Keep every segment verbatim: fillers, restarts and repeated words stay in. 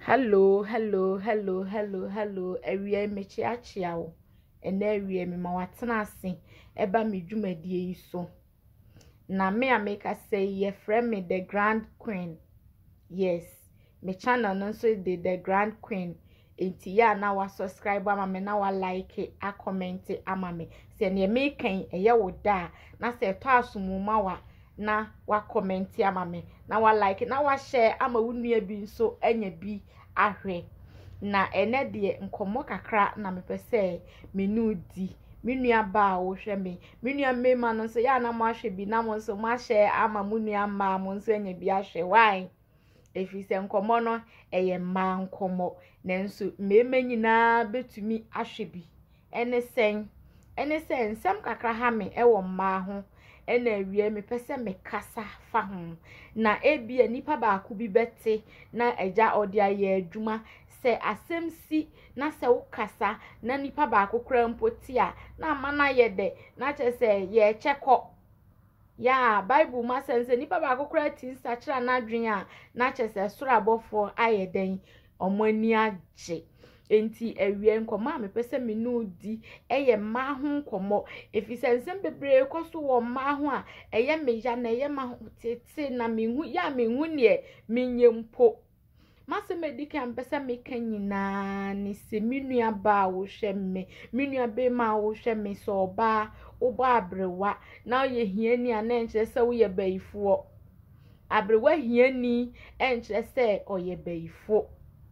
Hello, hello, hello, hello, hello. Ewie mechi achia wo. Ena ewie me ma watena ase eba me dwumadie yi so. Na me a make say ye friend me the Grand Queen. Yes, me channel no so the the Grand Queen. Enti ya na wa subscribe ama me na wa like a comment ama me. Se ne me kan eye wo da na se to asomuma wa na wa comment ama me na wa like na wa share ama wunua bi nso anya bi ahwe na ene de nkomo kakra na me pese me nu di me nua ba wo hwe me me nua mema no so ya na mo ahwe bi na mo nso mo share ama mo nua ma mo nso anya bi ahwe why efi se nkomo no eye ma nkomo nenso mema nyina betumi ahwe bi ene sen ene sen nsem kakra ha me e wo ma ho ena awie me pese me kasa fa ho na ebia nipa ba ku bi bete na eja ode aye adwuma se asem si na se wo kasa na nipa ba ku kra mpoti a na mana ye de na che se ye cheko ya Bible ma sense nipa ba ku kra tin sa kira na dwen a na che se soro abofo aye den omani age enti ewie nkoma me pese me no di eye ma ho nkomo efise nsem bebre koso wo ma ho a eye me ya na eye ma tete na me hu ya me hu ne menye mpo mase medika mpese me kanyina ni se menua ba wo hwe me menua be ma wo hwe me so ba wo ba abrewa na ye hiani a na enche se wo ye baifo abrewa hiani enche se oye baifo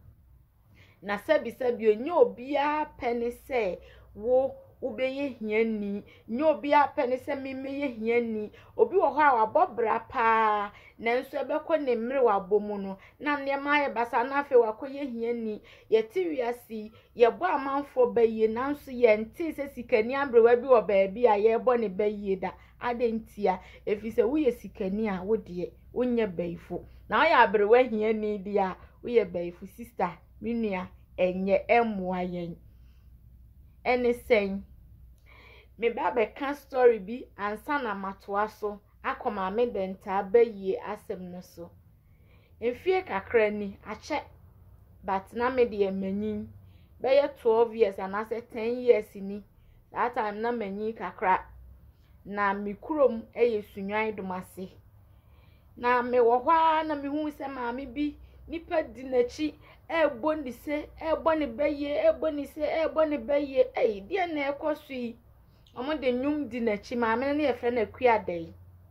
na sabi sabi onye obia pene se wo ubeye hiani nyo obia pene se memeye hiani obi wo ho a wabobra pa nanso ebekọ ne mmere wabomu no na nneema ye basa na afi wakoye hiani ye tiwiasi ye bo amanfo baye nanso ye nti se sikani abrewa bi wo baabi a ye bo ne baye da adentia efise wo ye sikani a wo de wonye baifo na ya abrewa hiani dia wo ye baifo sister minua enye emwa yen ene sen me ba be kan story bi ansa na matoa so akoma me denta baye asem no so enfie kakra ni ache but na me de manyin be ye twelve years and ase ten years ni that time na manyin kakra na me kurom eye sunwan domase na me wo hwa na me hu se ma me bi nipa di nachi ebo ni se ebo ni beye ebo ni se ebo ni beye eh die na ekoso yi omo de nyum di nachi ma me na ye fre na kuadai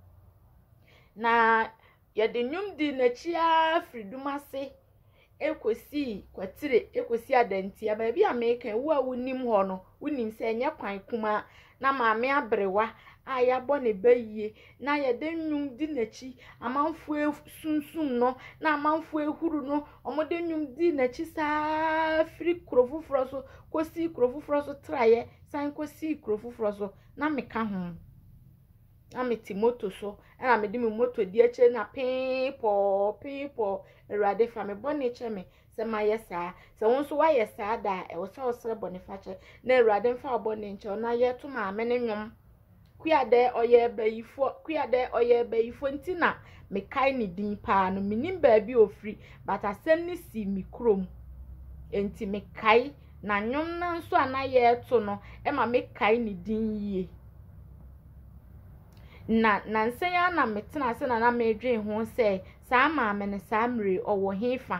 na ye de nyum di nachi a fridumase ekosi kwatire ekosi adantia ba bia me kan wo a wonim ho no wonim se enye kwan kuma na ma me abrewa aya bo ne baye na ye de nyum di nachi amanfo sunsun no na amanfo ehuru no omode nyum di nachi sa firi krofufro so kosi krofufro so traye san kosi krofufro so na me ka ho na me ti moto so na me di me moto di eche na pipo pipo erade fa me bone che me se ma yesa se won so wa yesa da e wo so sere bone fa che na erade fa bone nche na ye to ma me ne nwom kuade oye bayifo kuade oye bayifo ntina me kai ni din pa no minim ba bi ofri but asem ni si mi krom enti me kai na nwom na nso anaye to no e ma me kai ni din yie na na nsenya na metena se na na me dwen ho se sa ma me ne sa mre owo hefa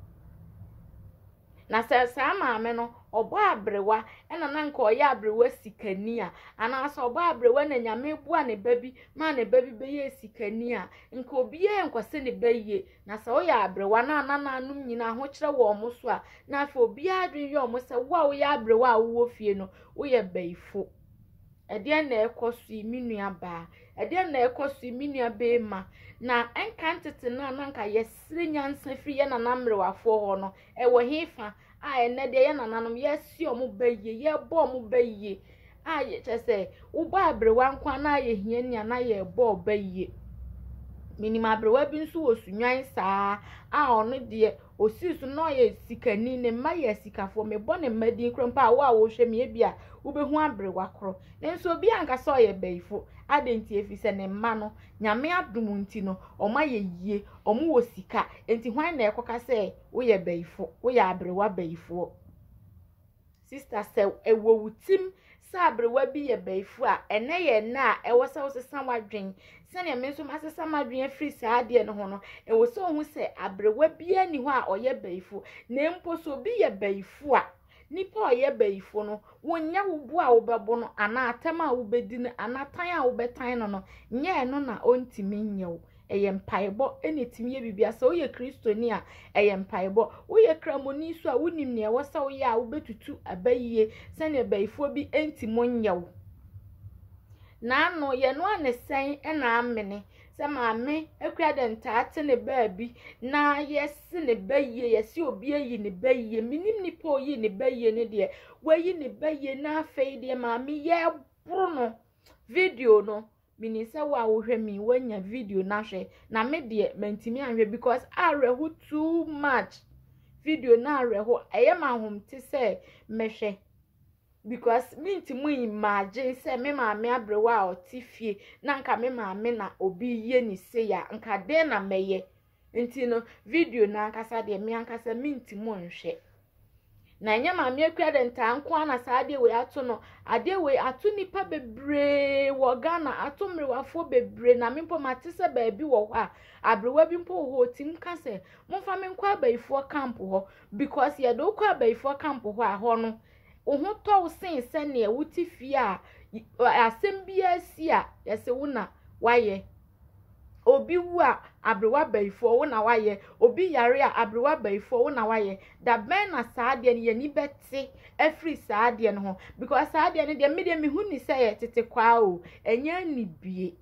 na se sa ma me no obo abrewa ena na nka oya abrewa sikani a ana so obo abrewa na nyame bua ne babi ma ne babi be ye sikani a nka obi ye nkwase ne baye na se oya abrewa na ana na anum nyina ho kire wo mo so a na afa obi adwen ye mo se wo a wo ya abrewa a wo fie no wo ye baifo ede na ekoso minua ba ede na ekoso minua be ma na enka ntete na na nka yesire nyansa firi ye na namrewafo ho no e wo hefa a ene de ye nananom ye si omo baye ye bo omo baye a ye chese wo ba abrewa nkwa na ye hiani na ye bo baye minima abrewa bi nso wo sunwan saa a ono de osi so no ye sikani ne ma ye sikafo me bɔ ne madin krompa a wo a wo hwɛ me bia wo behu abrewa kro nenso obi anka so ye baifo adenti efise ne mma no nyame adom nti no oma ye yie omo wo sika enti hwan na ekoka se wo ye baifo wo ye abrewa baifo sister se ewo wutim sa abrewa bi ye baifo a ene ye na ewo se wo sesa wadwen se ne me so masesa madwen free sa de ne ho no ewo se ohun se abrewa bi ani ho a oye baifo na mpo so bi ye baifo a nipa oye baifo no wonya wo bu a wo bebo no ana atema a wo bedi no ana tan a wo betan no no nye no na ontimi nyew eye mpaebo enetimi ye bibia se oye kristoni a eye mpaebo oye kramoni so a wonim ne ewo se wo ye a wo betutu abayiye se ne baifo bi entimo nyew na no ye no anesen e na amene se maame akua de ntaate ne baabi na yesi ne bayiye yesi obi ayi ne bayiye minim ni po yi ne bayiye ne de wayi ne bayiye na afei de maame ye buru no video no mini se wa wo hwe mi wanya video na hwe na me de mantimi anhwe because areho too much video na areho eye ma hom ti se mehwe because minti mu imagine say me maame abrewa otifie na nka me maame na obi ye ni se ya nka de na meye nti no video na nkasa de me ankasa minti mu nhwe na nya maame akua de nta nko na sa de we ato no ade we ato nipa bebre wo Ghana ato mrewafo bebre na mempo matese ba bi wo ho a abrewa bi mpo ho tim ka se momfa me nkwa baifo camp ho because ye do kwa baifo camp ho a ho no ohu to sen se ne wuti fie a asem bia si a yese wona waye obi wu a abrewa baifo wona waye obi yare a abrewa baifo wona waye da ben na saade ne ye ni beti every saade ne ho because saade ne de me de me hu ni se ye tete kwa o enya ni bie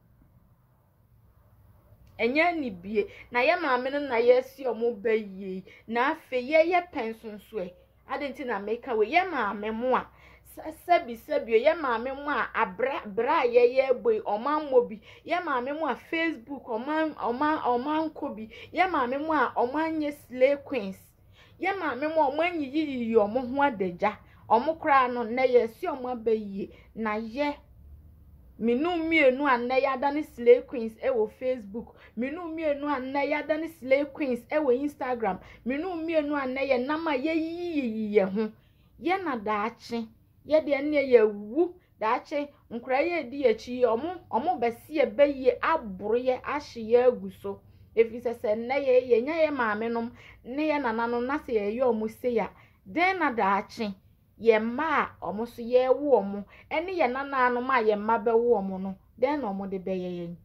enya ni bie na ye maame no na ye si omo bayiye na afe ye ye pensonso e adenti na meka we ye maame mo a sabi sabi ye maame mo a abra bra ye ye boy oman mobi ye maame mo a Facebook oman oman oman kobi ye maame mo a oman nye slay queens ye maame mo oman yiyi omo ho adagya omo kra no na ye si omo abayiye na ye minu mienu anna ya dane slay queens e wo Facebook minu mienu anna ya dane slay queens e wo Instagram minu mienu anna ye nama ye yiyi ye ho ye na daache ye de ne ye wu daache nkra ye di echi omo omo bese ye baye aboro ye ahye ye aguso efise se na ye ye nya ye maame nom ne ye nananom na se ye ye omo se ya den na daache ye ma omo so ye wo omo ene ye nananom ma ye ma be wo omo no den na omo de be ye ye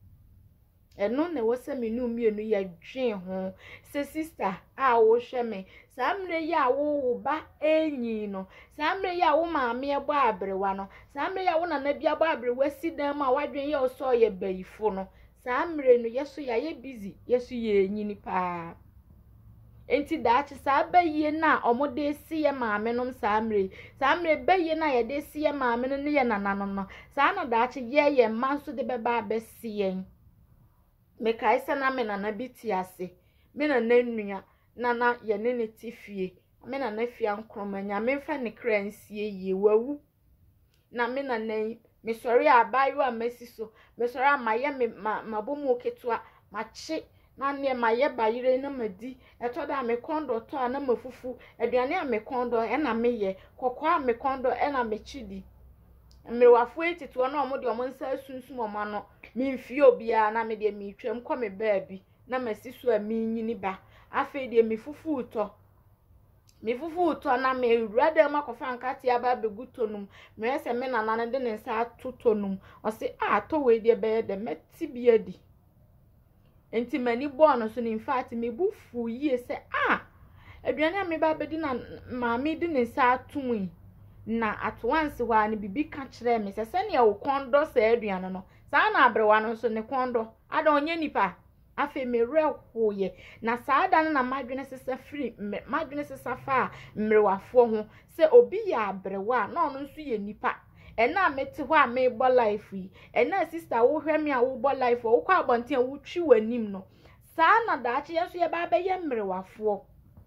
eno ne wo se menu mienu ye dwen ho se sister a wo hwe me samre ya wo ba enyi no samre ya wo maame e bo abrewa no samre ya wo nana bia bo abrewa sidan ma wadwen ye so ye baifo no samre no yeso ya ye busy yeso ye enyi ni pa enti daachi sa baye na omode si ye maame nom samre samre baye na ye de si ye maame no ne ye nananom no sa na daachi ye ye manso de beba abesi yen me kai sa na me nana biti ase me na nanua nana ye ne ne tifie me na na fia nkroma nya me fa ne kransie ye wawu na me na nan me sori abayo amasi so me sori amaye me mabomu ketua machi na ne maye bayire na madi eto da me kondo to ana mafufu aduane a me kondo e na me ye kokwa me kondo e na me chidi me wafu etito na omo de omo nsa sunsum omo no me mfie obia na me de me twam kwa me baabi na masisu a me nyini ba afi de me fufu uto me fufu uto na me rada makofa nkati aba begutonum me se me na na de ne nsa atotonum o se a to we de be de meti bia di enti mani born so in fact me bufu yie se ah aduane a me ba bedi na maame di ne nsa atonwi na at once wa ne bibi ka kire me se se ne wo kondo sa aduane no sa na abrewa no so ne kondo ada onye nipa afi me rehoye na sa da na madwene sesa free madwene sesa fa mrewafo ho se obi ya abrewa na ono nso ye nipa and na mete ho a me bo life yi and na sister wo hwe me a wo bo life wo kwa abonten wo twi wanim no saa na daache yeso ye ba be ye mrewafo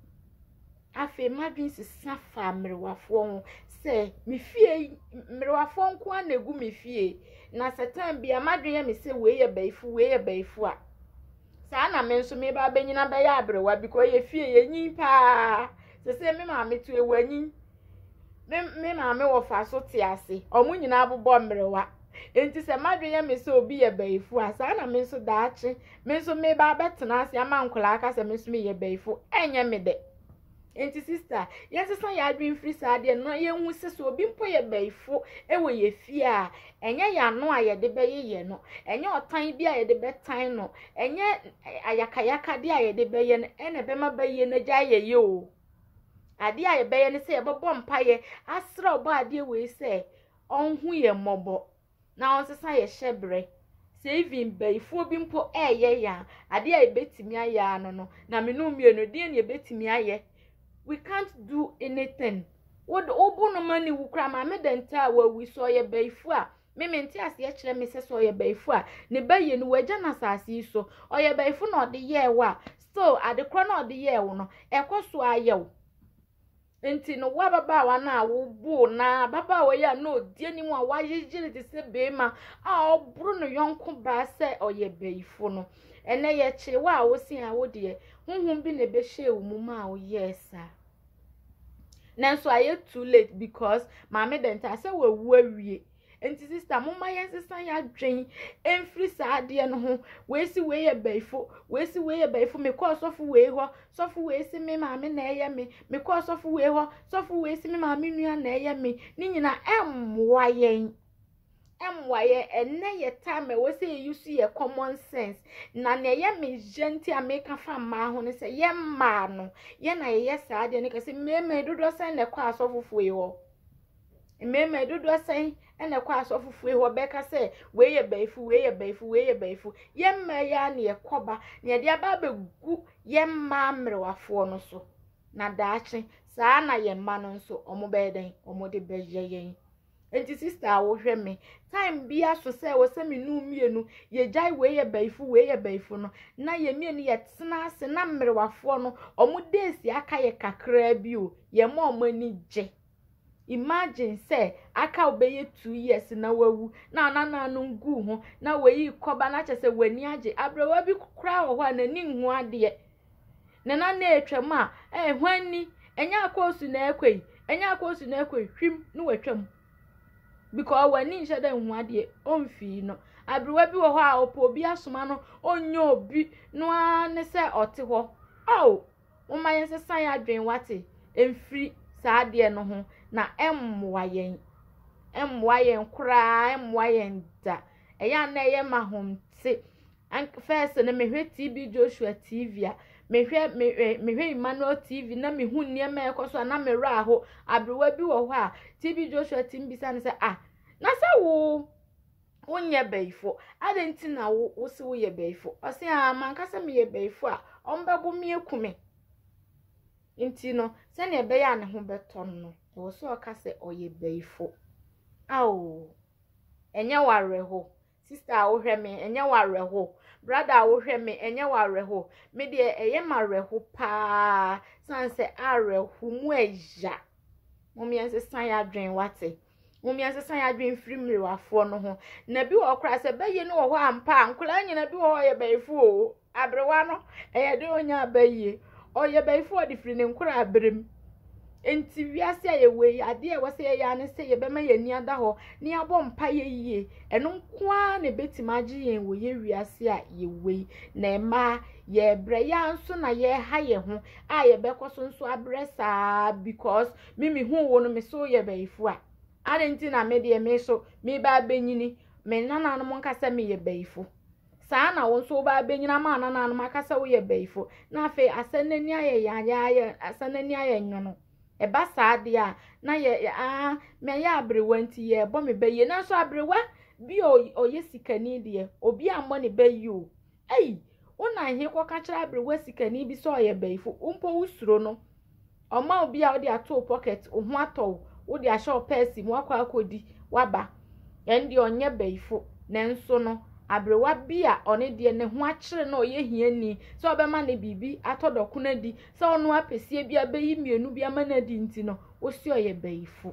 afi madwin sisa fa mrewafo ho se me fie mrewafo nko anegu me fie na satan bia madwin ye me se we ye baifu we ye baifu a saa na me nso me ba benyina be ya abrewa because ye fie ye nyin pa se se me ma me tu ewu anyin me me ma me wo fa so te ase omu nyina abobọ mrewa enti se madwin ye me se obi ye baifu a saa na me nso daache me nso me ba betena ase ama nkola aka se me nso me ye baifu enye me de enti sister yes san ya adwin free sade no ye hu se so obi mpo ye baifu ewe ye fie a enye ya no a ye de be ye no enye otan bi a ye de betan no enye ayakayaka de a ye de be ye no ene be ma be ye na gya ye ye o ade a ye be ye ne se ye bebo mpa ye asra obo ade we se onhu ye mobo na on sesa ye hyebre saving baifu obi mpo eye ya ade a ye betimi aya no no na me no mienu de ne ye betimi aye. We can't do anything. What obo no money wu kra ma me denta wa wi so ye baifu a me menti ase ye kire me se so ye baifu a ne baye no waja na sase so oye baifu no de ye wa still ade kro no de ye wo no ekoso aye wo enti no wa baba wa na wo bu na baba wa ya no die ni mu a wa yigire te se be ma a obru no yonko ba se oye baifu no ene ye che wa wo si a wo de hunhun bi ne be hye wo mu ma wo yesa nanso aye too late because mama denta say we wu awie enti sister mama yen sister ya dwen emfri saade no ho we si we ye baifo we si we ye baifo me call sofu we ho sofu we si me mama na eye me me call sofu we ho sofu we si me mama nua na eye me ni nyina emwa yen emwa ye enne ye time we say you see ye common sense na na ye me genti ameka fa ma ho ne say ye ma no ye na ye saade ne kase me me dodo sen ne kwa asofofo ye ho me me dodo sen ene kwa asofofo ye ho beka say we ye baifu we ye baifu we ye baifu ye ma ya ne ye koba ne de aba begu ye ma mrewafo no so na daache saa na ye ma no so omo be den omo de be ye yen enti sister wo hwe me time bia so say wo se me nu mienu ye jai we ye baifu we ye baifu no na ye mienu ye tena ase na mrewafo no omo desi aka ye kakra bi o ye ma omo ani je imagine say aka obeye two years na wawu na nana no ngu ho na we koba na chese wani age abrewa bi kura wo ho na ni nhu ade na na na etwam a eh hwani enya akosu na ekwei enya akosu na ekwei hwim no watwam because wani nche da nhu ade omfi no abrewa bi wo ho a opo obi asoma no onyo obi no ane se ote ho oh woma yen se san ya adwen wate emfiri saade no ho na emwa yen emwa yen kura emwa yen da eya na eye mahomte first na mehwe T B Joshua T V a mehwe mehwe Emmanuel T V na mehu niema ekoso na mera ho abrewa bi wo ho a T B Joshua timbisa ne se ah na se wo wonye baifo adenti na wo wo se wo ye baifo o se ah mankasa me ye baifo a ombebo me ekume inti no se ne be ya ne ho beton no wo so ka se oye baifo awo enye wareho sister wo hwe me enye wareho brother wo hwe me enye wareho me de eye mareho pa san se areho mu eja momi anse san ya dwen wate momi anse san ya dwen firi mrewafo no ho na bi wo kra se baye no wo ho ampa ankola nyina bi wo ho ye baifo o abrewa no eye de onya baye oye baifo de firi ne nkora abrem enti wiase ayewe ade a wose ye ane se ye bema ye ni ada ho ni abo mpa ye yie eno nkoa ne betimage yen wo ye wiase a yewe na ema ye bre ya nso na ye ha ye ho a ye bekoso nso abresa because mimi hu wo no me so ye baifo a ade enti na me de me so me ba benyini me nana no nkasa me ye baifo saa na wo nso ba benyina ma nana no makasa wo ye baifo na afi asanani aye ya ya asanani aye nwono eba saade a na ye ah me ya abrewa nti ye bo me beye na so abrewa bi oye sikani de obi ammo ne bayi o ei una he ko ka kira abrewa sikani bi so oye baifo umpo usuro no oma obi a odi ato pocket ohu ato wo de a show purse mu akwa akodi waba endi onye beifo nenso no abrewa bia one de ne ho akire na oye hiani so obema ne bibi atodoko na di so ono apesie bia beyi mienu bia ma na di nti no osi oye beifo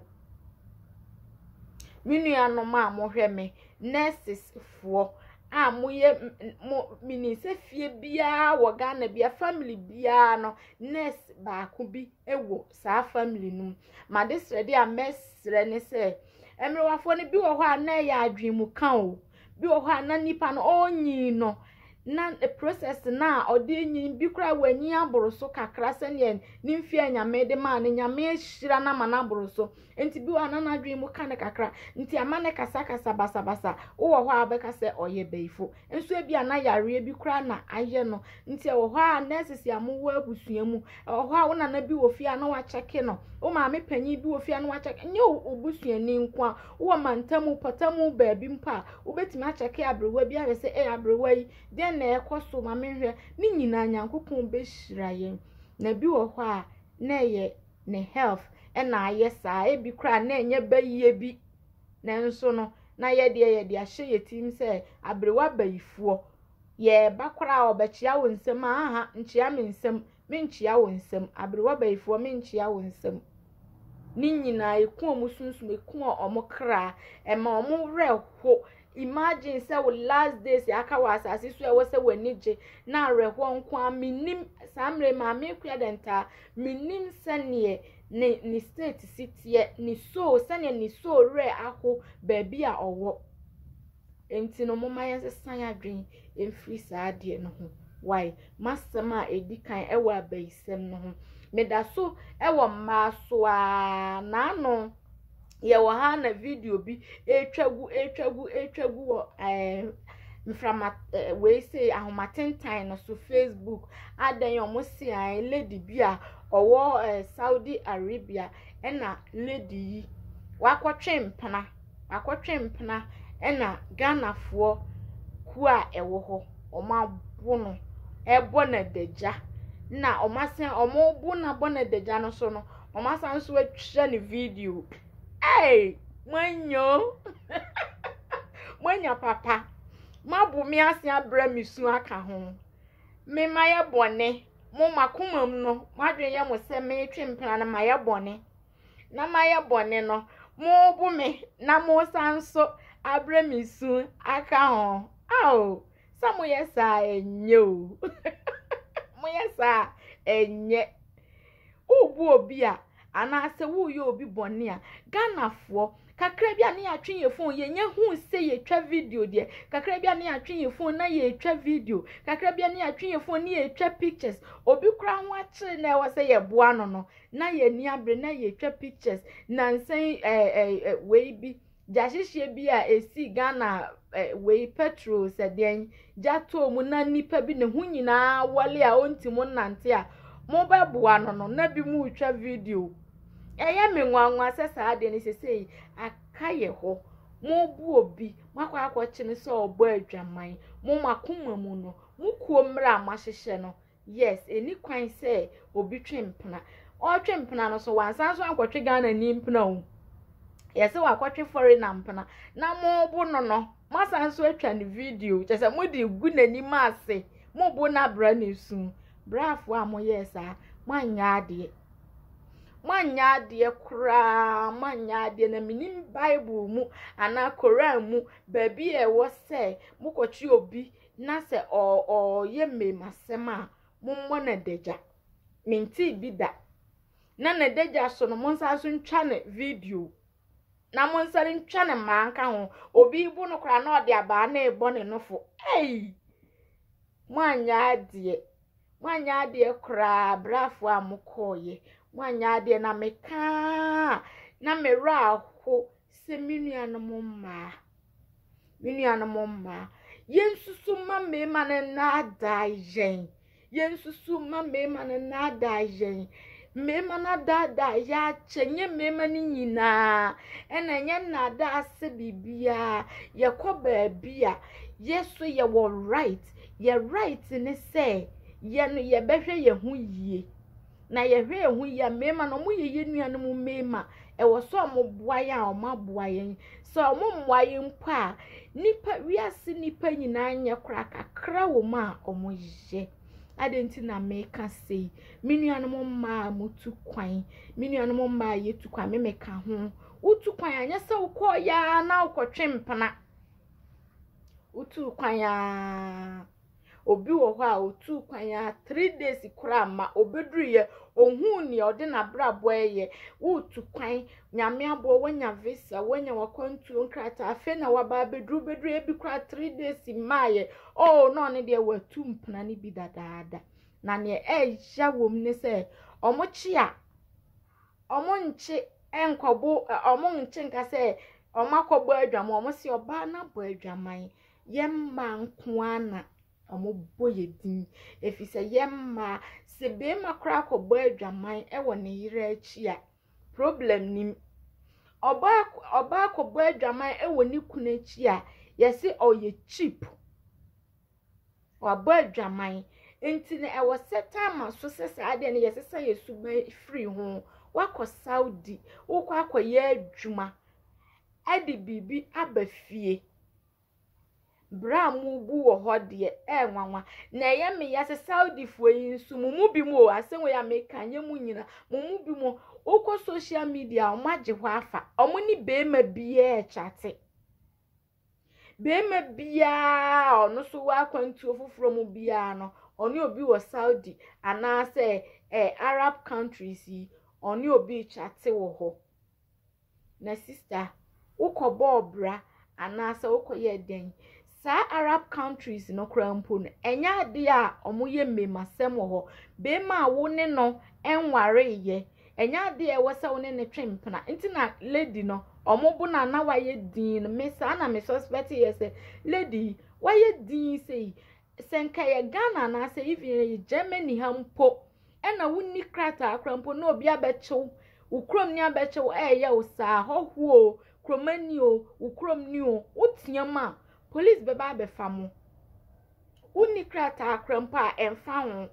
minua no ma mohwe me nurses fo a moye mini se fie bia wo Ghana bia family bia no nurse ba ko bi ewo sa family num ma this ready a mesre ne se emrewafo ne bi wo ho a na ya adwemu kan o bi wo ho a na nipa no onyi no na the process na odi nyi bi kura wanyi aboroso kakra se ne ni mfie nyame de ma ne nyame ahira na ma na aboroso enti bi wo na na adwemu kan kakra nti amane kasa kasa basa basa wo ho a beka se oye beifo enso e bia na yare bi kura na aye no nti wo ho a nurses ya mo wo abusuamu wo ho a wo na na bi wo fie na wa cheke no wo ma me panyi bi wo fie na wa cheke nye obusuani nkwa wo mantamu potamu baabi mpa wo betimi a cheke abrewa bi a se e abrewa yi den na ekoso ma me hwe ni nyina nyankopon be hiraye na bi wo ho a na ye ne health e na aye saa e bi kra na enye bayiye bi na nso no na ye de ye de ahye yetim se abrewa bayifuo ye bakra obechia wo nsem aha nchia me nsem me nchia wo nsem abrewa bayifuo me nchia wo nsem ni nyina eku omusunsum eku omokra e ma omurehwo imagine say we last days aka was asisi e wose wanije na rehwo nko minim samre ma me kwa denta minim sane ni ni state city ni so sane ni so re aho baby a owo enti no moma yensesan adwen emfiri saade no ho why masema edikan e wa baisem no ho meda so e wo ma so a na no ye wo ha na video bi etwagu etwagu etwagu wo eh mframa we say ahomatentan no so Facebook adan yo mo si an lady bi a owo Saudi Arabia ena lady yi wakotwe mpana wakotwe mpana ena Ghana fo ku a ewo ho omabo no ebo na deja na omasen omobu na bo na deja no so no omasan so atwa ni video. Hey, manyo. Manya papa. Mabu mi ase abra mi su aka ho. Me maye bone. Mo makomam no. Madwen ye mo se me twempena na maye bone. Na maye bone no. Mo bu me na mo sanso abra mi su aka ho. Aw. Samo yesa enyo. Mo yesa enye. Ubu obi a ana se wo ye obi bone a Ghana fo kakra bia na ya twen ye phone ye nya hu se ye twa video de kakra bia na ya twen ye phone na ye twa video kakra bia na ya twen ye phone na ye twa pictures obi kura ho akire na wo se ye boa no no na ye ni abre na ye twa pictures na nsen eh eh we bi jahihie bi a esi Ghana we petrol se den jato mu na nipa bi ne hu nyina wale a ontimo nante a mo ba boa no no na bi mu twa video eye me nwanwa sesa ade ni sesei akaye ho mo bu obi makwa akwachi ni so obo adwaman mo makoma mu no mo kuo mra amahihye no yes eni kwan se obi twempena o twempena no so wansan so akwotwe Ghana ni mpena o yese wakwotwe foreigner mpena na mo bu no no masan so atwa ni video chese mo di gu nani maase mo bu na bra na su brafo a mo yesa manya ade manya de kura manya de na minim Bible mu ana Quran mu baby e wo se mukochi obi na se o o ye me masema mummo na deja minti bida na na deja so no monsa so ntwa na video na monsa ntwa na manka ho obi bu no kura na ode aba na ebo ne nofo ei manya de manya de kura brafo amukoye mwanya de na meka na mera ho se minua no mma minua no mma yensusu ma me ma na da yen yensusu ma me ma na da yen me ma na da da ya chenye me ma ni nyina ena nya na da ase bibia ye ko ba bia yeso ye wo right ye right ni say ye no ye behwe ye hu yie na ye hwe ehu ya mema no mo ye yenua no mo mema e wo so mo boaye a o ma boaye so mo mmoaye mpo a nipa wiase nipa nyina anya kra kakra wo ma o mo ye adenti na meka sei menua no mo ma mutu kwan menua no mo ma yetu kwan me meka ho utu kwan anya se ukọ ya na ukọtwe mpana utu kwan ya obi wo ho a otu kwan ya three days kura ma obeduru ye ohun ni ode na brabo eye utu kwan nyame abo wanya visa wanya wakontu nkrata afe na waba beduru beduru ebi kura three days maye oh no ne de watu mpana ni bi dadaada na ne e ja wom ne se omochi a omonchi enkobo omonchi nka se omakobo adwama omosi oba na bo adwaman yemma nkoana omobo yedin efise yemma se be makra kobo adwaman e wo ne yire achi a problem nim oba oba kobo adwaman e wo ni kuna achi a yesi oye cheap wabo adwaman enti ne e wo setama so sesa ade ne yesesa yesuba free ho wako Saudi woko akoye adwuma ade bibi abafie bra mu bu wo hode e nwanwa na ye me yase Saudi fo yin su mu bi mu asenwe ya meka nye mu nyina mu bi mu woko social media o maje ho afa omo ni be ma biye chate be ma biya ono so wa kwantu ofufuro mu biya no oni obi wo Saudi ana se eh Arab countries yi oni obi chate wo ho na sister ukobo obra ana se ukoye den sa Arab countries no krampo no enya ade a omoye memasem wo ho be ma wo ne no enware ye enya ade e wose wo ne ne twempena nti na lady no omobu na na waye din me sa na me suspect yes lady waye din sei senka ye Ghana na se even Germany hampo ena wonni krata akrampo na obi abechew ukrom ni abechew eye usa hohuo kromani o ukrom ni o utiama police beba abefa mo wonni krata akrampo a emfa ho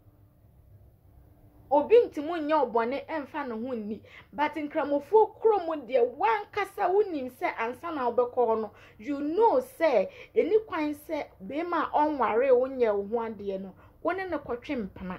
obi ntimu nya obone emfa no ho ni but nkramofo kromo de wankasa wonim se ansa na obekọ no you know say eni kwan se be ma onware wonye wo ho ade no woni ne kotwe mpana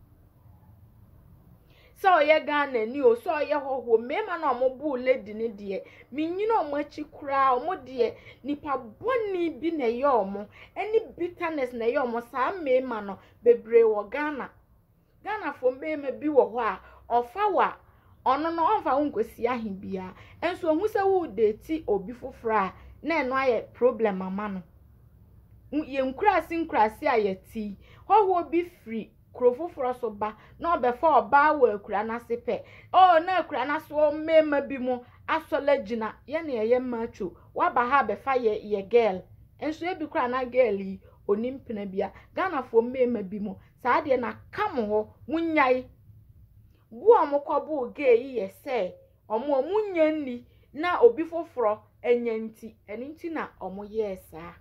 so ye Ghana ni o so ye hoho mema na omobu lady ni de minyina omachi kura omo de nipa boni bi na ye omo any bitterness na ye omo sa mema no bebre wo Ghana Ghana fo mema bi wo ho a ofa wa ono no onfa nkosi ahe bia enso ohu se wo date obi fofora na eno aye problem ama no ye nkurasi nkurasi ayeti hoho bi free krofoforo so ba na obefo oba wa akura na sepe oh na akura na so mema bi mu asola gina ye na ye macho wa ba ha befa ye ye girl enso e bi kura na girl yi onimpena bia Ghana fo mema bi mu saa de na kam ho munyai bu amokobo ge yi ye se omo munya ni na obi foforo enyanti eninti na omo ye saa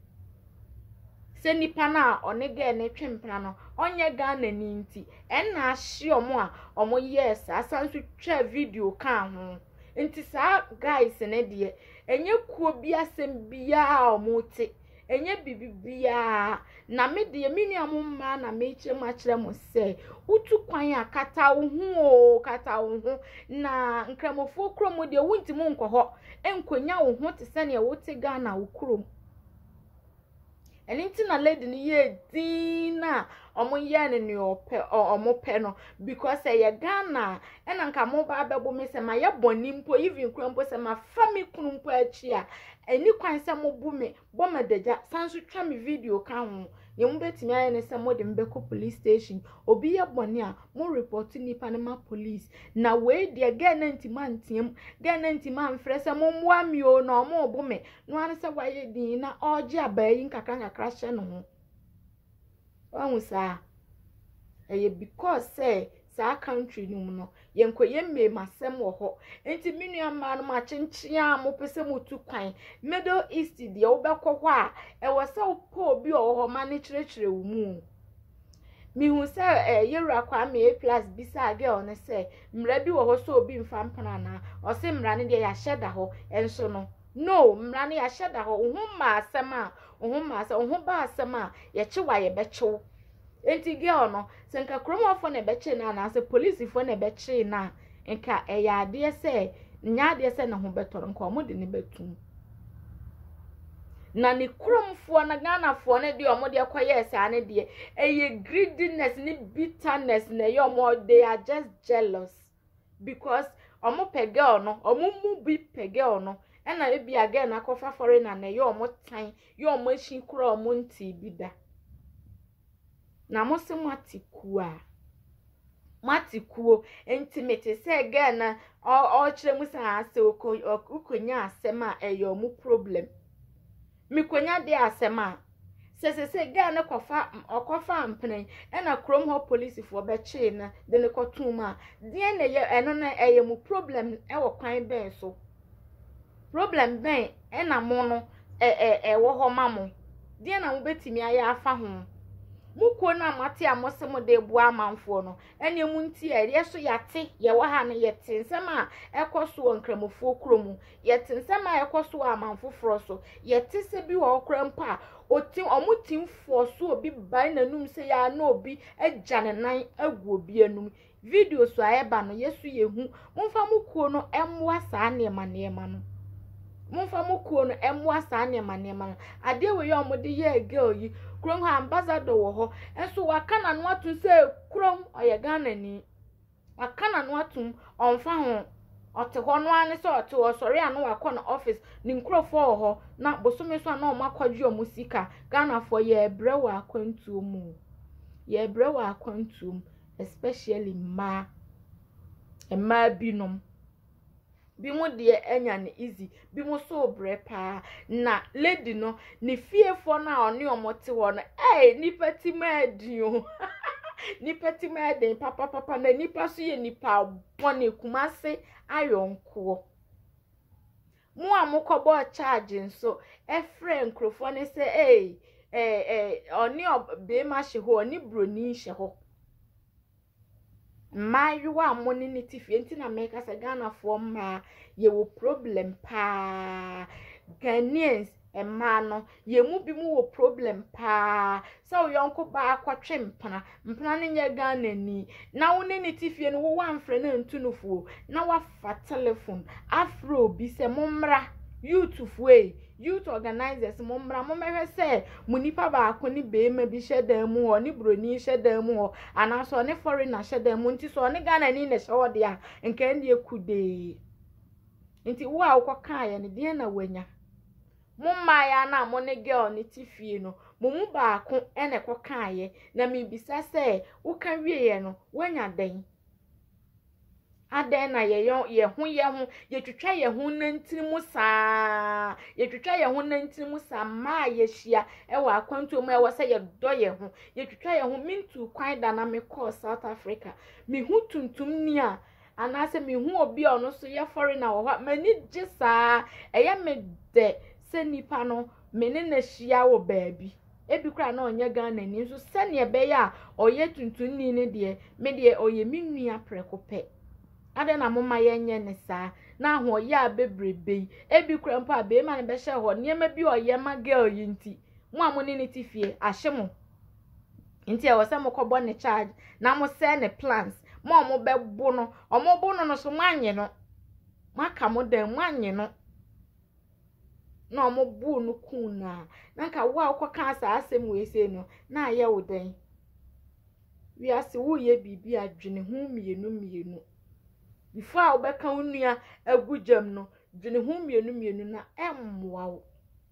se nipa na onege ne twempena no onye Ghana ni nti enna ahye omo a omo yes asanso twa video kan ho nti sa guys ne de enye kuo bi asem bia omo te enye bibibia na me de minu amumma na me kire ma kire mo se utu kwan akata wo hu o kata wo hu na nkramofo kromo de wunti mu nkoho enkonya wo hu te se ne wo te Ghana wo krom eninti na lady ni ye dina omo ye ne ne ope omo pe no because e ye Ghana ena nka mo ba bebo me se ma ye boni mpo even krampo se ma fami kunu mpo achi a eni kwan se mo bu me bo medaja sanso twa me video ka ho ye mo betimi aye ne se mo de mbeko police station obi ye boni a mo report nipa ne ma police na we de Ghana ntima ntiem Ghana ntima mfre se mo mo amio na omo bu me no ane se waye din na oje abayi nkaka nkaka hye no ho wangusa eye because say sa country no no yenkoye mmemasem wo ho enti minu ama no ma chenchia mo pese mutu kwan Middle East de wo bekọ ho a e wo se wo po obi o ho ma ne kirekire wo mu mi hu se eh yewura kwa me A plus bisa girl ne se mra bi wo ho so obi mfa mpana na o se mra ne de ya hyeda ho enso no no mra ne ya hyeda ho hu ma asema hu ma asa hu ba asema ye chewa ye bechew enti girl no se nka kromofo ne beche na na se police fo ne beche na nka e ya de se nya de se na ho betoro nka omo de ne betum na ni kromfo na Ghanafo ne de omo de kwaye se ane de eye greediness ni bitterness na ye omo they are just jealous because omo pe girl no omo mu bi pe girl no e na e bi again akofa foreigner na ye omo tan ye omo ehyin kura omo nti bida na mo se matiku a matikuo intimate se again na o kire mu sa ase ukonya asema e ye omo problem mikonya de asema se se se ga na kofa okofa ampene e na krom ho police fo be che na de ne kotuma de na ye eno na eye mu problem e wo kwan ben so problem ben e na mo no e e e wo ho mamo de na mo betimi aya afa ho muko na mate amose mo de bua amanfo no ene mu nti ere so yate ye wa ha ne yete nsema ekoso nkramofo kromu yete nsema ekoso amanfo froso yete se bi wo krampa oti omutim fo so obi bai nanum se ya na obi agya ne nan agu obi anum video so ayeba no yesu yehu mumfa muko no emwa saa ne ma ne ma no mumfa muko no emwa saa ne ma ne ma ade we ye omode ye girl yi krom ha ambassador wo ho enso waka na no atu se krom oye Ghana ni waka na no atu onfa ho ote ho no ane se ote wo sori anu wako na office ni nkrofo ho na bosome so na omakwadwe omusika Ghana fo ye ebre wa akwantu mu ye ebre wa akwantu especially ma ema binom bi mu de enya ne easy bi mu so bre pa na lady no ne fiefo na oni omote wo no eh nipa ti ma dio nipa ti ma den papa papa na nipa so ye nipa bone kumase ayonko mu amokobo charge nso e friend krofo ne se eh eh eh oni be ma hye ho oni broni hye ho Mayuwa amoni ni tifi enti na meka se Ghanafo ma ye wo problem pa Ghanaians ema no ye mu bi mu wo problem pa sa wo yonko ba akwatwe mpana mpana ne nye Ghana ni na wo ne ni tifi no wo wanfre na ntunufu na wafa telephone afro bi se momra youth way youth organizers momra momehwe se munipa ba akoni be ma bi shedan mu ho ni broni shedan mu ho anaso ne foreigner shedan mu nti so ne Ghana ni ne shewo de a nka ndi ekude nti wo a ukoka ya ne de na wanya mumma ya na mo ne girl ne tifie no mumu ba ako ene koka ye na mi bisa se wo ka wie ye no wanya den aden na ye yon ye hu ye hu ye twetwa ye hu nantirimu saa ye twetwa ye hu nantirimu saa ma ye hia e wa akwantu mu e wo se ye do ye hu ye twetwa ye hu mintu kwan da na me call South Africa mi hu tuntum ni a anase mi hu obi ono so ye foreigner wo ha mani gisa e ye me de se nipa no me ne na hia wo baabi ebi kra na onye Ghana ni so se ne be ya oye tuntum ni ne de me de oye minua prekope ade na mama yenye ne saa na ho ya bebrebe ebi krampa be ma ne be hye ho niema bi oye ma girl yinti mu amoni ne tifie ahyemo nti e wo se mokobo ne charge na mo se ne plans mo mo be bu no omo bu no no so manye no maka mo dan manye no na omo bu no kuna na nka wo akoka asa asem we se no na aye wo dan wi ase wo ye bibi adwene hu mienu mienu before obeka unua agujam no dwene hu mienu mienu na emmoa wo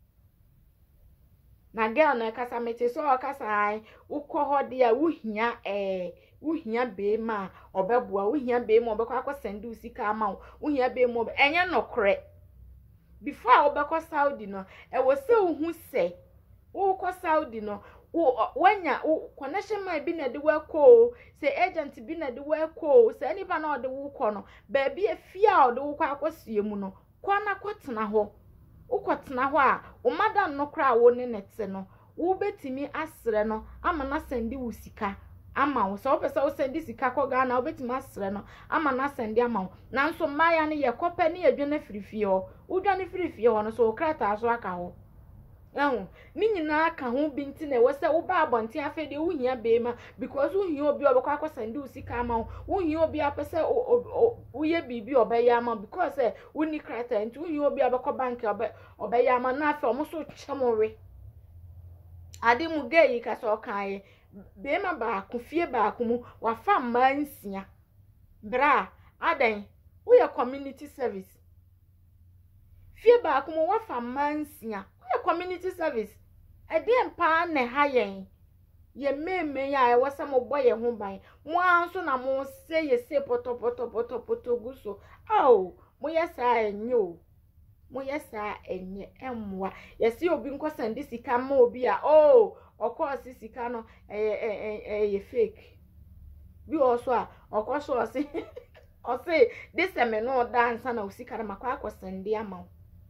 na girl na kasa mete so kasa ai ukọ de a wuhia eh wuhia be ma obeboa wuhia be ma obekọ akosende usika ama wuhia be ma enye nokre before obekọ Saudi no e wo se uhu se ukọ Saudi no wanya connection ma bi na de wako se agent bi na de wako se ani ba na de wukọ no ba bi afia o de wukọ akosie mu no kwana kwotena ho ukotena ho a o madam no kra wo ne nete no wo betimi asre no ama na sende usika ama wo so pese wo send sika ko Ghana obetima sere no ama na send ama wo nanso maya ne ye kopa ne adwane firifie ho udwane firifie ho no so okrata so aka ho ehun ni nyina aka ho bi nti na wo se wo ba abonte afede wo hia beema because wo hia obi obekwa ko send wo sika ama wo wo hia obi apese wo ye bibi obeya ama because eh wo ni krata nti wo hia obi abekọ bank obeya ama na afa omo so chemore ade mu geyi ka so kan beema ba ko fie ba ko mu wa fa mansia bra adan wo ye community service fie ba ko mu wa fa mansia community service ede mpa na ha yen ye meme ya e wasa mo boye ho ban mo anso na mo se ye se poto poto poto poto guso aw mo yesa enye o mo yesa enye emwa yesi obi nko send sika ma obi a oh okosi sika no eh eh eh ye fake bi oso a okoso osi osi this me no dance na usika na makwa akosende ama.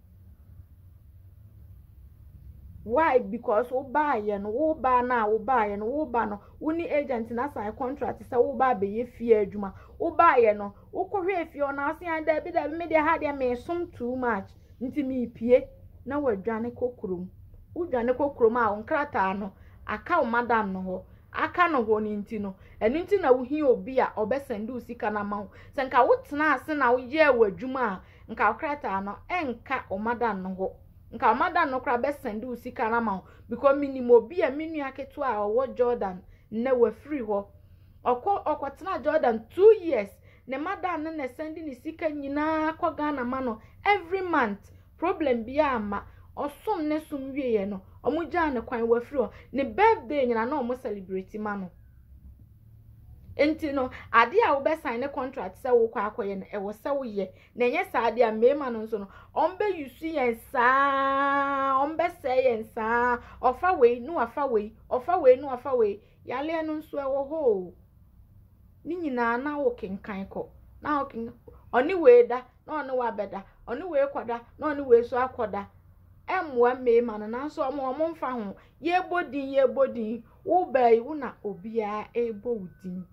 Why? Because wo buy no wo ba na wo buy no wo ba no woni agent na sign contract say wo ba be ye fie adwuma wo buy no wo kohwe fie ona ase anda bi da me de ha de me som too much nti me pie na wadwane kokrom wo dwane kokrom a onkrata no aka wo madam no ho aka no ho ni nti no enu nti na wo hi obi a obesende usika na ma ho se nka wo tena ase na wo ye wadwuma a nka onkrata no enka o madam no ho nka madam no kra be send usika na ma because minimo bi a minu aketo a owo Jordan na wa free ho okọ okotena Jordan two years ne madam na send ni sika nyina kwa Ghana ma no every month problem bi ama osom ne sum wiye no omugya ne kwan wa free ho ne birthday nyina na omo celebrate ma no enti no ade a wo be sign contract se wo kwa akoye no e wo se wo ye na enye sa ade a mema no nso no ombe yusu yen sa ombe se yen sa ofa we no afa we ofa we no afa we yale no nso e wo ho ni nyina na wo kenkan ko na wo ken oni we da na oni wa beda oni we kwada na oni we so akoda emwa mema no na nso omo omo mfa ho ye bodin ye bodin wo bai wo na obia ebo udin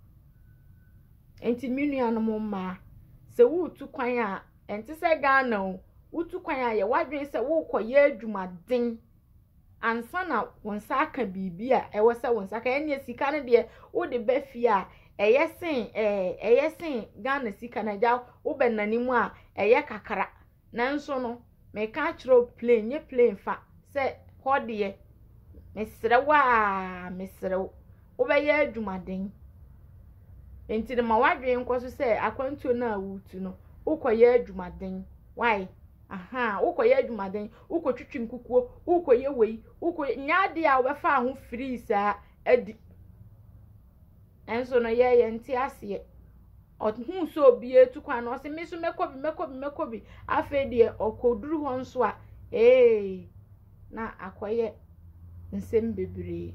enti minua no mma se wutu kwan a enti se Ghana o wutu kwan a ye wadwen se wo koye adwumaden ansa na wonsa aka bibi a e wo se wonsa ka enya sika ne de wo de bafie a eye sen eh eye sen Ghana sika na ja wo benanimu a eye kakara nanso no me ka chiro plane ye plane fa se hodie mesre wa mesre wo be ye adwumaden enti ma wadwen nkoso se akwantuo na wutu no ukoye adwumaden why aha ukoye adwumaden ukotwitwi nkukuo ukoye wei ukoye nyaade a wo fa ho free sa adi enso no ye ye nti ase ohu so obi etu kwa no se meso mekobi mekobi mekobi afa de okoduru ho nso a eh na akoye nsem bebre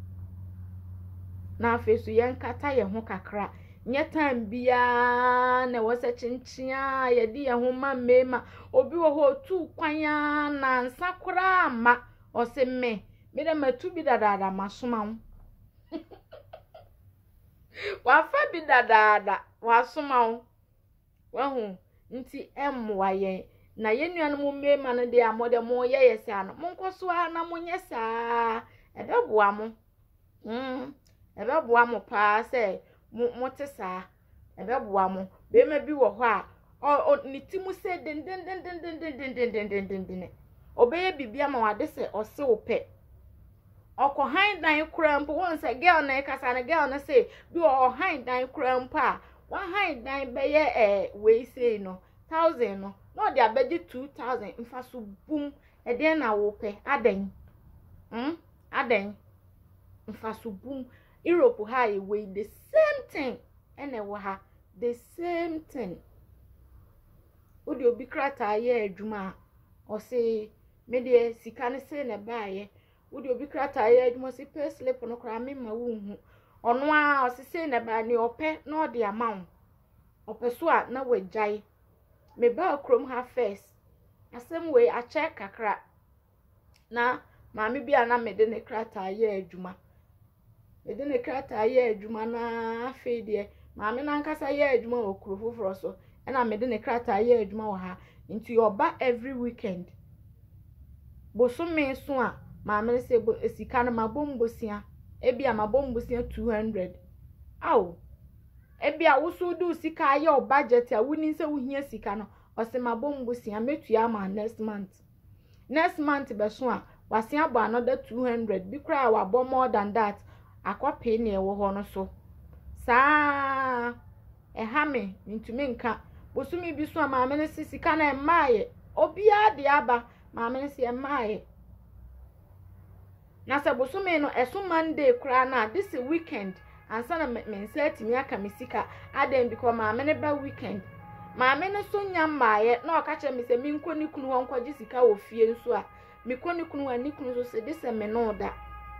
na afa so ye nkata ye ho kakra nye time bia na wo se chinchia ye di ye ho ma mema obi wo ho tu kwanya na nsakura ma o se me me de matu bi dadada masoma ho wa fa bi dadada wa soma ho wa hu nti emwa ye na ye nuanu mo mema no de amode mo ye ye sa no monkoso a na monye sa ebeboa mo mm ebeboa mo pa se mo tesa ebeboa mo be ma bi wo ho a o ni timu se den den den den den den den den den den den obeye bibia ma wade se o se wo pe oko han dan krampo won se girl na kasa na girl na se bi o han dan krampo a one han dan be ye eh we say no thousand no no de abeji two thousand mfa so bum e den na wo pe aden hm aden mfa so bum Europe ha e we the same thing ene wo ha the same thing odi obi krata ye adwuma o se me de sika ne se ne baaye odi obi krata ye adwuma se pay slip no kra me ma wo hu ono a o se se ne ba ne ope na odi amount ope so a na wajai me ba krom ha first asem we a check kakra na ma me bia na me de ne krata ye adwuma me de ne krata ye adwuma na afi de maame na nkasa ye adwuma okuru foforo so e na me de ne krata ye adwuma wo ha nti oba every weekend bosome so a maame se bo esika na mabombosia ebi a mabombosia two hundred aw ebi a wusu du sika ye o budget a wuni se wo hia sika no o se mabombosia metua ma next month next month be so a wase abo another two hundred bi kra wa bo more than that akwape ne ewo ho no so saa e ha me ntumi nka bosumi bi so a maame ne sika na emaaye obi ade aba maame ne se emaaye na se bosumi no eso Monday kra na this weekend ansa na me nsa timi aka me sika adem because maame ne ba weekend maame ne so nya maaye na okache me se mi nko ni kunu ho nkwaji sika wo fie nso a mi ko ni kunu ani kunu so se de se me no da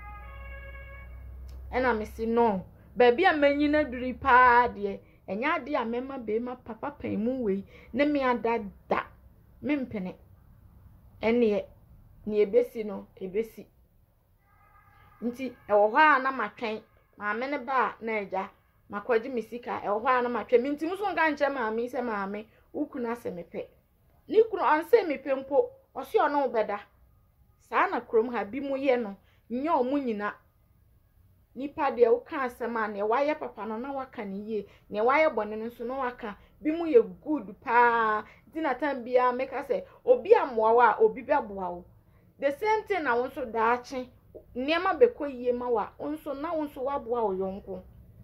ena me si no baby a manyi na duri pa de enya de a mema be ma papa pan mu wei ne me ada da me mpene ene ni ebesi no ebesi nti e wo ho a na matwen maame ne ba na eja makwaji misika e wo ho a na matwen mi nti muso nga nche maame se maame ukuna se mepe ni kunu anse mepe mpo osi ono beda saa na krom ha bi mu ye no nya omu nyina nipa de wo ka asema na waye papa no na waka ne ye ne waye bone no so no waka bi mu ye good pa dina tan bia meka se obi amoa wa obi beboa wo the same thing na won so daache niema beko yie ma wa onso na won so waboa wo yonko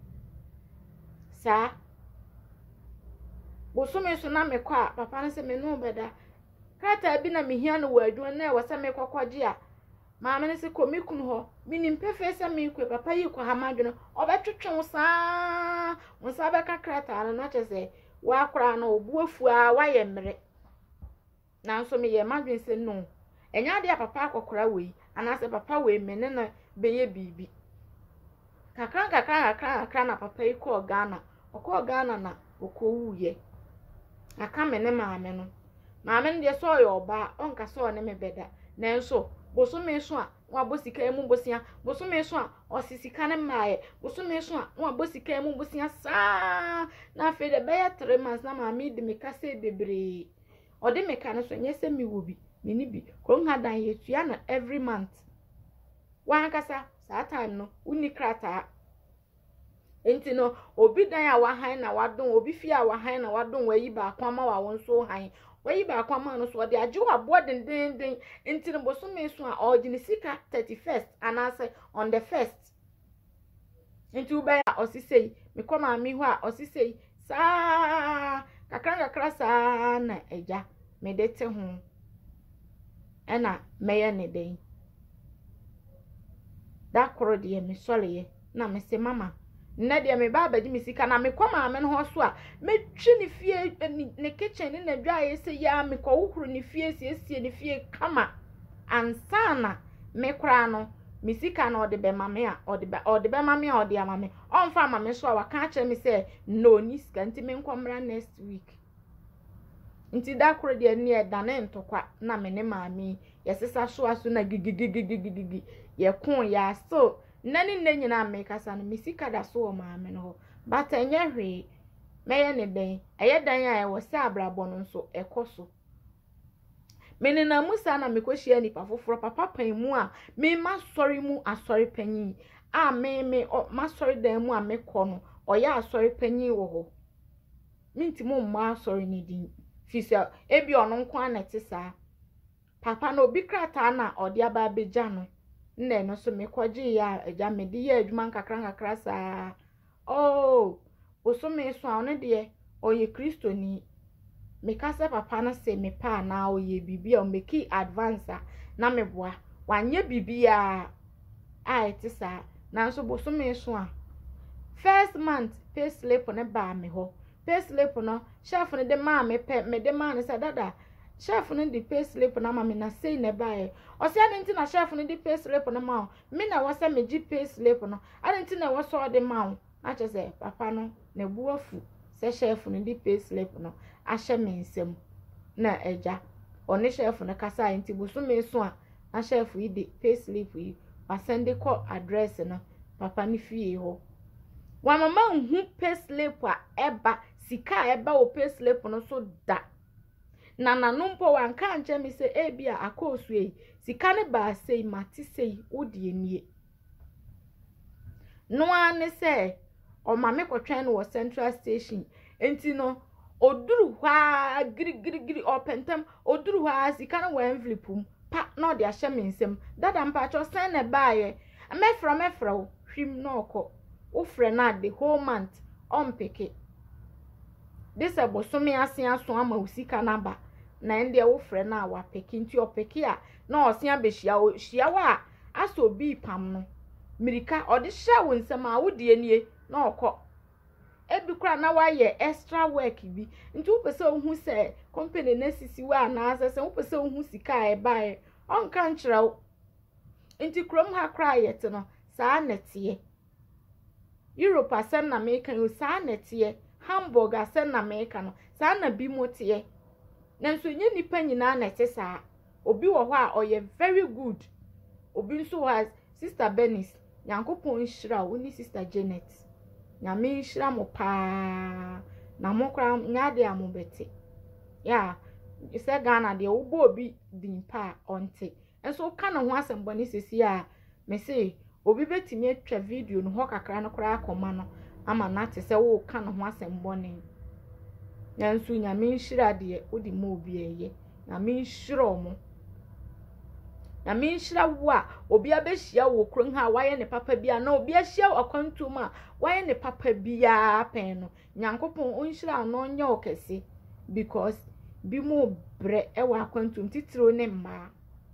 sa bosome so na mekwa papa no se me no beda krata bi na mehia no wadwon na wo se mekwakwagye a maame ne se komi kunu ho minim pefe se me kwe papa yi kwa hamadweno obetwetwe saa won sa be kakrata no na chese wa akra no obuafu a wa ye mmere na nso me ye madwen se no enya de papa akokora wei anase papa wei mene na beye bibi kakran kakran kakran kakran na papa yi ko Ghana okọ Ghana na okowuye aka mene maame no maame ne de so yo oba onka so ne me beda na nso bosome so a wa bosika emu bosia bosome so a osisika ne maaye bosome so a wa bosika emu bosia saa na fe de be three months na maame de meka se bebre o de meka ne so nyese mi wo bi mini bi ko nha dan ye tua na every month wa kasa saa time no uni krata enti no obi dan a wa han na wadon obi fi a wa han na wadon wa yi ba kwa ma wa won so han wa yi ba kwa ma no so de age wa bo den den den enti no bosome so a ogini sika thirty-first anase on the first enti u ba osisei me kwa ma mi ho a osisei saa kakran kakra saa na eja me de te ho ena meye ne den da koro de me soleye na me se mama nna de me ba baji misika na me kwa maame no ho so a metwi ne fie ne kitchen ne nadwa yese ya me kwa wukuru ne fie siesie ne fie kama ansana me kra no misika na ode be mame a ode be ode be mame a ode amame onfa mame so a waka ache me se no ni sika nti me nkwamra next week nti da koro de ne e da ne ntokwa na me ne maame yesesa so aso na gigigigigigi ye kon ya so nani nne nyina amekasa no misika da so o maame no but enye hwe meye ne den eye dan a e wo se abrabo no so ekoso mene na musa na mekohia ni pafoforo papa pan mu a me ma sori mu asori panyi a me me ma sori dan mu a mekọ no oya asori panyi wo ho minti mu ma asori ni din fisa ebi ono nko anete saa papa no obi krata na odi aba beja no nne no so mekwaji ya eja medi ya adwuma nkakra nkakra saa oh osome so a ne de oye Kristo ni mekasa papa na se me pa na oye bibia o meki advance na meboa wanye bibia a etisa na nso bosome so a first month pay slip ne ba me ho pay slip no chef ne de ma me pe me de ma ne sa dada chef ne di pay slip na ma me na sei ne bae o se adenti na chef ne di pay slip na ma me na wo se me gi pay slip no adenti na wo so de ma na che se papa no na buafu se chef ne di pay slip no ahye me nsem na eja oni chef ne kasa enti busu me so a na chef yi di pay slip yi wa send call address no papa ni fie ho wa mama hu payslip a eba sika eba o payslip no so da na nanumpo wanka nche mi se e bia akosu e sika ne ba sei mati sei odi enie no ane se o mame kotwen no Central Station enti no oduru hwa giri giri giri opentem oduru hwa sika no wa envelope pa no de ahye me nsem dada mpa cho sen ne baaye mefra mefra o hwim no okọ o frɛ na the whole month on peke this abosomi ase aso ama usika na ba na ende wo frɛ na wa peke nti o peke a na osia behia o hia wa aso bi pam no mirika ode hya wo nsem a wo de anie na okọ ebi kra na wa ye extra work bi nti wo pese ohu se company na sisi wa na asese wo pese ohu sika e bae on kan kyerɛw nti krom ha kra yete no saa netie Europe asem na America yo saa netie Hamburg asem na America no saa na bi motie nanso nye nipa nyina na ete saa obi wo ho a oye very good obi nso has sister Benis Nyankopon nhira wo ni sister Janet nyame nhira mo pa na mo kra nyade amobete ya ise Ghana de wo bo obi din pa onte enso ka na ho asem boni sesi a me say obi betimi atwa video no ho kakra no kra akoma no ama na te se wo ka no ho asem boni nanso nyame nhira de odi mo obi eye nyame nhira mo nyame nhira wo a obi abehia wo kron ha waye ne papa bia na obi ahia akwantum a waye ne papa bia pen no Nyankopon onhira no nya okese because bi mo bre e wa akwantum titiro ne mma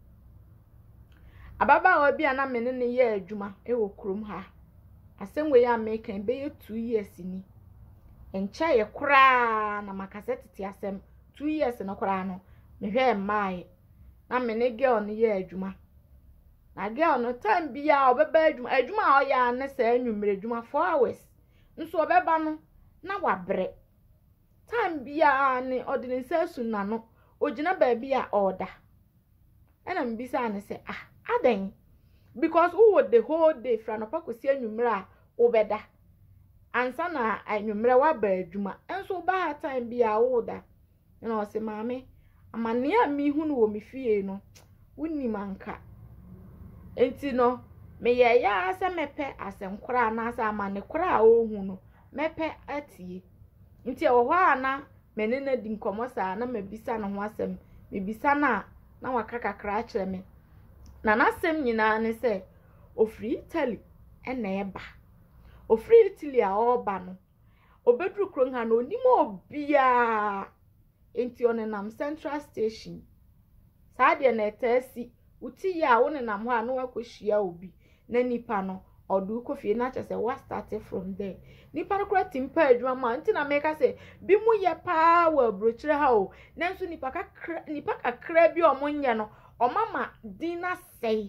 ababa wa bia na mene ne ye adwuma e wo krom ha asemwe ya American be ye two years ni encha ye kura na makasete ti asem two years no kura no me hwe mai na mene girl ne ye adwuma na girl no time bia obeba adwuma adwuma o ya ne sa anwumre adwuma four hours nso obeba no na wabre time bia ne ordinance sunna no ogina ba bia order ena mbisa ne se ah aden because who would the whole day fra no pakosi anwumre a obeda ansa na anwumre wa ba adwuma enso ba time bia woda na o se maame amane a mi hu no wo mi fie no wuni manka enti no me ye ya ase mepe asem kora na ase amane kora ohu no mepe atie nti e wo ho ana mene na di nkomo saa na mabisa no ho asem mebisa na na waka kakra kire me na nasem nyina ne se ofri Italy ena eba ofri Italy a oba no obedru kron ha no onimo obia enti onenam Central Station saade na etasi uti ya onenam ho a no wakohia obi na nipa no odu kofie na chese what started from there nipa no kra timpa adwuma ma nti na meka se bi mu ye pa wa brochire ha o nanso nipa kakra nipa kakra bi omonye no omama dina sei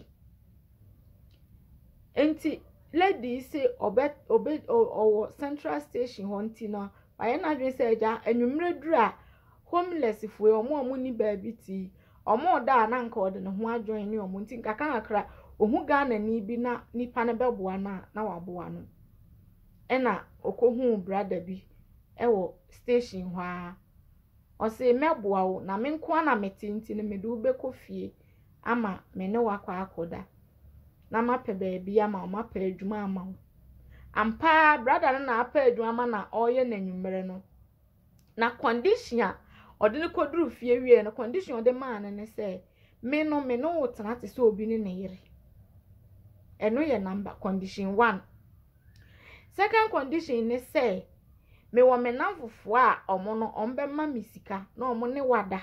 enti lady say obet obet o Central Station honti na baye na dwen se eja anwumre duru a homeless fue omo omo ni baabi ti omo da na nka ode ne ho adwen ni omo nti nkaka kakra ohu Ghana ni bi na nipa ne beboa na na waboa no ena okohu brother bi ewo station hwa o se meboa wo na me nko na metinti ne me du be kofie ama me ne wakwa akoda na mape baabi ama mape adwuma ama ampa brother na apa adwuma ama na oye na nwumere no na condition a ode ne koduru fie wie no condition ode man ne se me no me no wotena te se obi ne ne yere eno ye number condition one. Second condition ne say me wo me namfofo a omo no ombe ma misika na omo ne wada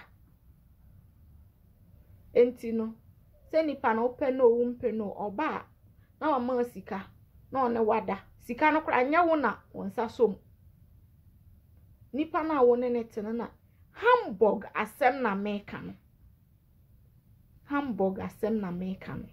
enti no se nipa no pe no wu mpe no oba na wa ma sika na one wada sika no kra nya wo na wonsa som nipa na wo ne netene na Hamburg asem na America no Hamburg asem na America no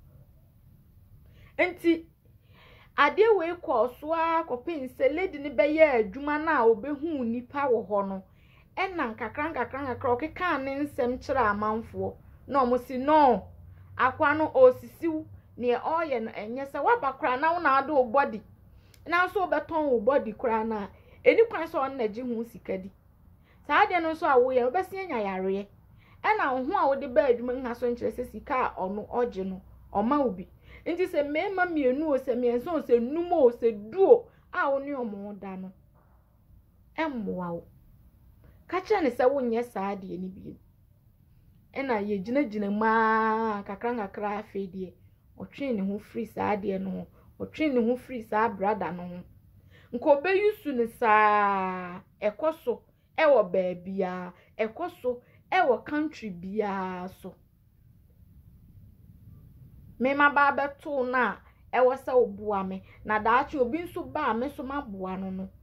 enti ade we ko so a kopin se lady ni be ye adwuma na obehu nipa wo ho no ena nkakra nkakra nkakra okeka ne nsem kire amanfo na omo si no akwa no osisiw ne oye no enye se waba kra na wona ade wo body na so beton wo body kra na eni kwan so on na gi hu sika di saa de no so awo ye obesi anya yare e na ho a wo de ba adwuma nha so nkire se sika ono oje no oma obi nti se mema mienu o se mienso o se numo o se duo a wo ne omo da no emmoa wo ka kire ne se wonye saa de ni bi ena ye gina gina ma kakra kakra afedie otwe ne ho free saa de no otwe ne ho free saa brother no nko be yusu ne saa ekoso ewo baabia ekoso ewo country bia so me ma ba beto na ewo se oboa me na daachi obi nso ba me so maboa no no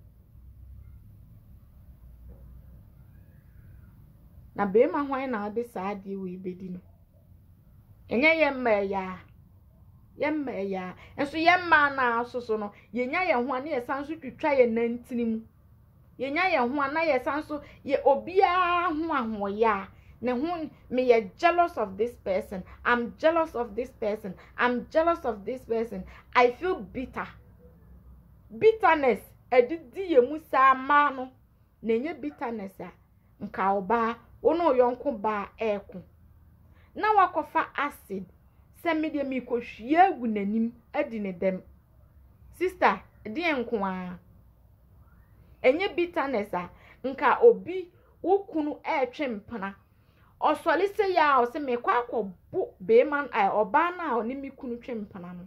na be ma hwan na de saa de we bedi no enye ye mma ya ye mma ya enso ye mma na asoso no ye nya ye ho na ye sanso twitwa ye nantinim ye nya ye ho na ye sanso ye obia ho ahoya ne ho me ye jealous of this person. I'm jealous of this person. I'm jealous of this person. I feel bitter. Bitterness edidi ye musa ma no na nye bitterness a nka oba ono yonko ba eku na wakofa acid se me de mi ko hwie agu nanim adi ne dem sister de enko a enye bitterness a nka obi wokunu etwe mpana osoli se ya o se me kwa akobo be man ai oba na oni mi kunu twe mpana no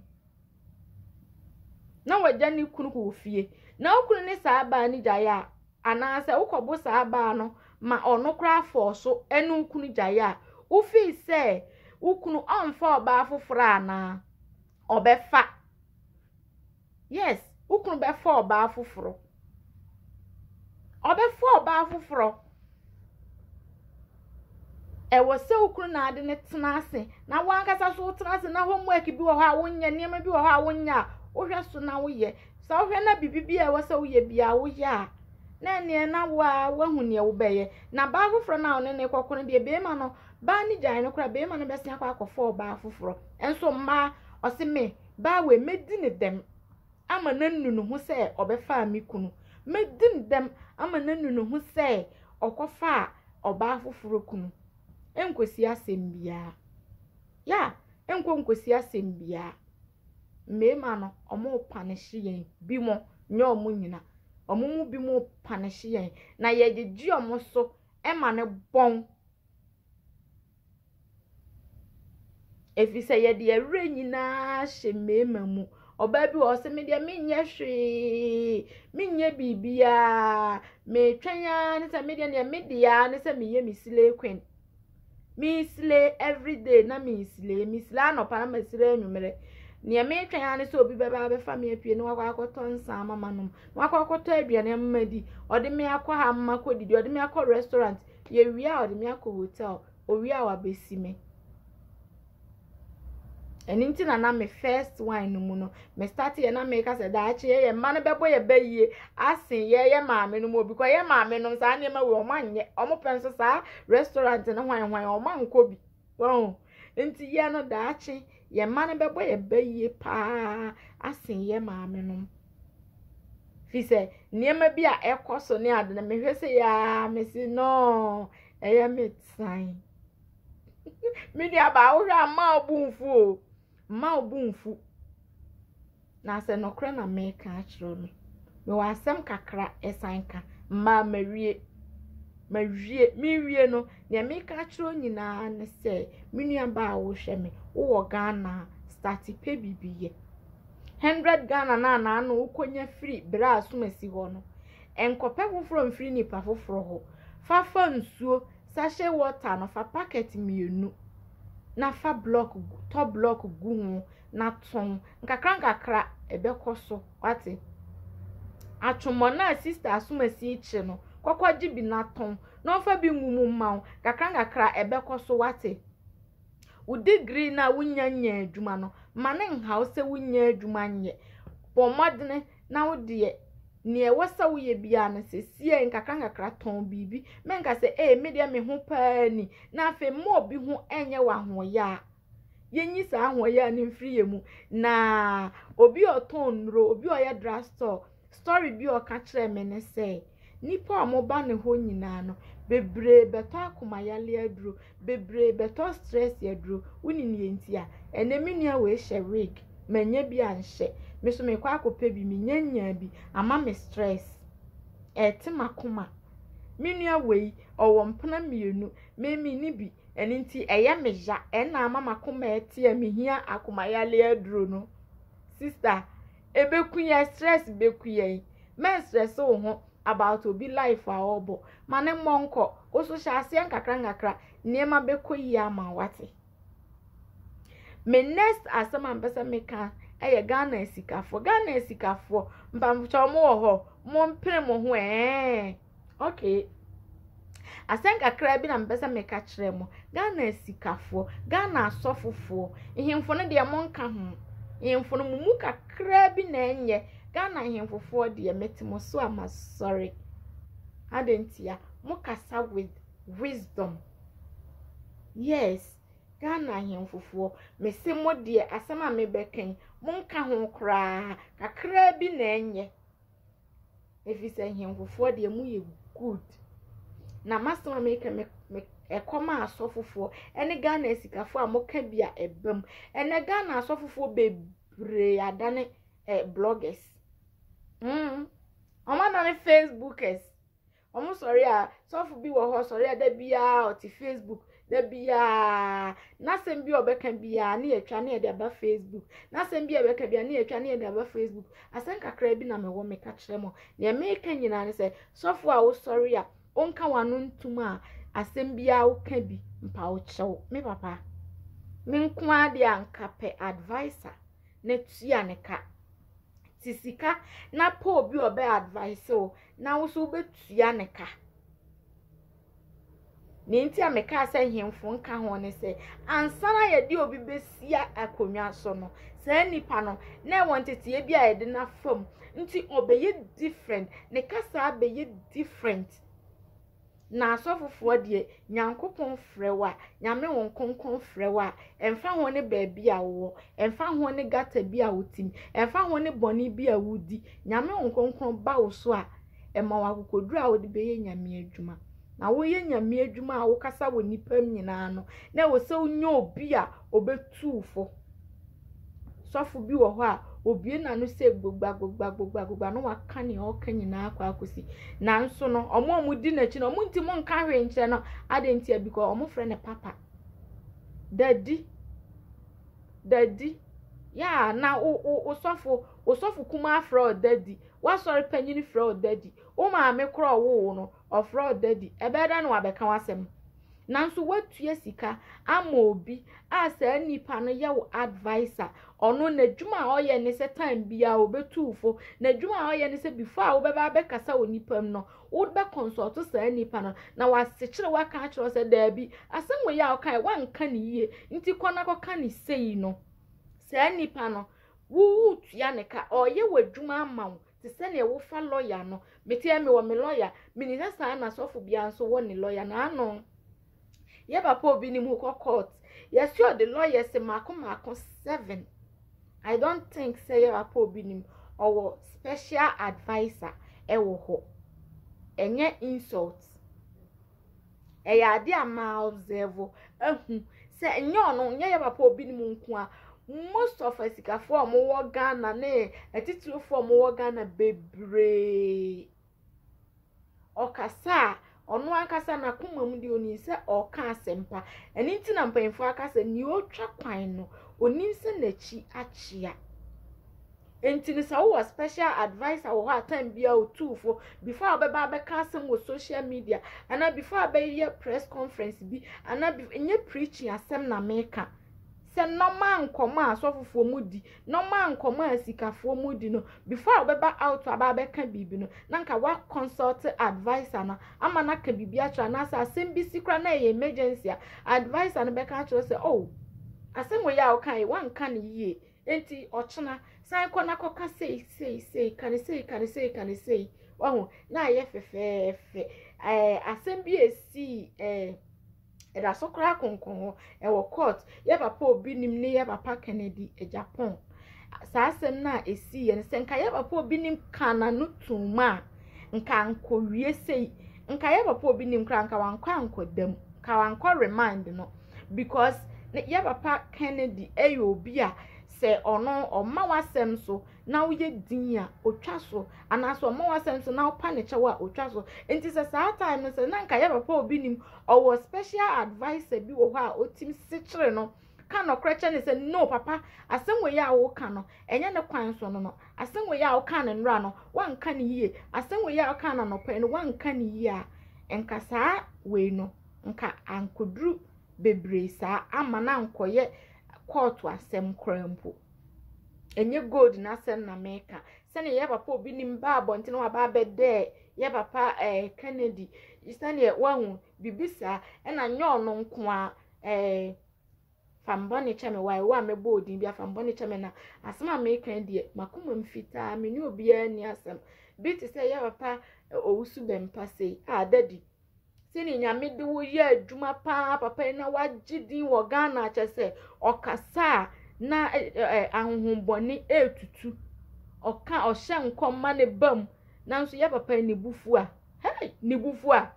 na waja ni kunu ko fie na okunu ni saa ba ni jaya ana se ukobo saa ba no ma ono kra fo so enu kunu jaya ufi se ukunu onfa oba afoforo ana obefa yes ukunu befa oba afoforo obefa oba afoforo e wo se ukunu na ade ne tena ase na wankasa so tena ase na homework bi wo ha wonya niam bi wo ha wonya wo hwe so na wo ye so hwe na bibibi e wo se wo ye bia wo ya na ne na wa wahu ne wo beye na ba afoforo na one ne kokono de be ma no ba ni jan no kra be ma no bese akwa akofo ba afoforo enso mma o se me ba we medi ne dem ama nannu no ho se obefa mi kunu medi ne dem ama nannu no ho se okofa oba afoforo kunu enkosi asembia ya enko nkosi asembia mema no omo panishi yen bi mo nye omo nyina omo mu bi mo panishi yen na ye gigi omo so e ma ne bon efise ye de ere nyina hye mema mu oba bi o se me de menye hwe menye bibia me twanya ne se me de ne me dia ne se me ye misile queen misile everyday na misile misile anopa na misile enwumere ne me twanya ne se obi beba be fa me apie ne wakwa akoto nsa mama nom wakwa akoto aduane mmadi ode me akwa ha mma kodidi ode me akwa restaurant ye wia ode me akwa hotel o wia wa besime eninti na na me first wine no mu no me start ye na me ka se da ache ye ma no bebo ye bayiye asin ye ye maame no mu obi kwa ye maame no sa ne ma we o manye o mo penso sa restaurant no hwan hwan o man ko bi wo enti ye no da ache ye ma no bebo ye bayiye pa asin ye maame no fi se niema bi a ekoso ne ade na me hwese ya me si no eye me tsan mi dia ba wo hwa ma obunfu o ma obunfu na se nokre na me ka achiro no me wa asem kakra esanka ma mawie mawie mi wie no ne me ka achiro nyina ne se mi nua ba wo hwe me wo Ghana start pe bibiye one hundred Ghana na na no ukonya free bra asumasi ho no enkope foforo mfiri nipa foforo ho fa fa nsuo sachet water no fa packet mienu na fa block top block gu na ton nkakra nkakra ebekoso wate atwomo na sister asumasi ichi no kokwaji bi na ton no fa bi ngumu mawo kakra nkakra ebekoso wate u degree na wunya nya adwuma no mane nha wo se wunya adwuma nye pomodne na wo de ne e wasa wo ye bia na se sie nkakra nkakra ton bibi menka se eh me de me ho paani na afa mo bi ho enye wa ho ya yenyi saa ahoye ne mfiri yemu na obi oton nro obi oya drugstore story bi o ka kire me ne say nipa amoba ne ho nyina no bebre beto akomayale aduro bebre beto stress aduro woni ne yentia enemi nua we hye wig manya bi anhye me so me kwa akopa bi me nyanya bi ama me stress ete makoma me nua we owo mpena mienu me mi ni bi eni nti eye meja ena ama makoma ete me hia akomayale aduro no sister ebekuya stress bekuya men stress wo ho about obi life a obo mane monko wo so sha ase nkakra nkakra niema bekoyi ama wate me next asama mpesa meka eye Ghana esikafo Ghana esikafo mpamcho mo ho mo mpere mo ho eh okay asenka kra bi na mpesa meka kire mo Ghana esikafo Ghana asofofo ihemfo ne de mo nka ho ihemfo no mumu kakra bi na enye Ghana ihemfofo de metimo so ama sorry adentia mo kasa with wisdom yes Ghana ihemfofo me se mo de asema me beken mo nka ho kra kakra bi na enye efise ihemfofo de mu ye good na masema me ka me ekoma asofofo ene Ghana esikafo a mo ka bia ebam ene Ghana asofofo bebre adane eh bloggers mm oma na Facebookers omo sorry a sofu bi wo ho sorry da bia oti Facebook da bia na sem bi obeka bia na yetwa na de ba Facebook na sem bi obeka bia na yetwa na de ba Facebook asan kakra bi na me wo me ka kire mo na me ka nyina ne se sofu a wo sorry a onka wanu ntuma asem bia wo ka bi mpa wo chew me papa me nko ade anka pe advisor na tua ne ka tisika na pa obi obe advice o na wo so betua ne ka ni nti ameka asa hemfo nka ho ne se ansana ye de obi besia akonwa so no sa nipa no na wontete ye bia ye de na fam nti obeye different ne kasa abeye different na asofofo de nyankopon frewa nyame won konkon frewa emfa ho ne baabi a wo emfa ho ne gata bi a wotim emfa ho ne boni bi a wudi nyame won konkon ba wo so a ema wakokoduru a wo de beye nyame adwuma na wo ye nyame adwuma a wo kasa wo nipam nyina no na wo se unyo obi a obetufo sofo bi wo ho a obie na no se gbogba gbogba gbogba gbogba no waka ne o ka nyina akwa akosi na nso no omo omo di na chi no omo nti mo nka hwe nche no adentia because omo frɛ ne papa daddy daddy ya na o o sofo o sofo kuma afro daddy wa sorry panyini fro daddy o ma me kro wo no ofro daddy ebeda no abeka wasem nanso watue sika ama obi asa nipa no ye wo advisor ono na dwuma a oye ne se time bia obetufo na dwuma a oye ne se before wo beba bekasa onipam no wo be consult sa nipa no na wasechire waka akiro se da bi asemwe ya okai wanka ne yie nti kona koka ne sei no sa nipa no wo utua ne ka oye wadwuma ama wo ti se ne wo fa lawyer no metie me wo me lawyer mini sa na sofo bia nso wo ne lawyer na ano ye papa obi ni mu ko court yes sure the lawyer say mako mako seven I don't think say ye papa obi ni or special advisor e wo ho enye insult e ya de ama observe ehun say enye ono nye ye papa obi ni mu nko a most of us sikafo omo wo Ghana na etitiro fo omo wo Ghana bebre okasa onu akasa na komam di oni se oka asempa eni nti na mpanfo akasa ni otwa kwan no oni se nachi achia enti ni sa wo special advisor wo ha time bia otufo before obeba be ka asem wo social media ana before abe press conference bi ana enye preaching asem na meka se normal nkoma asofofo mudi normal nkoma asikafo mudi no before obeba out aba be ka bibi no na nka wa consult advisor na ama na ka bibi acha na sa asem bi sikra na ye emergency advisor na be ka acha say oh asem we ya o kan wan kan yie enti ochena sai kona koka sei sei sei kan sei kan sei kan sei wahu na ye fefefe eh asem bi esi eh e da so kra konkon e wo court ye papa obi nim ne ye papa Kennedy e Japan saa asem na esi ye ne se nka ye papa obi nim kana no tuma nka ankowie sei nka ye papa obi nim kra nka wankwa ankodam ka wankwa remind no because ye papa Kennedy e yo obi a se ono oma wasem so na wo ye din a otwa so anaso oma wasem so na wo pa ne chewa otwa so enti se saa time no se na nka ye papa obi nim owo special advisor bi wo ho a otim sikire no ka no kreche ne se no papa asem we ya wo ka no enye ne kwan so no no asem we ya wo ka ne nra no wanka ne yie asem we ya wo ka na no pa no wanka ne yie a enka saa we no nka ankodru bebre saa ama na nkoye court asem krampo enye gold na asem na meka se ne ye papa obi nim ba abonte no aba bede ye papa eh Kennedy isane wahu bibisa e na nyo no nko a eh fambone chame wai wa mebo odin bia fambone chame na asem American de makoma mfita me ni obi ani asem bit say ya papa owusu bempa sei ah daddy sini nyame de wo ye adwuma pa papa na wagidi wo Ghana chese okasa na ahunhumbone etutu oka ohye nkomma ne bam nanso ya papa ni bufu a hey ni bufu a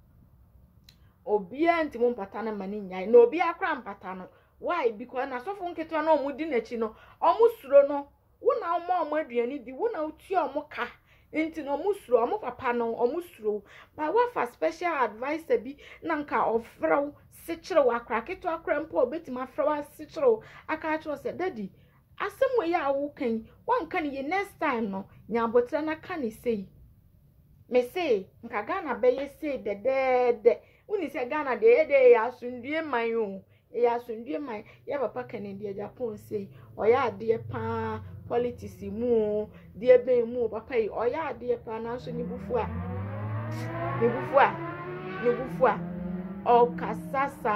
obi antimo mpata na mani nyai na obi akra mpata no why because na sofo nketo na omudi nachi no omusuro no wona omo omo aduani di wona uti omo ka enti no omusuro omo papa no omusuro ba wafa special advisor bi na nka ofrew sikire wa akra keto akra mpo obetima frew sikire aka achro se daddy asem we ya wo kan wanka ne next time no nyabotre na ka ne sei me say nka Ghana be ye say de de de uni se Ghana de de ya sundue man o ya sundue man ya papa Kennedy Japan say oya ade pa politics mu de be mu papa yi oya ade pa na so ni bufu a ni bufu a ni bufu a o kasasa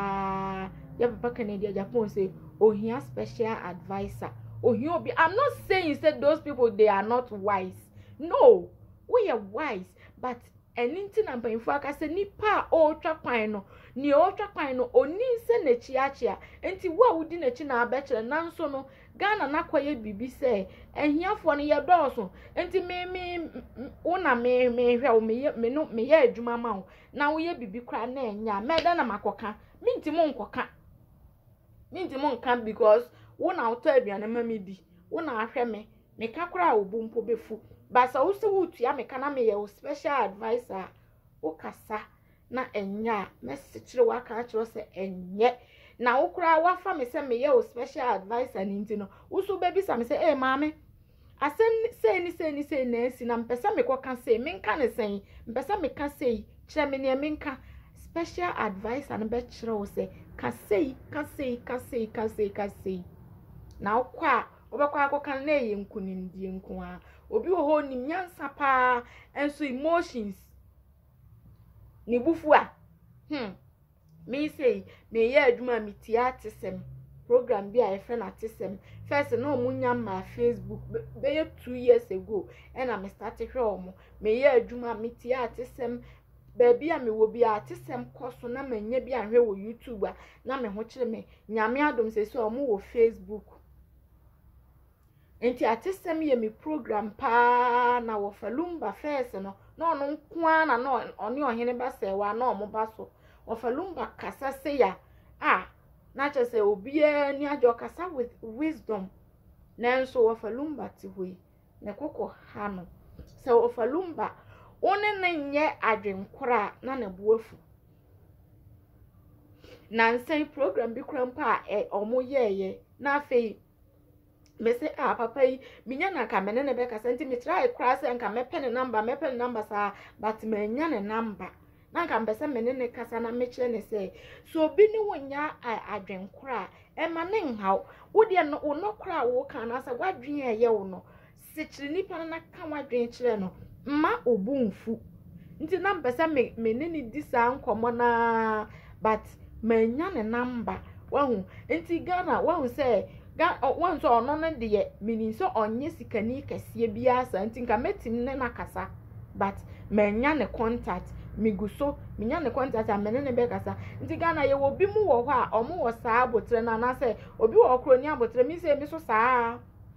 ya papa Kennedy Japan say ohia special advisor ohia obi. I'm not saying say those people they are not wise, no, we are wise, but eninti na mpanfo aka se nipa o twa kwan no ni o twa kwan no oni se na chiachia enti wo a wudi na chi na abekere nanso no Ghana na kwaye bibi se ehiafo no ye dooso enti me me una me me hwe o me me no me ye adwuma ma wo na wo ye bibi kra na enya meda na makoka minti mo nkoka minti mo nka because wo na auto aduane ma me di wo na ahwe me me kakra obu mpo befu basa wo se wo tua me kana me ye wo special advisor wo kasa na enya message wa ka achiro se enye na wo kura wa fa me se me ye wo special advisor ni ntino wo so baby sa me se eh maame asem se ni se ni se na esi na mpesa me koka se me nka ne sen mpesa me ka se kire me ne me nka special advisor na be kire wo se ka se ka se ka se ka se ka se na wo kwa obekwa akoka na ye nkunindie nko a obi wo ho ni nyansa pa enso emotions ni bufu a hmm me say me ye adwuma me tiatisem program bi a e friend atisem first no munya ma Facebook be ye two years ago and I started hwe omo me ye adwuma me tiatisem baby a me wo bi atisem koso na manya bi ahwe wo YouTube a na me ho kire me nyame adom se so omo wo Facebook enti atisem ye me program pa na wo falumba first no no no nkoa na no oni ohene ba se wa na omo ba so wo falumba kasa se ya ah na che se obi ani ajo kasa with wisdom nanso wo falumba ti hoi na kokko ha no se wo falumba one na nye adwenkora na na buafu na nsen program bi krampa e omo yeye na afei me say ah papa yi minya na ka mene ne be ka senti me try cross and ka me pen number me pen number sa but me nya ne number na ka mbese mene ne kasa na me kire ne say so bi ni wonya adwenkora e ma ne nhaw wo de no wo no kora wo ka na sa gwadwen eye wo no sikiri nipa na ka wadwen kire no ma obunfu nti na mbese me mene ni disa nkomo na but me nya ne number wahu nti Ghana wahu say ga once ono no de meaning so onye sikani kase bia sa nti nka metim ne nakasa but manya ne contact miguso minya ne contact amene ne be kasa nti Ghana ye obi mu wo ho a omo wo saa abotre na na se obi wo kroni abotre mi se mi so saa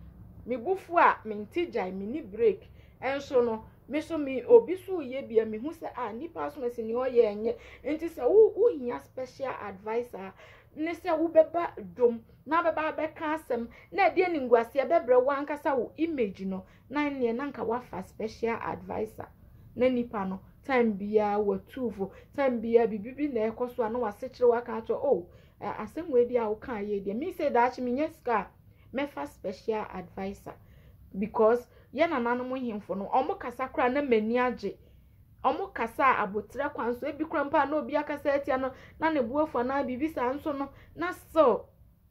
mi bufu a mi ntijai mi ni break enso no me so mi obi so ye bia mi hu se ah nipa so mesi ni o ye enye nti se wo wo hia special advisor ne se wo beba dom na beba be ka asem na de ni ngwase bebre wan kasa wo image no na ne na nka wafa special advisor na nipa no time bia wa tuvo time bia bibibi na ekoso na wasechire waka acho oh asem we dia wo kan ye de me say that me nyeska mefa special advisor because ye na nanu mo himfo no omo kasa kra na mani age omo kasa abotre kwan so ebi kra mpa na obi akasa atia no na ne buafo na bibi sa nso no na so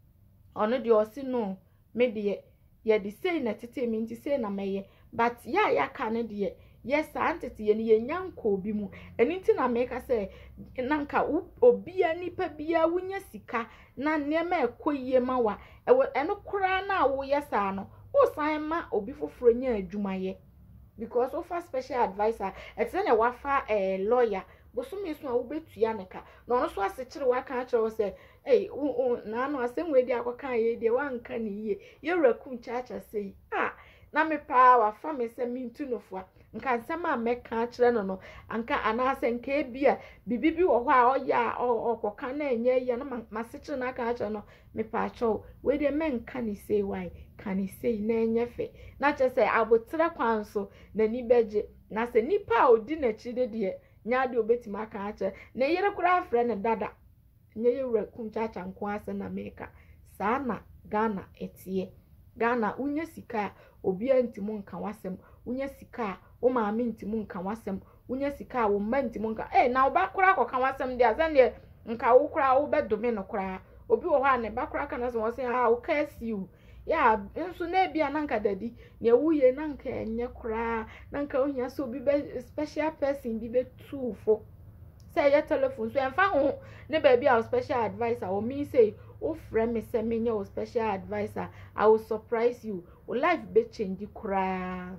ono de osi no me de ye de say na tete me nti say na meye but ya ya ka ne de yes antete ye ne ye nyanko obi mu eni nti na me ka say nanka obi ani pa bia wunya sika na nneema ekoyie mawa eno kra na wo yesa no o san ma obi foforo nya adwumaye because of a special advisor it's na wafa eh lawyer bosumi so a wo betua ne ka na ono so asechire waka a kire say eh na no asem we di akoka ye de wanka ne yie ye rakum chacha say ah na me pa wafa me se mintu nofua nka nsema a meka a kire no no anka anase nka ebia bibibi wo ho a oya okoka na enye ye na masechire na aka a kire no me pa cho we de menka ni say why can he say na enyefe na che say abotre kwan so na ni beje na se nipa odi na chide de nya de obetima aka ache na yere kura afre ne dada nye yewra kum chacha nko ase na meka saa na Ghana etie Ghana unye sika obi antimu nka wasem unye sika o maami ntimu nka wasem unye sika wo mma ntimu nka eh na oba kura akoka wasem de azan de nka wo kura wo bedome no kura obi wo ha ne ba kura kana so wo se ha wo kasiu ya nso na bia nanka dadi ne wuye nanka enye kura nanka ohia so bi be special person bi be tufo say your telephone so enfa ho ne ba bia special advisor o mean say o friend me say me your special advisor I will surprise you o life be change kura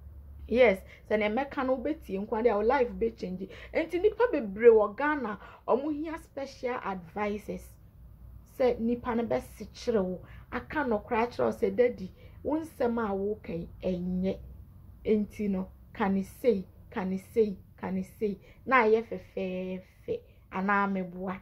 yes say na meka no betie nkwade our life be change enti nipa bebre wo Ghana omo hia special advisors say nipa na be sichire wo aka no kra kire say daddy wonsem a wo kan enye enti no can say can say can say na ye fefefe ana meboa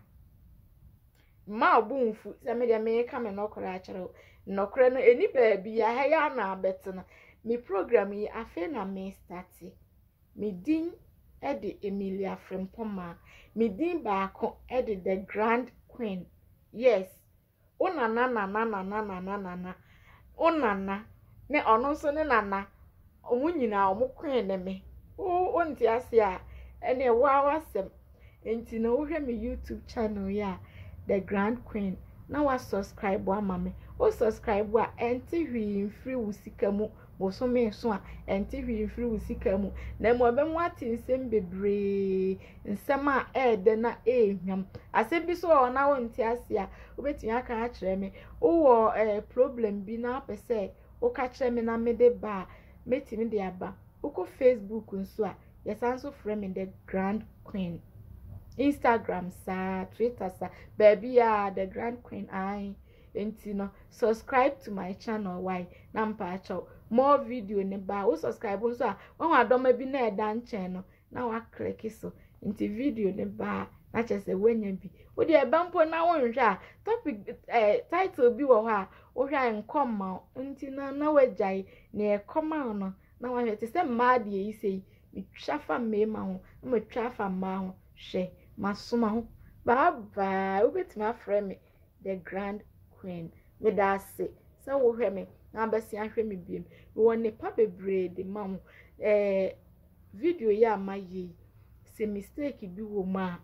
ma obunfu say me de me ka me no kra kire no kra no eni ba bia ha ya na abetena mi program yi afe na me start mi din e de Emilia Frimpoma mi din ba ko e de the Grand Queen yes ona na na na na na na na na ona na ne ono so ne nana omu nyina omu queen ne me o onti ase a ene wa wasem enti na wo hwe me YouTube channel ya the Grand Queen na wa subscribe wa mame o subscribe wa enti hwi mfiri wusika mu boso me so a enti hwi mfiri wusika mu na mo be mu ati nsem bebre nsem a e de na ehwam ase bi so o na wonti ase a obetun aka a kire me o wo eh problem bi na pese o ka kire me na me de ba metimi de aba uko Facebook nso a yesanso frame me the Grand Queen Instagram sa Twitter sa baby ya the Grand Queen ai enti no subscribe to my channel why na mpa cho more video ne ba o subscribe so a won adoma bi na eda nchen no na wa click so enti video ne ba na chese wenya bi wo de eba mpo na won hwe a topic eh title bi wo ha wo hwe nkoma enti na na wajai na ekoma no na wa hwe te se ma de yi sei mi twafa mema ho ma twafa ma ho hwe masoma ho bye bye obetima frame the Grand Queen me da se se wo hwe me na besi ahwe me biem we won ne pa bebre de mam eh video ya maye se mistake bi wo ma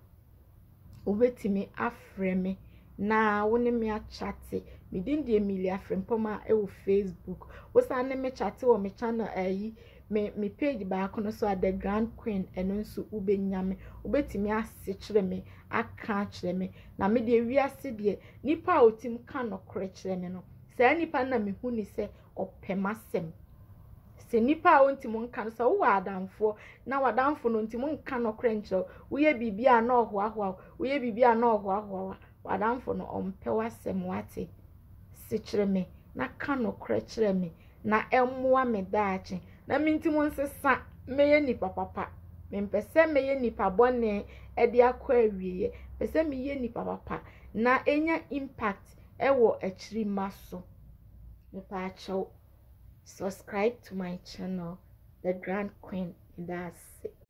obetimi afreme na woni me a chatte me din de Emilia Frimpoma e wo Facebook wo sa ne me chatte wo me channel ayi me me page ba kono so the Grand Queen eno nso ubenyame obetimi asechire me aka kire me na me de wiase de nipa otim ka no kire kire me no sa nipa na me hu ni se opemasem se nipa a onti mo nka no se wo adamfo na wadamfo no onti mo nka no krenche wo ye bibia na ohoahoa wo ye bibia na ohoahoa wadamfo no ompe wasem wate se kire me na ka no krekire me na emmoa me daache na minti mo nsesa meye nipa papa mempese meye nipa bone e de akwa awiye pese meye nipa papa na enya impact ewo akiri maso nipa acho. Subscribe to my channel, The Grand Queen. That's it.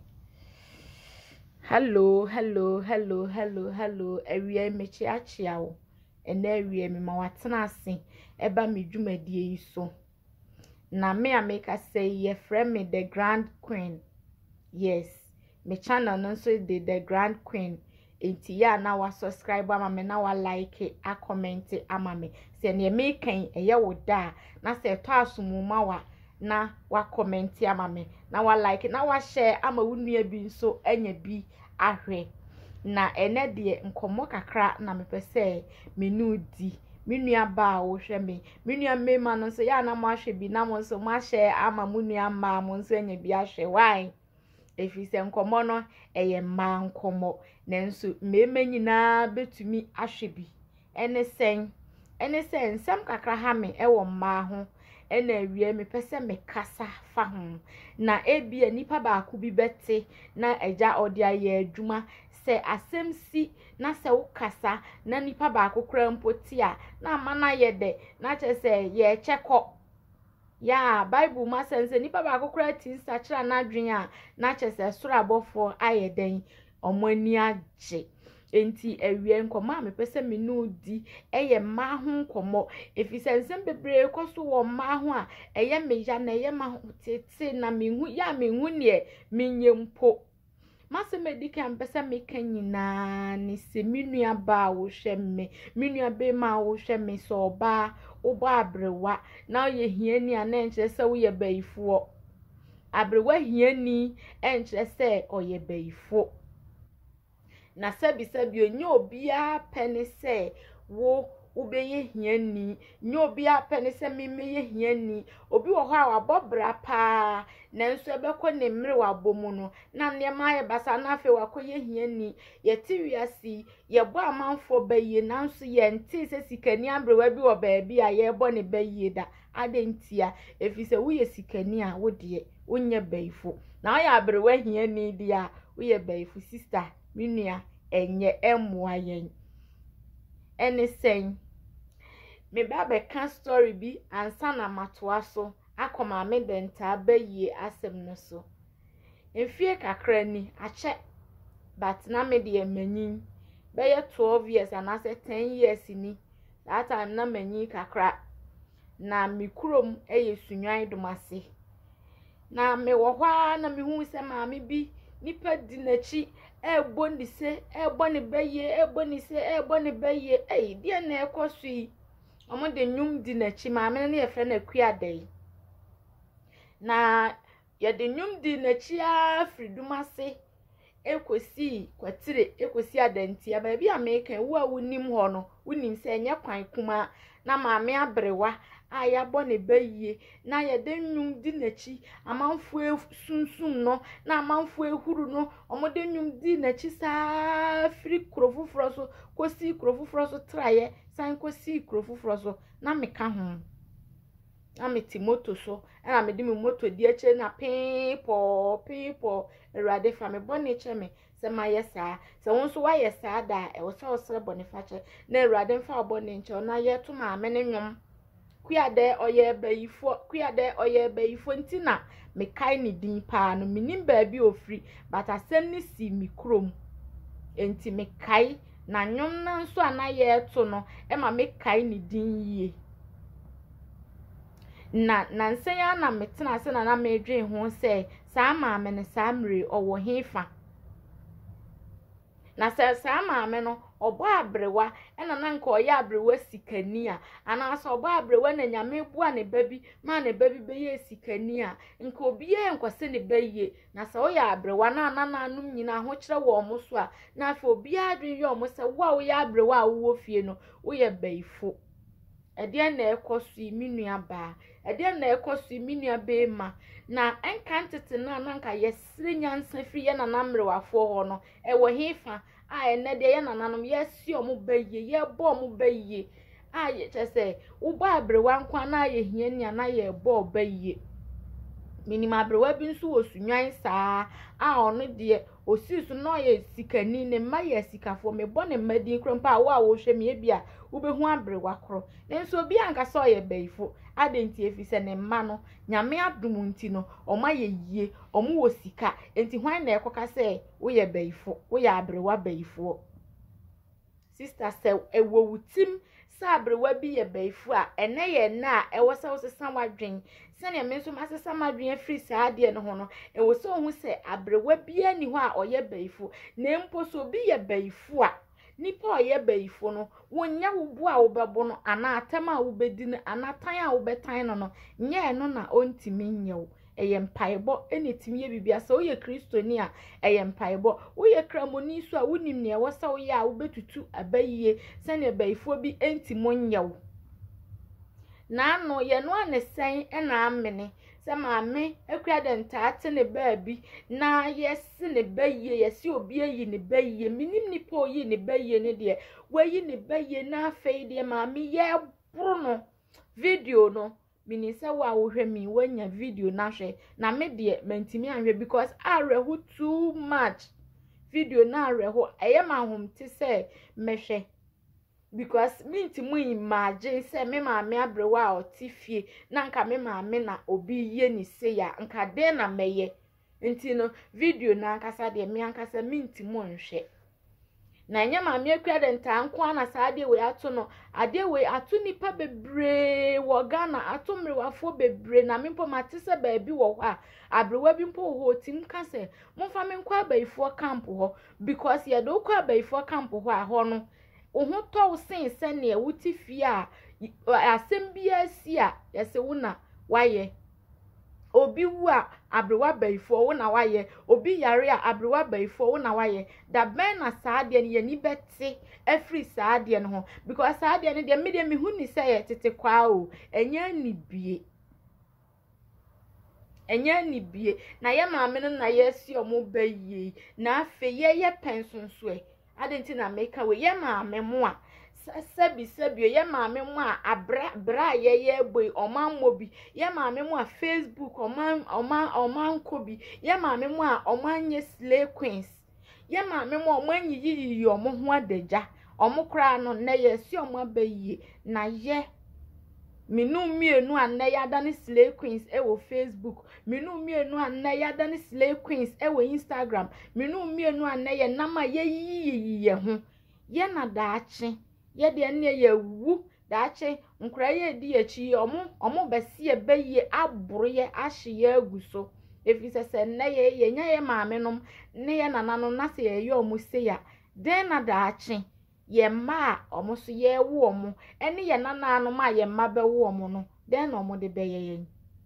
Hello, hello, hello, hello, hello. Ewie mechi achiawo. Ene ewie me ma watena ase eba me dwumadie yi so. Na me a make say ye friend me The Grand Queen. Yes, me channel no so the The Grand Queen. Enti ya na wa subscribe ama me na wa like a comment ama me se ne me kan eye wo da na se to asomuma wa na wa comment ama me na wa like na wa share ama wunua bi nso anya bi ahwe na ene de nkomo kakra na me pese me nu di me nua ba wo hwe me me nua mema no so ya na mo ahwe bi na mo nso mo share ama mo nua ma mo nso anya bi ahwe why efi se nkomo no eye ma nkomo nenso meme nyina betumi ahwe bi ene sen ene sen nsem kakra ha me ewo mma ho ena awie me pese me kasa fa ho na ebi anipa ba ku bi bete na eja ode aye adwuma se asem si na se wo kasa na nipa ba akokra mpoti a na mana ye de na che se ye cheko ya Bible ma sense nipa ba akokra tin sa kira na dwen a na che se soro abofo aye den omani agye enti awie nkoma me pese me no di eye ma ho nkomo efise nsem bebre koso wo ma ho a eye me ya na eye ma ho tete na me hu ya me hu ne menye mpo mase medika mpese me kanyina ni se minua ba wo hwe me minua be ma wo hwe me so ba wo ba abrewa na ye hiani a na enche se wo ye baifo abrewa hiani enche se oye baifo na sabi sabi onye obia pene se wo ubeye hiani nyo obia pene se memeye hiani obi wo ho a wabobra pa nanso ebekọ ne mmere wabomu no na nneema ye basa na afi wakoye hiani ye tiwiasi ye bo amanfo baye nanso ye nti se sikani abrewa bi wo baabi a ye bo ne baye da adentia efise wo ye sikani a wo de onye baifo na ya abrewa hiani dia wo ye baifo sister minua enye emwa yen ene sen me ba be kan story bi ansa na matoa so akoma me denta baye asem no so enfie kakra ni ache but na me de manyin be ye twelve years and ase ten years ni that time na manyin kakra na me kurom eye sunwan domase na me wo hwa na me hu se ma me bi nipa di nachi ebo ni se ebo ni beye ebo ni se ebo ni beye eh dia na ekoso yi omo de nyum di nachi ma me na ye fre na kuadai na ye de nyum di nachi a fridumase ekosi kwatire ekosi adanti aba bi ameka wo a wonim ho no wonim se enye kwan kuma na maame abrewa aya bo ne baye na ye de nyum di nachi amanfo sunsun no na amanfo ehuru no omo de nyum di nachi sa firi krofufro so kosi krofufro so traye san kosi krofufro so na meka ho na meti moto so na me de me moto di eche na pipo pipo erade fa me bone che me se ma yesa se won so wa yesa da e wo se wo sere bone fa che na erade fa bone nche na ye to ma me ne nwom kuade oye bayifo kuade oye bayifo ntina me kai ni din pa no minim ba bi ofri but asem ni si mi krom enti me kai na nwom na nso anaye to no e ma me kai ni din yie na na nsen ya na metena se na na medwen ho se saa maame ne saa mre owo hefa na se saa maame no obo abrewa ena na nka oya abrewa sikani a ana so obo abrewa na nyame bua ne babi ma ne babi beye sikani a nka obiye nkwase ne baye na se oya abrewa na na na anum nyina ho kire wo mo so a na afa obiya adwen yo mo se wa oya abrewa a wo fie no wo ye baifo ede na ekosu mi nua ba ede na ekosu mi nua be ma na enka ntete na na nka yesire nyansa firi ye nanamrewafo ho no e wo hefa a ene de ye nananom yesi omo baye ye bo omo baye a ye chese wo ba abrewa nkwa na ye hia nia na ye bo baye minima abrewa bi nso osunwan saa a ono de osisu no ye sikani ne ma ye sikafo me bo ne madi krompa a wo a wo hwe me bia wo behu abrewa kro nenso obi anka so ye baifo adenti efise ne mma no nyame adum nti no oma ye yie omo wo sika enti hwan na ekoka se wo ye baifo wo ye abrewa baifo sister se ewo wutim sa abrewa bi ye baifo a ene ye na ewo se wo sesa wadwen se ne me nso masesa madwen afiri sa ade ne ho no ewo se ohun se abrewa bi ani ho a oye baifo na mpo so bi ye baifo a nipa oye baifo no wonya wubu a wobebo no ana atema a wobedi no ana tan a wobetan no no nye no na ontimi nyew eye mpaebo enetimi ye bibia se oye kristoni a eye mpaebo oye kramoni so a wonim ne ewo se oye a wobetutu abayiye se ne baifo bi entimo nyew na no ye no anesen ena amene se maame akura de ntaate ne baabi na yesi ne bayiye yesi obi ayi ne bayiye minim ni po yi ne bayiye ne de wayi ne bayiye na afei de maame ye buru no video no mini se wa wo hwe mi wanya video na hwe na me de mantimi anhwe because areho too much video na areho eye ma hom ti se mehwe because me ntimu imagine say me maame abrewa a otifie na nka me maame na obi ye ni se ya nka de na meye nti no video na nkasa de me ankasa me ntimu nhwe na nya maame akua de nta nko na sa de we ato no ade we ato nipa bebre wo Ghana ato mrewafo bebre na mempo matese ba bi wo ho a abrewa bi mpo ho tim ka se momfa me nkwa baifo camp ho because ye do kwa baifo camp ho a ho no ohun to sen se ne wuti fie a asem bia si a yese wona waye obi wu a abrewa baifo wona waye obi yare a abrewa baifo wona waye da ben na saade ne yani beti every saade ne ho because saade ne de me de me hu ni se ye tete kwa o enya ni bie enya ni bie na ye maame no na ye si omo bayi na afe ye ye pensonso e adenti na meka we ye maame mo a sabi sabi ye maame mo a abra bra ye ye boy oman mobi ye maame mo a Facebook oman oman oman kobi ye maame mo a oman nye slay queens ye maame mo oman yiyi omo ho adagya omo kra no na ye si omo abayi na ye minu mienu anna ya dane slay queens e wo Facebook minu mienu anna ya dane slay queens e wo Instagram minu mienu anna ye nama ye yiyi ye ho ye na daache ye de ne ye wu daache nkura ye di echi omo omo bese ye baye aburu ye ahye ye aguso efise se na ye ye nya ye maame nom ne ye nananom na se ye ye omo se ya den na daache ye ma omo so ye wo omo ene ye nanano ma ye ma be wo omo no den na omo de be ye ye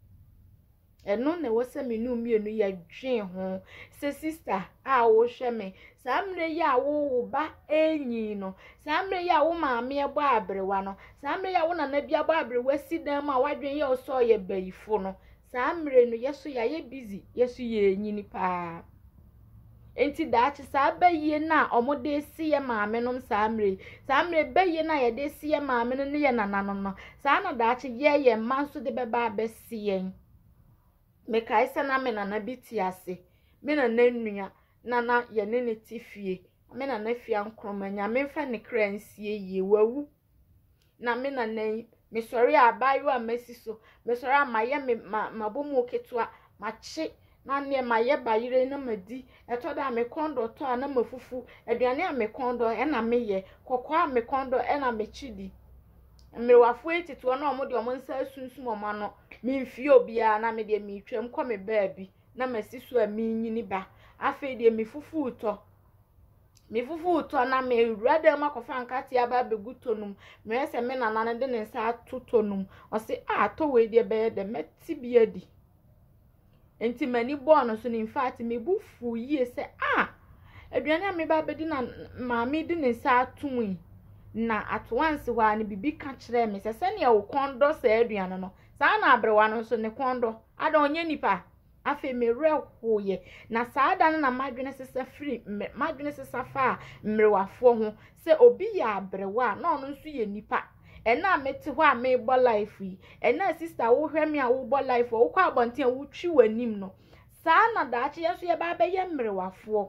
eno na wo se menu mienu ye dwen ho se sister a wo hwe me samre ya wo wo ba enyi no samre ya wo maame e bo abrewa no samre ya wo na na bia bo abrewa si dan ma wadwen ye oso ye baifo no samre no yeso ya ye busy yeso ye enyi ni pa enti daachi sa baye na omode si ye maame nom samre samre baye na ye de si ye maame no ne ye nananom no sa na daachi ye ye manso de beba abesi yen me kai se na me nana biti ase me na nanua nana ye ne ne tifie me na na fia nkroma nya me fa ne kransie ye wawu na me na nan me sori abayo amasi so me sori amaye me mabomu ketua machi na ne maye bayire na madi eto da me kondo to ana mafufu aduane a me kondo e na me ye kokwa me kondo e na me chidi mmerewafo etito na omo de omo nsa sunsum omo no me mfie obia na me de me twam kwa me baabi na masisu a me nyini ba afa de me fufu uto me fufu uto na me rada makofa nkate aba begutonum me se me na na de ne nsa atotonum o se a to we de be de meti bia di enti mani bono so in fact me bufu yie se ah aduane a me ba bedi na maame di ne nsa atomui na at once wa ne bibi ka kire me se se ne wo kondo sa aduane no saa na abrewa no so ne kondo ada onye nipa afi me rehoye na saa da na madwene sesa free madwene sesa fa mrewafo ho se obi ya abrewa na ono nso ye nipa ena meti ho a me bo life yi ena sister wo hwe me a wo bo life wo kwa abonten wo twi wanim no saa na da ache yeso ye ba ba ye mrewafo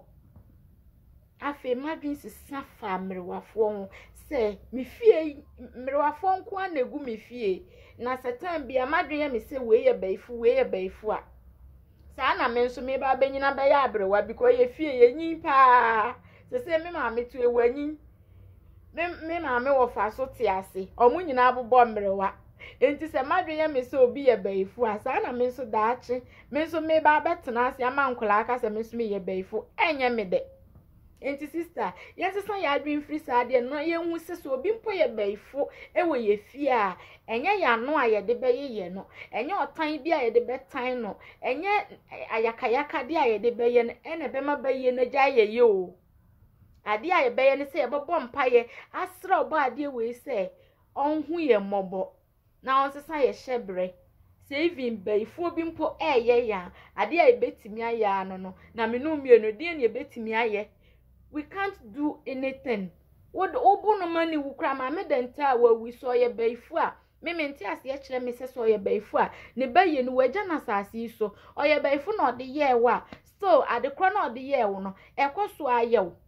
afi madwene sesa fa mrewafo ho se me fie mrewafo nko anegu me fie na satan bia madwene me se we ye baifu we ye baifu a saa na me nso me ba benyina ba ya abrewa because ye fie ye nyin pa se se me ma me tu ewanyin me me ma me wo fa so te ase omu nyina abobọ mrewa enti se madwene me se obi ye baifu a saa na me nso daache me nso me ba betena ase ama nkola aka se me nso me ye baifu enye me de enti sister yesesa ya adwin free saa de no ye hu se so obi mpo ye baifu ewe ye fie a enye ya no a ye de be ye no enye otan bi a ye de betan no enye ayakayaka de a ye de be ye no ene be ma be ye na gya ye ye o ade a ye be ye ne se ye bebo mpaye asra obo ade we se onhu ye mobo na onsesa ye hyebre saving baifu obi mpo eye ya ade a ye betimi aya no no na me no mienu de ne ye betimi aye. We can't do anything. What obo no money wu kra ma me denta wa wi so ye baifu a me menti ase ye kire me se so ye baifu a ne baye no waja na sase so oye baifu no de ye wa still adekro no de ye wo no ekoso aye wo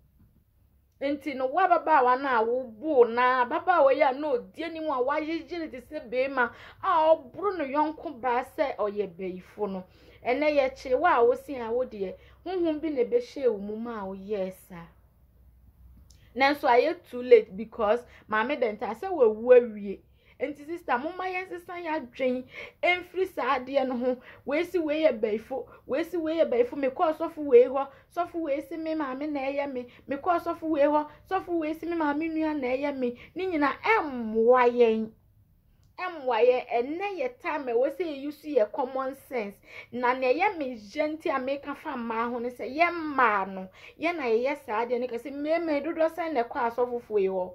enti no wa baba wa na wo bu na baba wo ya no die ni mu a wa yejire te se be ma a obru no yonko ba se oye baifu no ene ye kire wa wo si a wo de hunhun bi ne be hye wo mu ma wo yes a nanso aye too late because mama denta say we wu awie enti sister mama yensesan ya dwen emfiri saade no ho we si we ye baifo we si we ye baifo me call sofu we ho sofu we si me mama na eye me me call sofu we ho sofu we si me mama nua na eye me ni nyina emwa yen emwa ye enne ye time we say you see ye common sense na na ye me genti ameka fa ma ho ne say ye ma no ye na ye saade ne ka say me me dodo san ne kwa sofu we ho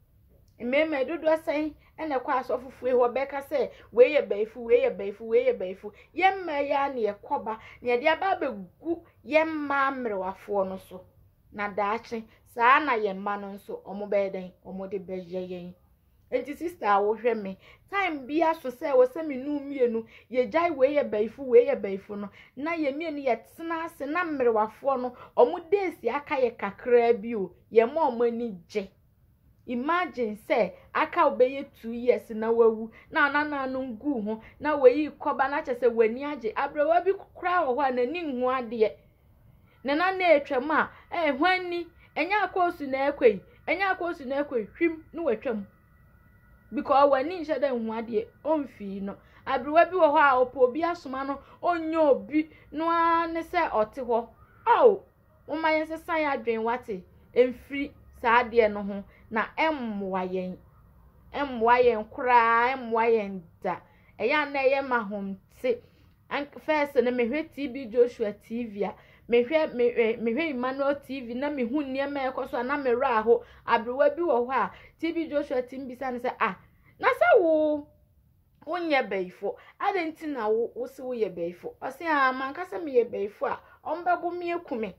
me me dodo san ene kwa asofufu e ho beka se we ye baifu we ye baifu we ye baifu ye mma ya na ye koba na de aba begu ye mma mrewafo no so na daache saa na ye mma no so omo beden omo de beje yen enti sister wo hwe me time bia so se wo se me nu mienu ye jai we ye baifu we ye baifu no na ye mienu ye tena ase na mrewafo no omo desi aka ye kakra bi o ye ma omo ani je. Imagine say aka obeye two years na wawu na anana no ngu ho na weyi koba na chese wani age abrewa bi kura wo ho na ni nhu ade na na na etwam a eh hwani enya akosu na ekwei enya akosu na ekwei hwim no watwam because wani nhye da nhu ade omfi no abrewa bi wo ho a opo obi asoma no onyo obi no a ne se ote ho oh umma yense san ya dwen wate emfiri saade no ho na emwa yen emwa yen kura emwa yen da eya na eye mahomte an first na mehwe T V Joshua T V a mehwe mehwe Emmanuel T V na mehu niema ekoso na mera aho abrewa bi wo ho a T V Joshua T V bisa ne se ah na se wo wonye baifo adenti na wo wo se wo ye baifo o se ah man kasa me ye baifo a ombebo me ekume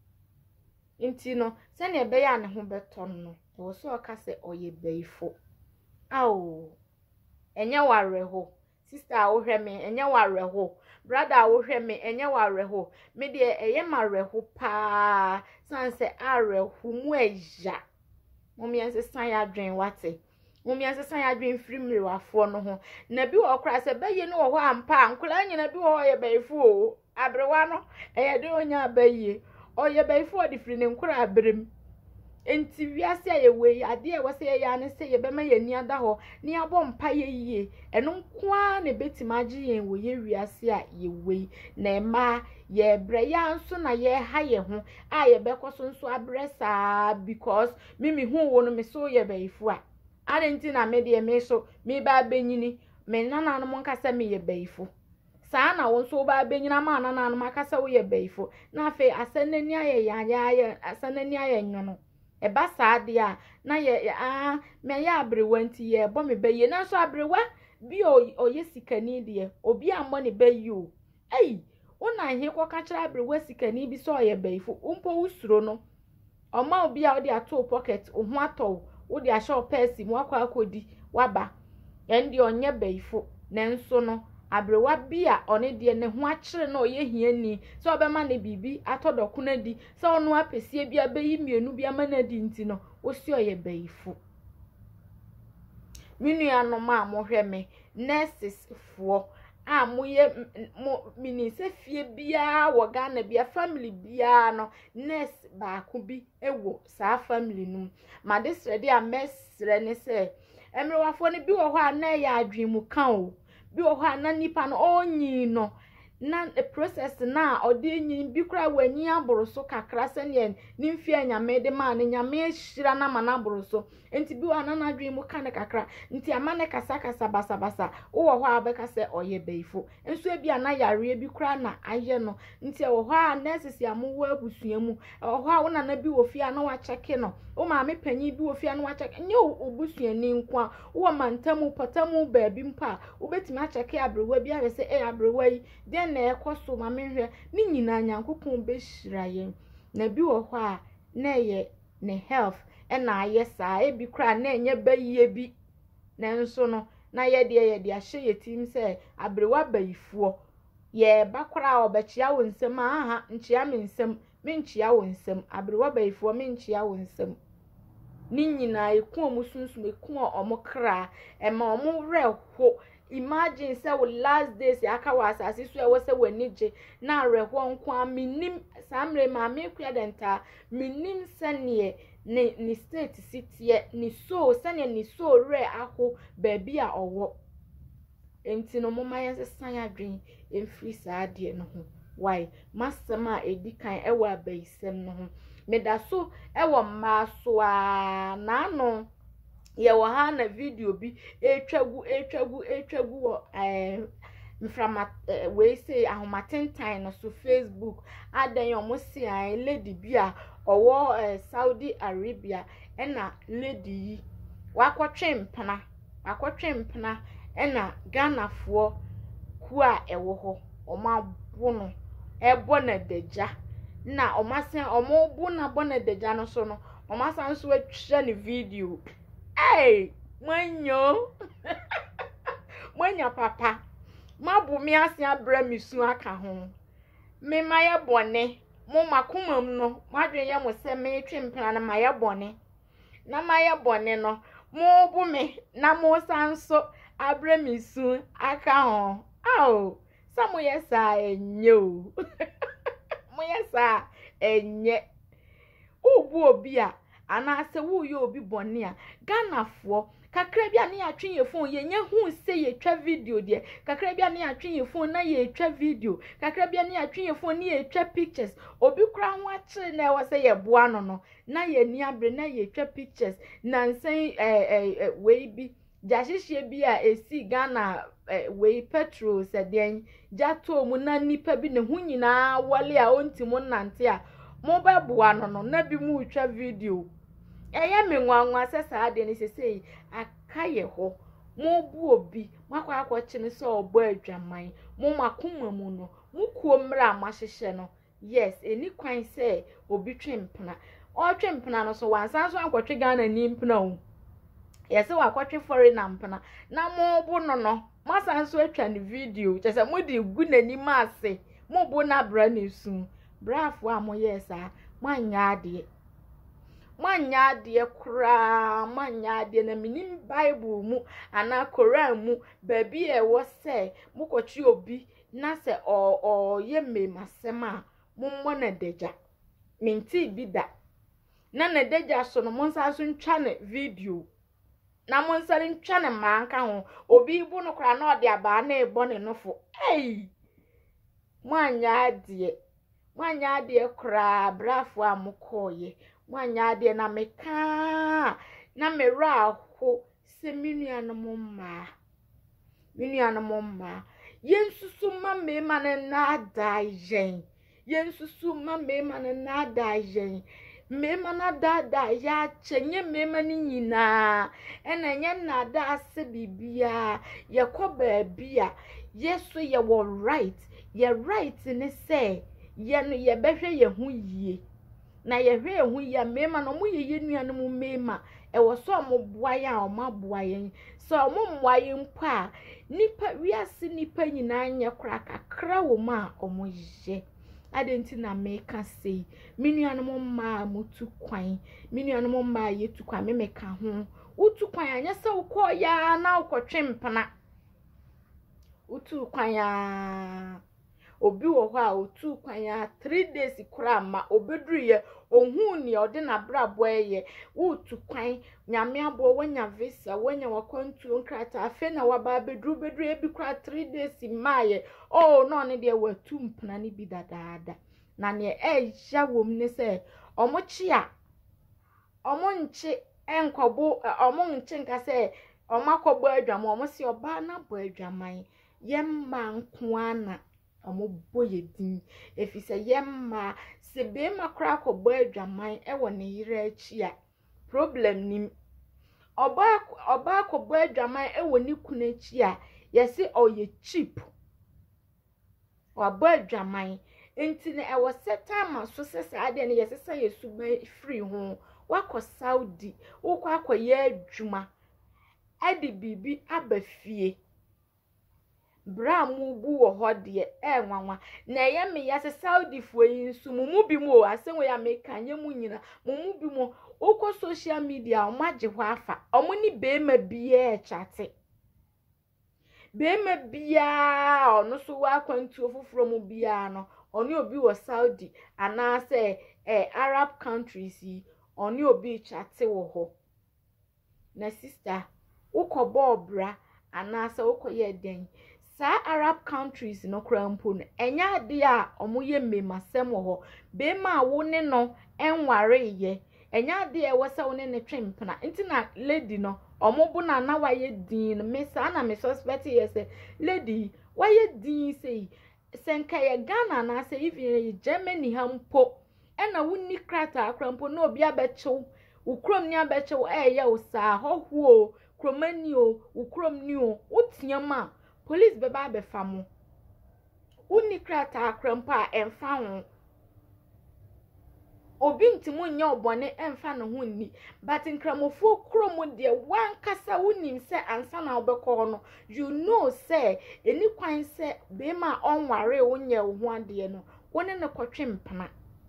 inti no se na ebe ya ne ho beton no wo so ka se oye baifo aw enye wareho sister wo hwe me enye wareho brother wo hwe me enye wareho me de eye mareho pa san se areho mu eja mummy ansesan ya dwen wate mummy ansesan ya dwen frimre wafo no ho na bi wo kra se baye no wo ho ampa nkola nyina bi wo ho ye baifo o abrewa no eye de onya baye oye baifo de firi ne nkora abrem enti wiase aye we ade e wose ye ya ne se ye be ma ye ni ada ho ni abo mpa ye yie eno nkoa ne betimage yen wo ye wiase a ye we na ma ye bre ya nso na ye ha ye ho a ye be koso nso abre saa because mimi hu wo no me so ye baifo a adenti na me de me so me ba benyini me nana no monka se me ye baifo saa na wo so ba benyina ma nana no makasa wo ye baifo na afi asanani aye ya ya asanani aye nyono eba saade a na ye ah me ya abrewa nti ye bo me beye na so abrewa bi oye sikani de obi ammo ne bayi o ei una he kwa ka kira abrewa sikani bi so oye bayifo umpo usuro no oma obi a odi ato pocket ohu atọ odi a show purse mu akwa akodi waba endi onye bayifo nenso no abrewa bi a one de ne ho akire na oye hiani so obema ne bibi atodoku na di so ono apesie bi abeyi mienu bi ama na di nti no osi oye bayifo minu anoma amohwe me nurses fo a moye mini se fie bia wo Ghana bia family bia no nurse ba ko bi ewo sa family num ma this ready a mesre ne se emrewafo ne bi wo ho a na ya adwemu kan o bi wo ho a na nipa no onyi no na the process na odi nyi bi kura wanyi aboroso kakra se ne nimfi anyame de ma ne nyame hira na mana aboroso enti bi wa na na adwemu kan kakra nti amane kasa kasa basa basa wo ho a beka se oye beifo enso e bia na yare bi kura na aye no nti wo ho a nurses amuwo abusuamu wo ho a wo na na bi wo fia na wa cheke no wo ma me panyi bi wo fia na wa cheke nye obusuani nko wo mantamu patamu baabi mpa wo betimi a cheke abrewa bi a se e abrewa yi den na ekoso ma me hwe ni nyina nyankopon be hira yen na bi wo ho a na ye ne health e na aye saa e bi kra na enye bayiye bi na nso no na ye de ye de ahye yetim se abrewa bayifuo ye bakra obechia wo nsem aha nchia me nsem me nchia wo nsem abrewa bayifuo me nchia wo nsem ni nyina eku omusunsum eku omokra e ma omure ho imagine say we last days aka wa asase so e wo se wanije na reho nko aminim samre ma me kua denta minim sane ni ni state city ni so sane ni so re aho baabi a owo enti no moma yensesan adwen emfiri saade no ho why masema edikan e wa baisem no ho meda so e wo ma so a na no ye wo ha na video bi etwagu etwagu etwagu wo eh mframa we say ahomatentan no so Facebook adan yo mo si an lady bi a owo Saudi Arabia ena lady yi wakotwe mpana wakotwe mpana ena Ghana fo ku a ewo ho omabo no ebo na deja na omasen omobu na bo na deja no so no omasan so atwa ni video. Hey, manyo. Manya papa. Mabu mi ase abra mi su aka ho. Me maye bone. Mo makomam no. Madwen ye mo se me twempena na maye bone. Na maye bone no. Mo bu me na mo sanso abra mi su aka ho. Aw. Samo yesa enyo. Mo yesa enye. Ubu obi a ana se wo ye obi bone a Ghana fo kakra bia na ya twen ye phone ye nya hu se ye twa video de kakra bia na ya twen ye phone na ye twa video kakra bia na ya twen ye phone na ye twa pictures obi kura ho akire na e wo se ye boa no no na ye ni abre na ye twa pictures na nsen eh eh we bi jahihie bi a esi Ghana we petrol se den jato mu na nipa bi ne hu nyina wale a ontimo nante a mo ba boa no no na bi mu twa video eye me nwanwa se saade ni sesei akaye ho mo bu obi makwa akwachi ne so obo adwaman mo makoma mu no mo kuo mra mahihye no yes eni kwan se obi twempena o twempena no so wansan so akwotwe Ghana ni mpena o yese wakwotwe foreigner mpena na mo bu no no masan so atwa ni video chese mo di gu nani maase mo bu na bra ne su brafo amo yesa manya ade manya ade kura manya ade na minim Bible mu ana Quran mu baby e wo se mukotwe obi na se o o ye memasema mommo na deja minti bida na na deja so no monsa so ntwa na video na monsa ntwa na manka ho obi bu no kura na ode aba na ebo ne nofo ei manya ade manya ade kura brafo amukoye manya ade na meka na mera ho se minua no mma minua no mma yensusu ma mema na nada yen yensusu ma mema na nada yen mema na dada ya chenye mema ni nyina ena nya na da ase bibia ye ko baabia yeso ye wo right ye right ni say ye no ye behwe ye hu yie na ye hwe ye hu ya mema no mo ye ye nuanu mo mema e wo so mo boa ya o ma boa ye so mo mmoa ye mpo a nipa wiase nipa nyina anya kra kakra wo ma o mo ye adenti na meka sei minuanu mma mutu kwan minuanu mma yetu kwan me meka ho utu kwan anya se ukọ ya na ukọtwe mpana utu kwan ya obi wo ho a utu kwan ya three days kura ma obeduru ye ohun ni ode na brabo eye utu kwan nyame abo wanya visa wanya wakontu nkrata afe na waba beduru beduru ebi kura three days maye oh no ne de watu mpana ni bi dadaada na ne eja wom ne se omochi a omonchi enkobo omonchi nka se omakobo adwam omosi oba na bo adwaman yemma nkoana omobo yedin efise yemma se be makra kobo adwaman e wona yire achi a problem nim oba oba kobo adwaman e woni kunachi a yesi oye cheap oba adwaman enti na e wo setama so sesa ade ne yesesa yesu ba free ho wako Saudi woko akoye adwuma ade bibi abafie bra mu bu wo hode e nwanwa na ye me ya se Saudi fo yin su mu mu bi mu asenwe ya me kanye mu nyina mu mu bi mu woko social media o magye ho afa omo ni be ma biye chate be ma biya ono so wa kwantu ofufuro mu biya no oni obi wo Saudi ana se eh Arab countries yi oni obi chate wo ho na sister ukobo obra ana se ukoye den sa Arab countries no krampo no enya ade a omoye memasem wo ho be ma wo ne no enware ye enya ade e wo se wo ne ne twempena nti na lady no omobu na na waye din me sa na me suspect ye se lady waye din sei senka ye Ghana na se even Germany hampo ena wuni krata akrampo no obi abechew ukrom ni abechew eye wo sa hoho kromani o ukrom ni o utiama police beba abefa mo wuni krata akrampo a emfa ho obi ntimo nya obone emfa no ho ni but nkramofo krom de wankasa wunim se ansa na obekọ no you know say eni kwan se be ma onware wonye wo ho ade no woni ne kotwe mpana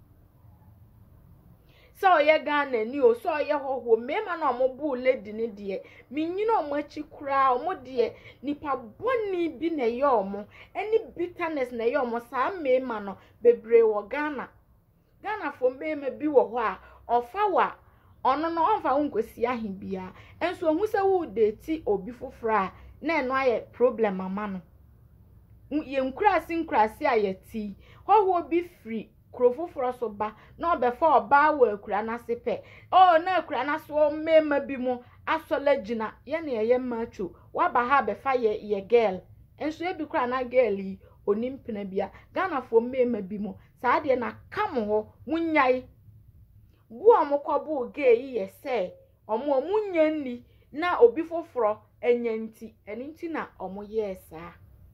so ye Ghana ni o so ye hoho mema na omobu lady ne de minyina omachi kura omo de nipa boni bi na ye omo any bitterness na ye omo sa mema no bebre wo Ghana Ghana fo mema bi wo ho a ofa wa ono no onfa nkosi ahe bia enso ohu se wo date obi fofora na eno aye problem ama no ye nkurasi nkurasi ayeti hoho bi free krofoforo so ba na obefa oba wa akura na sepe oh na akura na so mema bi mu asola gina ye na ye macho wa ba ha befa ye ye girl enso e bi kura na girl yi onimpena bia Ghana fo mema bi mu saa de na kam ho munyai bu amokobo ge yi ye se omo munya ni na obi foforo enyanti eninti na omo ye saa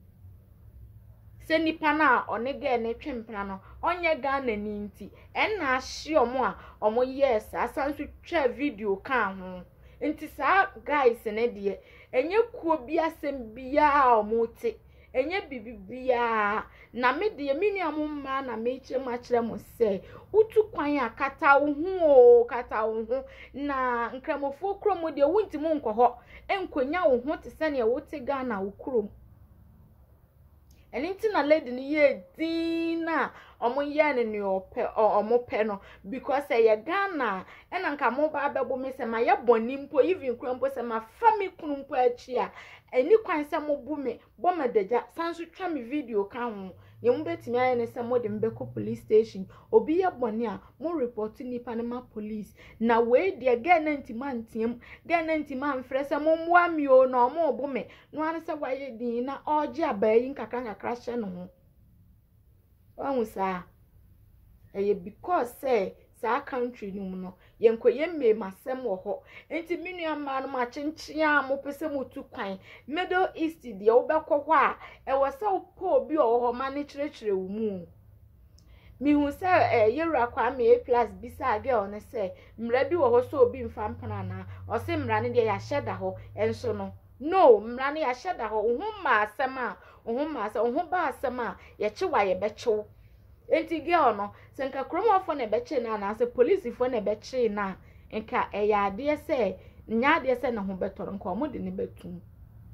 se nipa na onege ne twempena no onye Ghana ni nti enna ahye omo a omo yes asanso twa video kan ho nti sa guys ne de enye kuo bi asem bia omo te enye bibibia na me de minu amumma na me kire ma kire mo se utu kwan akata wo hu o kata wo hu na nkramofo kromo de wunti mu nkoho enkonya wo hu te se ne wo te Ghana wo krom eninti na lady ni ye dina omo ye ne ne ope omo pe no because ye Ghana ena nka mo ba bebo me se ma ye boni mpo even krampo se ma fami kunu mpo achi a eni kwan se mo bu me bo medeja sanso twa me video ka ho ye mo betimi aye ne se mo de mbeko police station obi ye boni a mo report nipa ne ma police na we de Ghana ntima ntiem Ghana ntima mfre se mo mo ami o na mo bu me no an se waye din na oje abayi nkaka nkaka hye no ho wanwu sa eye because say sa country no mu no yenkoye me masem wo ho enti minu ama no ma chenchia mo pese mutu kwan Middle East de wo bekọ ho a e wo se wo po obi o ho ma ne kirekire wo mu mi hu se eh yewura kwa me plus bisa girl ne se mra bi wo ho so obi mfa mpana na o se mra ne de ya hyeda ho enso no no mra ne ya hyeda ho wo ma asem a wo ma asem wo ba asem a ye chewa ye bechew enti girl no se nka kromofo ne beche na na se police fo ne beche na nka e ya ade se nya ade se na ho betoro nka omo de ne betum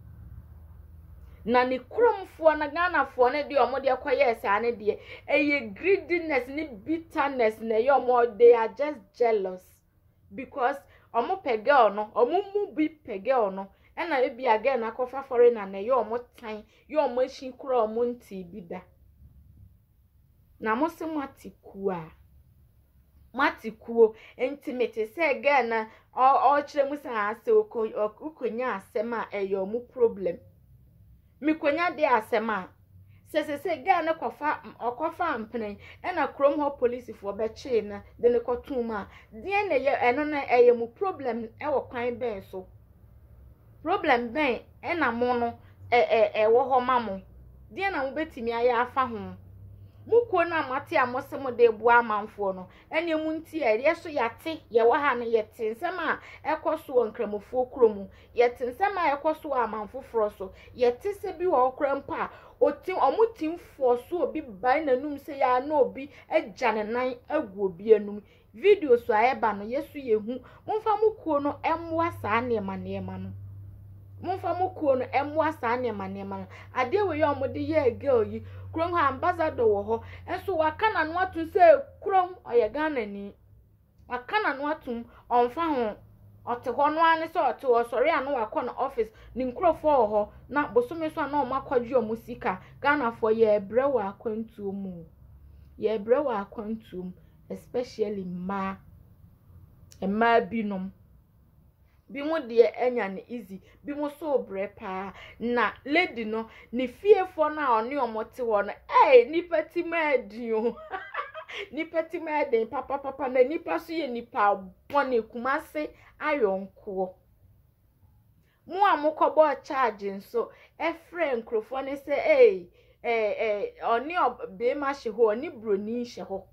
na ni kromfo na Ghanafo ne de omo de kwaye se ane de eye greediness ni bitterness na ye omo they are just jealous because omo pe girl no omo mu bi pe girl no ena e bi again akofa foreigner na ye omo tan ye omo hyin kura omo nti bi da na mo se matiku a matikuo intimate se again na o kire mu sa ase okonya asem a eyo mu problem mi konya de asem a se se se ga na kofa okofa mpene e na krom ho police fo be che na de ne kotum a de na ye eno na eye mu problem e wo kwan ben so problem ben e na mo no e e e wo ho mamo de na mo betimi aya afa ho muko na mate amosem de bu amanfo no ene mu nti ere so yate ye wa ha no yete nsem a ekoso nkramofo kromu yete nsem a ekoso amanfo fro so yete se bi wo krampa oti omutim fo so obi bai nanum se ya na obi agane nan agu obi anum video so ayeba no yesu yehu mumfa muko no emwa saa ne manema no mumfa muko no emwa saa ne manema no ade we ye omode ye girl yi krom ha ambassador wo ho enso waka na no atu se krom oye Ghana ni waka na no atum onfa ho ote ho no ane se ote osori anu wakọ na office ni nkrofo ho na bosome so na omakwadwe omusika Ghana for ye bre wa akwantu mu ye bre wa akwantu especially ma e ma binom bi mo de enya ne easy bi mo so bre pa na lady no ni fiefo na oni omote wo no eh ni pati madi o ni pati madi papa papa na nipa so ye nipa bone kumase ayonko mu amokobo charge nso e friend krofo ne se eh eh eh oni be ma hye ho oni broni hye ho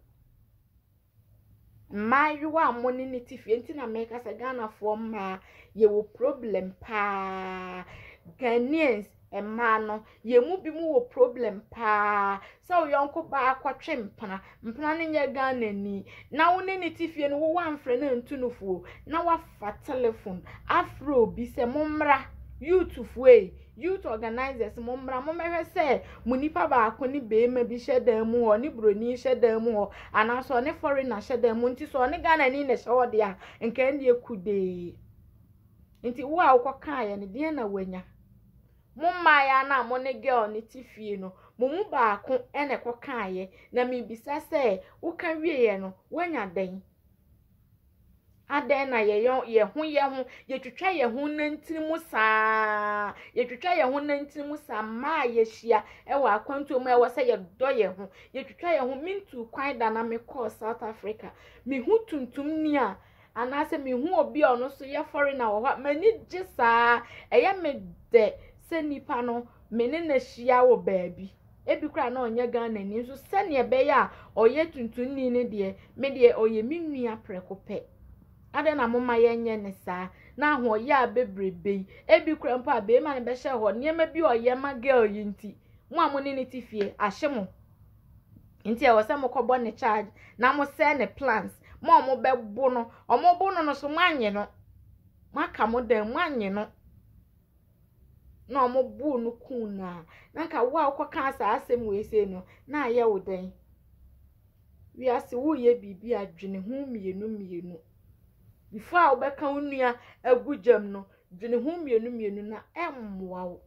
Mayuwa amoni ni tifi enti na meka se Ghana for ma ye wo problem pa Ghanaians e ma no ye mu bi mu wo problem pa so yonko ba akwatwe mpana mpana ne nye Ghana ni na wo ne ni tifi no wo wanfre na ntunufu na wa fa telephone afro bi se momra youth way youth organizers momra momehwe se munipa ba akoni be ma bi shedan mu ho ni broni shedan mu ho anaso ne foreigner shedan mu nti so ne Ghana ni ne shewode a nka ndi ekude nti wo a ukoka ya ne de na wanya mumma ya na mo ne girl ne tifie no mumu ba ako ene koka ye na mi bisa se wo ka wie ye no wanya den aden na ye ye hu ye hu ye twetwa ye hu nantirimu saa ye twetwa ye hu nantirimu saa ma ye hia e wa akwantu mu e wo se ye do ye hu ye twetwa ye hu mintu kwan da na me call South Africa mi hu tuntum ni a anase mi hu obi ono so ye foreigner wo ha mani gye saa e ye me de se nipa no me ne na hia wo baabi ebi kra na onye Ghana ni nso se ne be ya oye tuntum ni ne de me de oye minua prekope ade na mama yenye ne saa na ho ya bebrebe ebi kura mpa be ma ne be hye ho niema bi oye ma girl yinti mo amoni ne tifie ahye mo nti e wo se mo kobo ne charge na mo se ne plans mo mo be bo no omo bo no no so manye no maka mo dan manye no na omo bu no kuna na nka wo akoka asa asem we se no na aye wo dan wi ase wo ye bibi adwene hu mienu mienu before obeka unua agujam no dwene hu mienu mienu na emmoa wo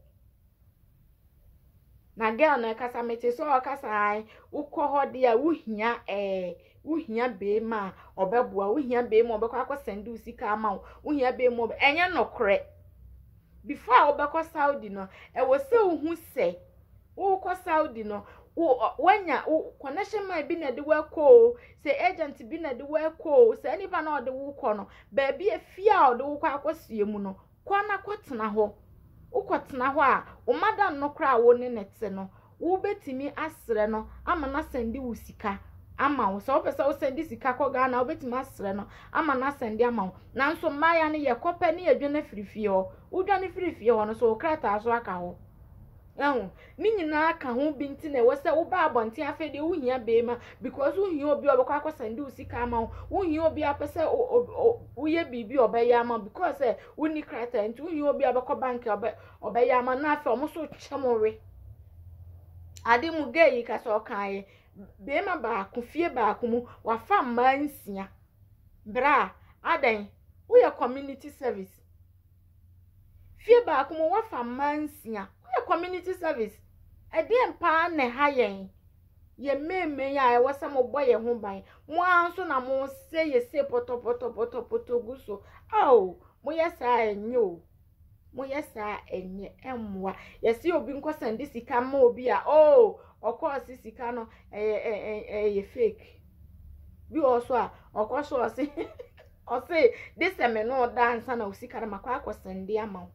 na girl na kasa mete so kasa ai ukọ hode a wuhia eh wuhia be ma obeboa wuhia be ma obekọ akosende usika ama wo wuhia be ma enye nokre before obekọ Saudi no e wo se uhu se wo kọ Saudi no wanya connection man bi na de wako say agent bi na de wako say anybody na de wo kɔ no ba bi afia o de wo kɔ akosie mu no kɔ na kɔtena ho ukɔtena ho a o madam no kra wo ne nete no wo betimi asre no ama na sendi wo sika ama wo so pese wo sendi sika kɔ ga na wo betimi asre no ama na sendi ama wo na nso maya ne ye kɔpɛ ne yedwane firifie ho wo dwane firifie ho no so krata so aka ho ehun ni nyina aka ho bi nti na wo se wo ba abonte afede wo hia be ma because wo hia obi obekɔ akɔ sendi wo sika ama wo wo hia obi apese wo ye bibi obeya ama because eh wo ni krata nti wo hia obi abekɔ bank obe obeya ama na afa omo so kyemore ade mu geyi ka so kan be ma ba ko fie ba ko mu wa fa mansia bra adan wo ye community service fie ba ko mu wa fa mansia community service ede mpa na ha yen ye meme ya e wasa mo boye ho ban mo anso na mo se ye se poto poto poto poto guso oh mo yesa enye o mo yesa enye emwa ye se obi nko send sika ma obi a oh okosi sika no eh eh eh fake bi also a okoso o se o se this me no dance na usika na makwa akosende ama.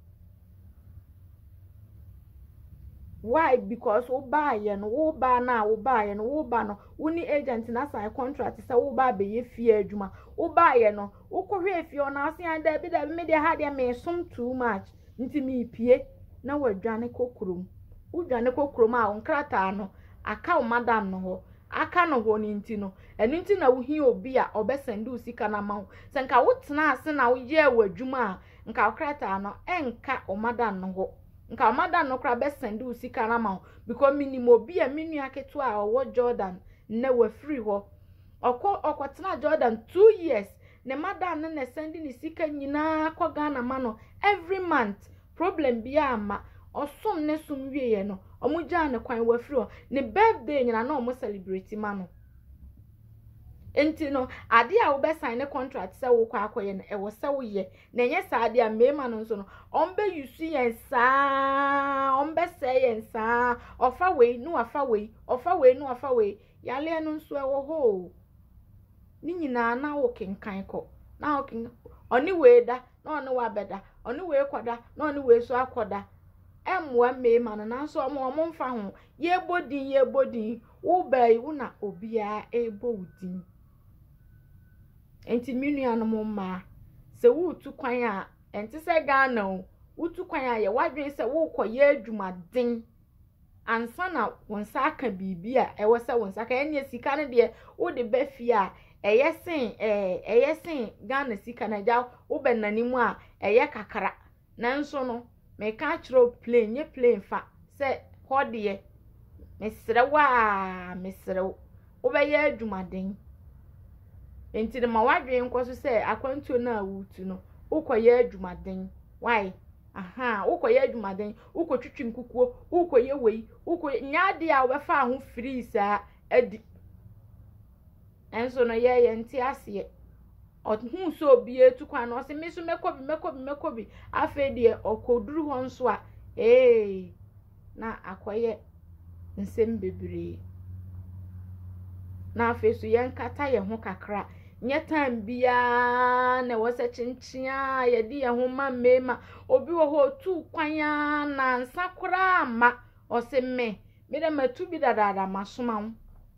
Why? Because wo ba ye no wo ba na wo ba ye no wo ba no woni agent na sign contract say wo ba be ye fie adwuma wo ba ye no wo kohwe fie ona ase an da bi da me de ha de me som too much nti me pie na wadwane kokrom wo dwane kokrom a onkrata no aka wo madam no ho aka no ho ni nti no enu nti na wo hi obi a obesende usika na ma ho se nka wo tena ase na wo ye wadwuma a nka okrata no enka wo madam no ho nka madam no kra be send usika na ma because minimo bi a minu aketo a owo Jordan na wa free ho okọ okotena Jordan two years ne madam no na send ni sika nyina akọ Ghana ma no every month problem bi ama osom ne sum wiye no omugya ne kwan wa free ho ne birthday nyina na omo celebrate ma no enti no ade a wo be sign ne contract se wo kwa akoye no e wo se wo ye na nye sa ade a mema no nso no ombe yusu yen sa ombe se yen sa ofa we no afa we ofa we no afa we yale no nso e wo ho ni nyina na wo kenkan ko na wo ken oni we da na oni wa beda oni we koda na oni we so akoda emwa mema no na nso omo omo mfa ho ye bodin ye bodin wo bai wo na obia ebo udin enti minu anum ma se wo tu kwan a enti se Ghana o wo tu kwan a ye wadwen se wo koye adwumaden ansa na wonsa aka bibia e wo se wonsa aka enya sika ne de wo de ba fi a eye sen eh eye sen Ghana sika na ja wo benanimu a eye kakara nanso no me ka chiro plane ye plane fa se hode mesere wa mesere wo be ye adwumaden enti de ma wadwe nkoso se akwantuo na wutu no ukoye adwumaden why aha ukoye adwumaden ukotwitwi nkukuo ukoye wei ukoye nyaade a obefa ho freeze a adi enso no ye ye nti ase ohun so obi etu kwan no se meso mekobi mekobi mekobi afa de okoduru ho nso a eh na akoye nsem bebre na afa so ye nkata ye ho kakra nye time bia na wose chinchia ye di ye ho ma mema obi wo ho tu kwanya na nsakura ma ose me me de matu bi dadada masoma ho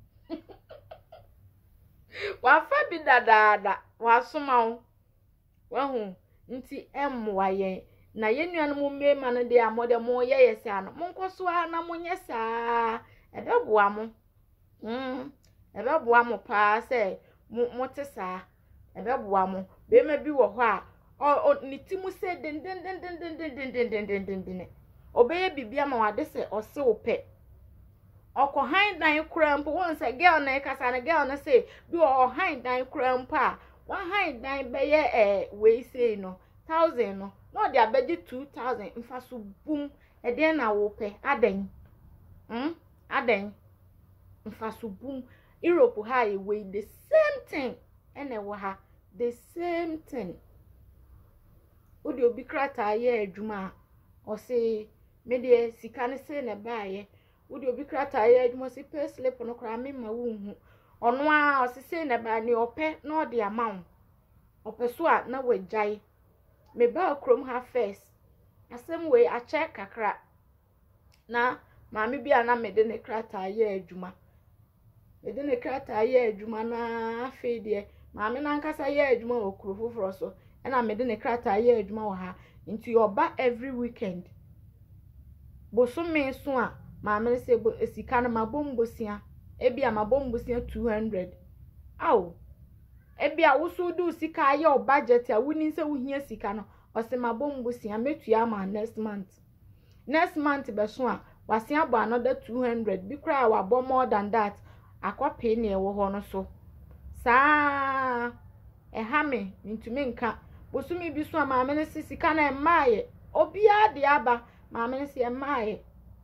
wa fa bi dadada wasoma ho wa hu nti emwa ye na ye nuanu mo mema no de amode mo ye ye se ano mo nkoso a na mo nye saa ebeboa mo mm ebeboa mo pa se mote saa ebeboa mo be ma bi wo ho a o nitimu se den den den den den den den den den den den obeye bibia ma wade se ose wo pe okọ han dan krampo won se girl na kasa na girl na se bi o han dan krampo a one han dan be ye eh we say no thousand no no de abedi two thousand mfa so bum e den na wo pe aden hm aden mfa so bum Europe ha we the same thing ene wo ha the same thing odi obi krata ye adwuma o se me de sika ne se ne baaye Would you be crata ye must pay slip on a crime in my womb? On one say never ni ope nor the amount. Opesua na we jai. Me ba chrome her face. A same way I check a crack. Na mammy be an amade ne crata ye juma. Me didn't crata ye juma na fade. Mammy nankasa ye juma or crew for us. And I made a crata ye juma her into your back every weekend. Bosom me soon, mammy say, but a sicana my bombosia. Ebia my bombosia two hundred. Ow. Ebia also do sika your budget. I wouldn't say we hear sicano or say my bombosia met yama next month. Next month, Bessoa was yaba another two hundred. Be cry our bomb more than that. I quite pay near one so. Sa a hammy into minka. Bosumi be so my minister sicana and my obia diaba. My minister and my.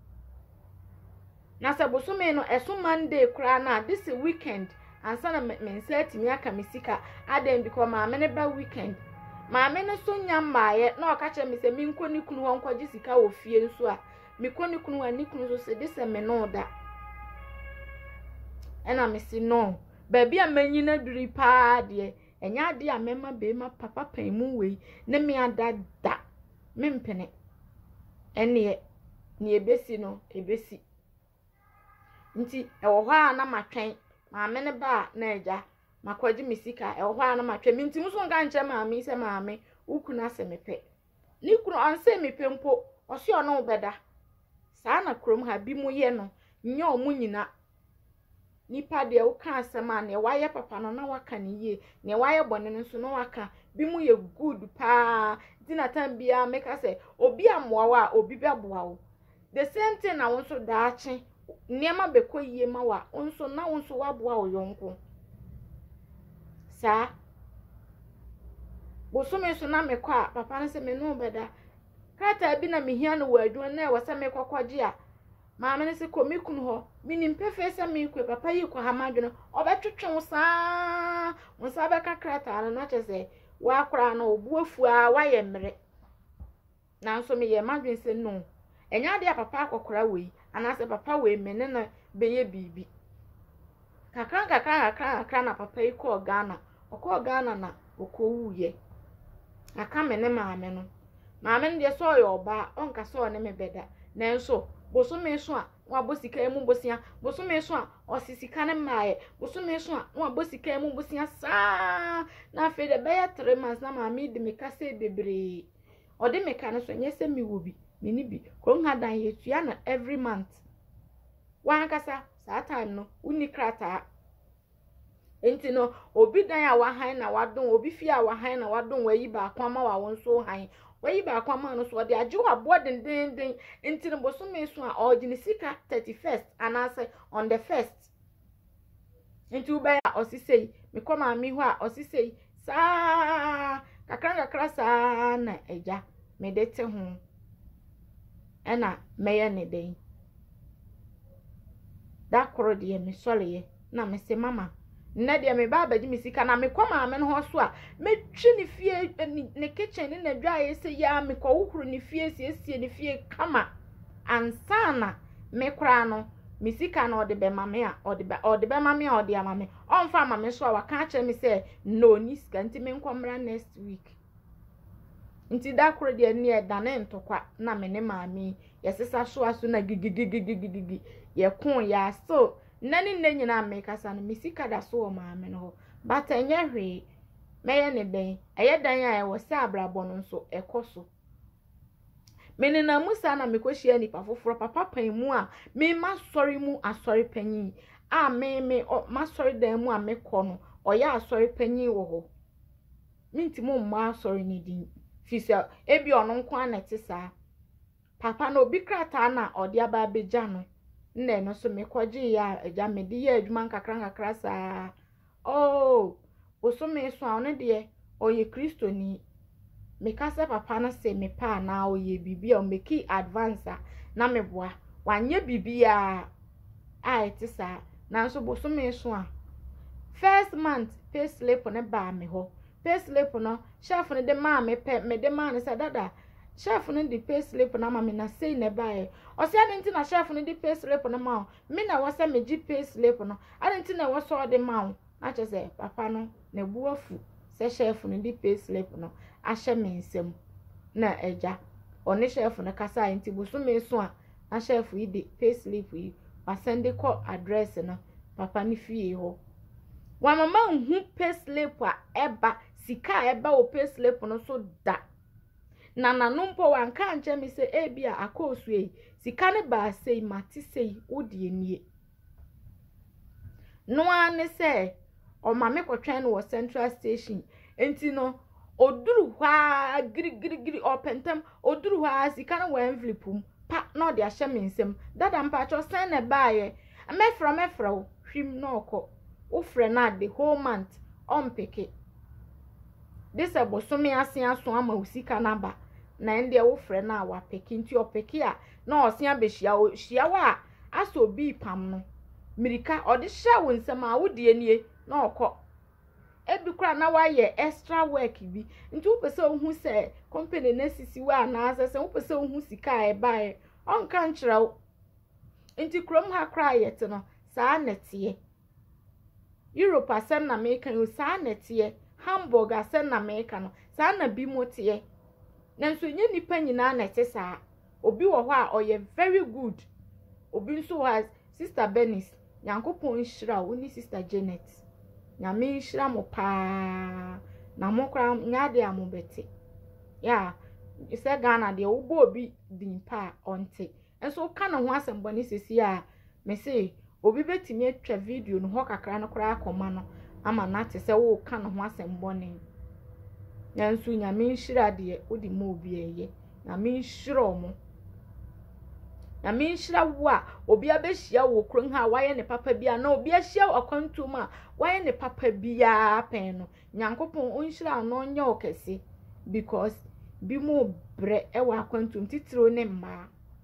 Nasa bosumi no esu Monday krana this is weekend and sana me say to me aka misika aden because my meneba weekend my mene so nyamaye na okache me say me nkoni kunu ho nkwaji sika wo fie nso a me koni kunu ani kunu so say this me no da ena me si no baby a manyi na duri pa de enya de a mema be ma papa pan mu we na me ada da me mpene ene ni ebesi no ebesi nti ewo hɔ a na matwen maame ne ba na eja makwaji misika ewo hɔ a na matwen mi nti muso nka nche maame se maame ukuna se mepe ni kunu anse mepe mpo ɔse ɔno obeda saa na krom ha bi mu ye no nye ɔmu nyina nipa de wo ka asema na waye papa no na waka ne ye na waye bɔne nso no waka bi mu ye good pa dina tan bia meka se obi amoa a obi bɛboa wo the same thing na won so daache niema beko yie ma wa onso na onso waboa oyonko sa bosome so na mekɔ a papa ne se me no beda kata bi na mehia no wadwo na e wasa mekɔkɔgye a maame ne se komikunu ho minim pefe se me kɔ papa yi kɔ ha madwo obetwetwe wo saa wo sa beka krata no na kyese wa akora na obu afu a wa ye mmere na nso me ye madwo se no enya de papa akɔkora wei anase papa we mene na beye bibi kakran kakran kakran kakran na papa yi ko Ghana okọ Ghana na okowuye aka mene maame no maame no de so yo ba onka so ne me beda na nso bosome so a wa bosika mu bosia bosome so a osisika ne maaye bosome so a wa bosika mu bosia sa na fe de beye three months na maame de me kase bebre ode me ka no so nyese mi wo bi mini bi kron hadan yetua na every month wan kasa saa time no uni krata enti no obi dan a wahan na wadon obi fi a wahan na wadon wayi ba kwama wa won so han wayi ba kwama no so de age wa boden den den enti no bosome so a ogini sika thirty-first anase on the first enti uba ya osisei me koma mi ho a osisei saa kakran kakra saa na eja me de te ho ena meye ne den da koro de me sole na me se mama na de me baba ji me sika na me koma ame no ho so a me twi ne fie ne kitchen ne na dwaye se ya me ko wohuru ne fie siesie ne fie kama ansana me kra no me sika na ode be mame a ode be ode be mame a ode amame onfa mame so a waka kire me se no ni sika nti me nkomra next week nti da koro de ne e da ne ntokwa na me ne maami yesesa so aso na gigigigigigi ye kon ya so nani nne nyina me kasa no misika da so o maami no but enye hwe meye ne den eye dan a e wo se abrabo no so ekoso mene na musa na mekohia nipa foforo papa pan mu a me ma sori mu asori panyi a me me ma sori dan mu a me kɔ no oya asori panyi wo ho minti mu ma asori ni din fisa ebi ono nko anete saa papa no obi krata na odi aba beja no nne no so mekwaji ya eja medi ya adwuma nkakra nkakra saa oh oso me so a one de oye Kristo ni mekasa papa na se me pa na oye bibia o meki advance na meboa wanye bibia a ete saa na so boso me so a first month pay slip ne ba me ho pay slip no chef ne de ma me pe me de ma ne sa dada chef no di pay slip na ma me na sei na bae o se adenti na chef no di pay slip na ma me na wo se me gi pay slip no adenti na wo so de ma na che se papa no na bu afu se chef no di pay slip no a hye me nsem na eja oni chef no kasa enti bu so me so a na chef yi di pay slip yi wa send call address no papa ni fie ho wa mama hu pay slip a eba sika eba o pay slip no so da na na numpo wa nka nche mi se e bia akosu e sika ne ba sei mati sei odi enie no ane se o mame kotwen no Central Station enti no oduru hwa giri giri giri opentem oduru hwa sika no wa envelope pa no de ahye me nsem dada mpa cho sen ne baaye mefra mefra o hwim no okọ wo frɛ na the whole month on peke this abosome ase aso ama usika na ba na ndie wo frɛ na wa peke nti o peke a na osia behia o hia wa aso bi pam no mirika ode hya wo nsem a wo die nie na okọ ebi kra na wa ye extra work bi nti wo pese ohun se company na sisi wa na asese wo pese ohun sika e bae on kan kyerɛw nti krom ha kra yete no saa netie Europe asem na America yo saa netie Hamburg asem na America no saa na bi motie nanso nye nipa nyina na ete saa obi wo ho a oye very good obi nso has sister Benis Nyankopon nhira wo ni sister Janet nyame nhira mo pa na mo kra nyade amobete ya ise Ghana de wo bo obi din pa onte enso ka na ho asem boni sesi a me say obi betimi atwa video no ho kakra no kra akoma no ama na te se wo ka no ho asem boni nanso nyame nhira de odi mo obi eye nyame nhira mo nyame nhira wo a obi abehia wo kron ha waye ne papa bia na obi ahia akwantum a waye ne papa bia pen no Nyankopon onhira no nya okese because bi mo bre e wa akwantum titiro ne mma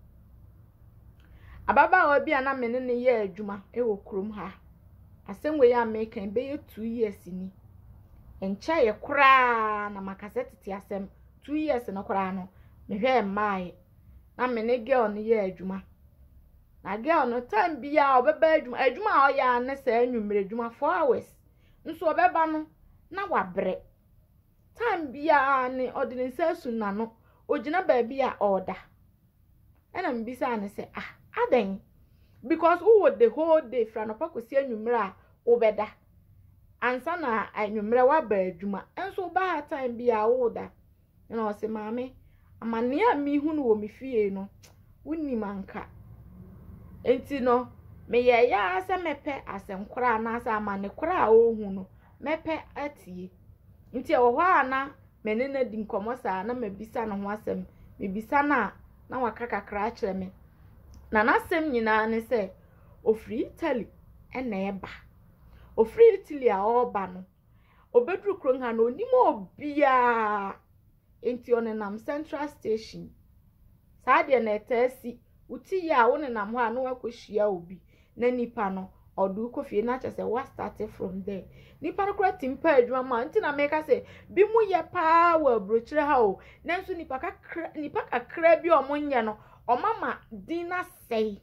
ababa wa bia na mene ne ye adwuma e wo krom ha asemwe ya American be ye two years ni encha ye kura na makasete ti asem two years no kura no me hwe mai na mene girl ne ye adwuma na girl no time bia obeba adwuma adwuma o ya ne sa anwumre adwuma four hours nso obeba no na wabre time bia ne odin sasu na no ogina ba bia order ena mbisa ne se ah aden because who would the whole day from apakosi anwumre obeda ansa na anwumre wa ba adwuma enso ba time bia woda na o se maame amane a mi hu no wo mi fie no wonni manka enti no me ye ya ase mepe asem kora na asa amane kora ohu no mepe atie nti e wo ho ana menene di nkomo saa na mabisa no ho asem mebisa na na waka kakra a kire me na nasem nyina ne se ofri Italy ena eba ofri Italy a oba no obedru kron ha no onimo obia enti onenam Central Station saa de na etasi uti ya onenam ho a no akohia obi na nipa no odu kofie na chese wa start from there nipa no kra timpa adwuma ma nti na meka se bi mu ye pa wa brochire ha o nanso nipa kakra nipa kakra bi omonye no omama dina sei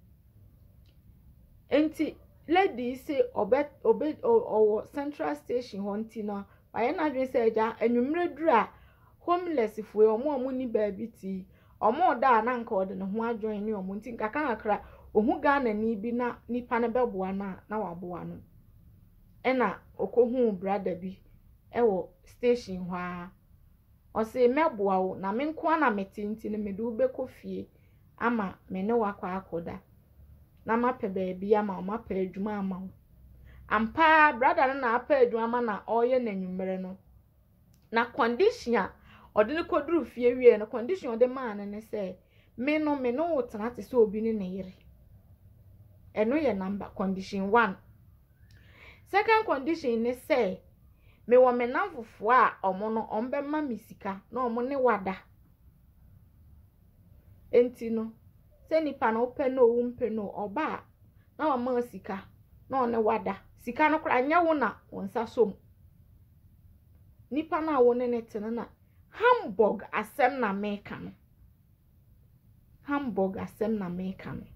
enti lady say obet obet o Central Station honti na baye na dwen se eja anwumre duru a homeless fue omo omo ni baabi ti omo da na nka ode ne ho adwen ni omo nti nkaka kakra ohu Ghana ni bi na nipa ne beboa na na waboa no ena okohu brother bi ewo station hwa o se meboa wo na me nko na metinti ne medu be kofie ama me ne wakwa akoda na mape baabi ama mape adwuma ama ampa brother na apa adwuma na oye na nwumere no na condition a ode ne koduru fie wie no condition ode man ne se me no me no wotena te se obi ne ne yere eno ye number condition one. Second condition ne say me wo me namfofo a omo no ombe ma misika na omo ne wada enti no se nipa no pe no wu mpe no oba na wa ma sika na one wada sika no kra nya wo na wonsa som nipa na wo ne ne tene na Hamburg asem na meka no. Hamburg asem na meka no.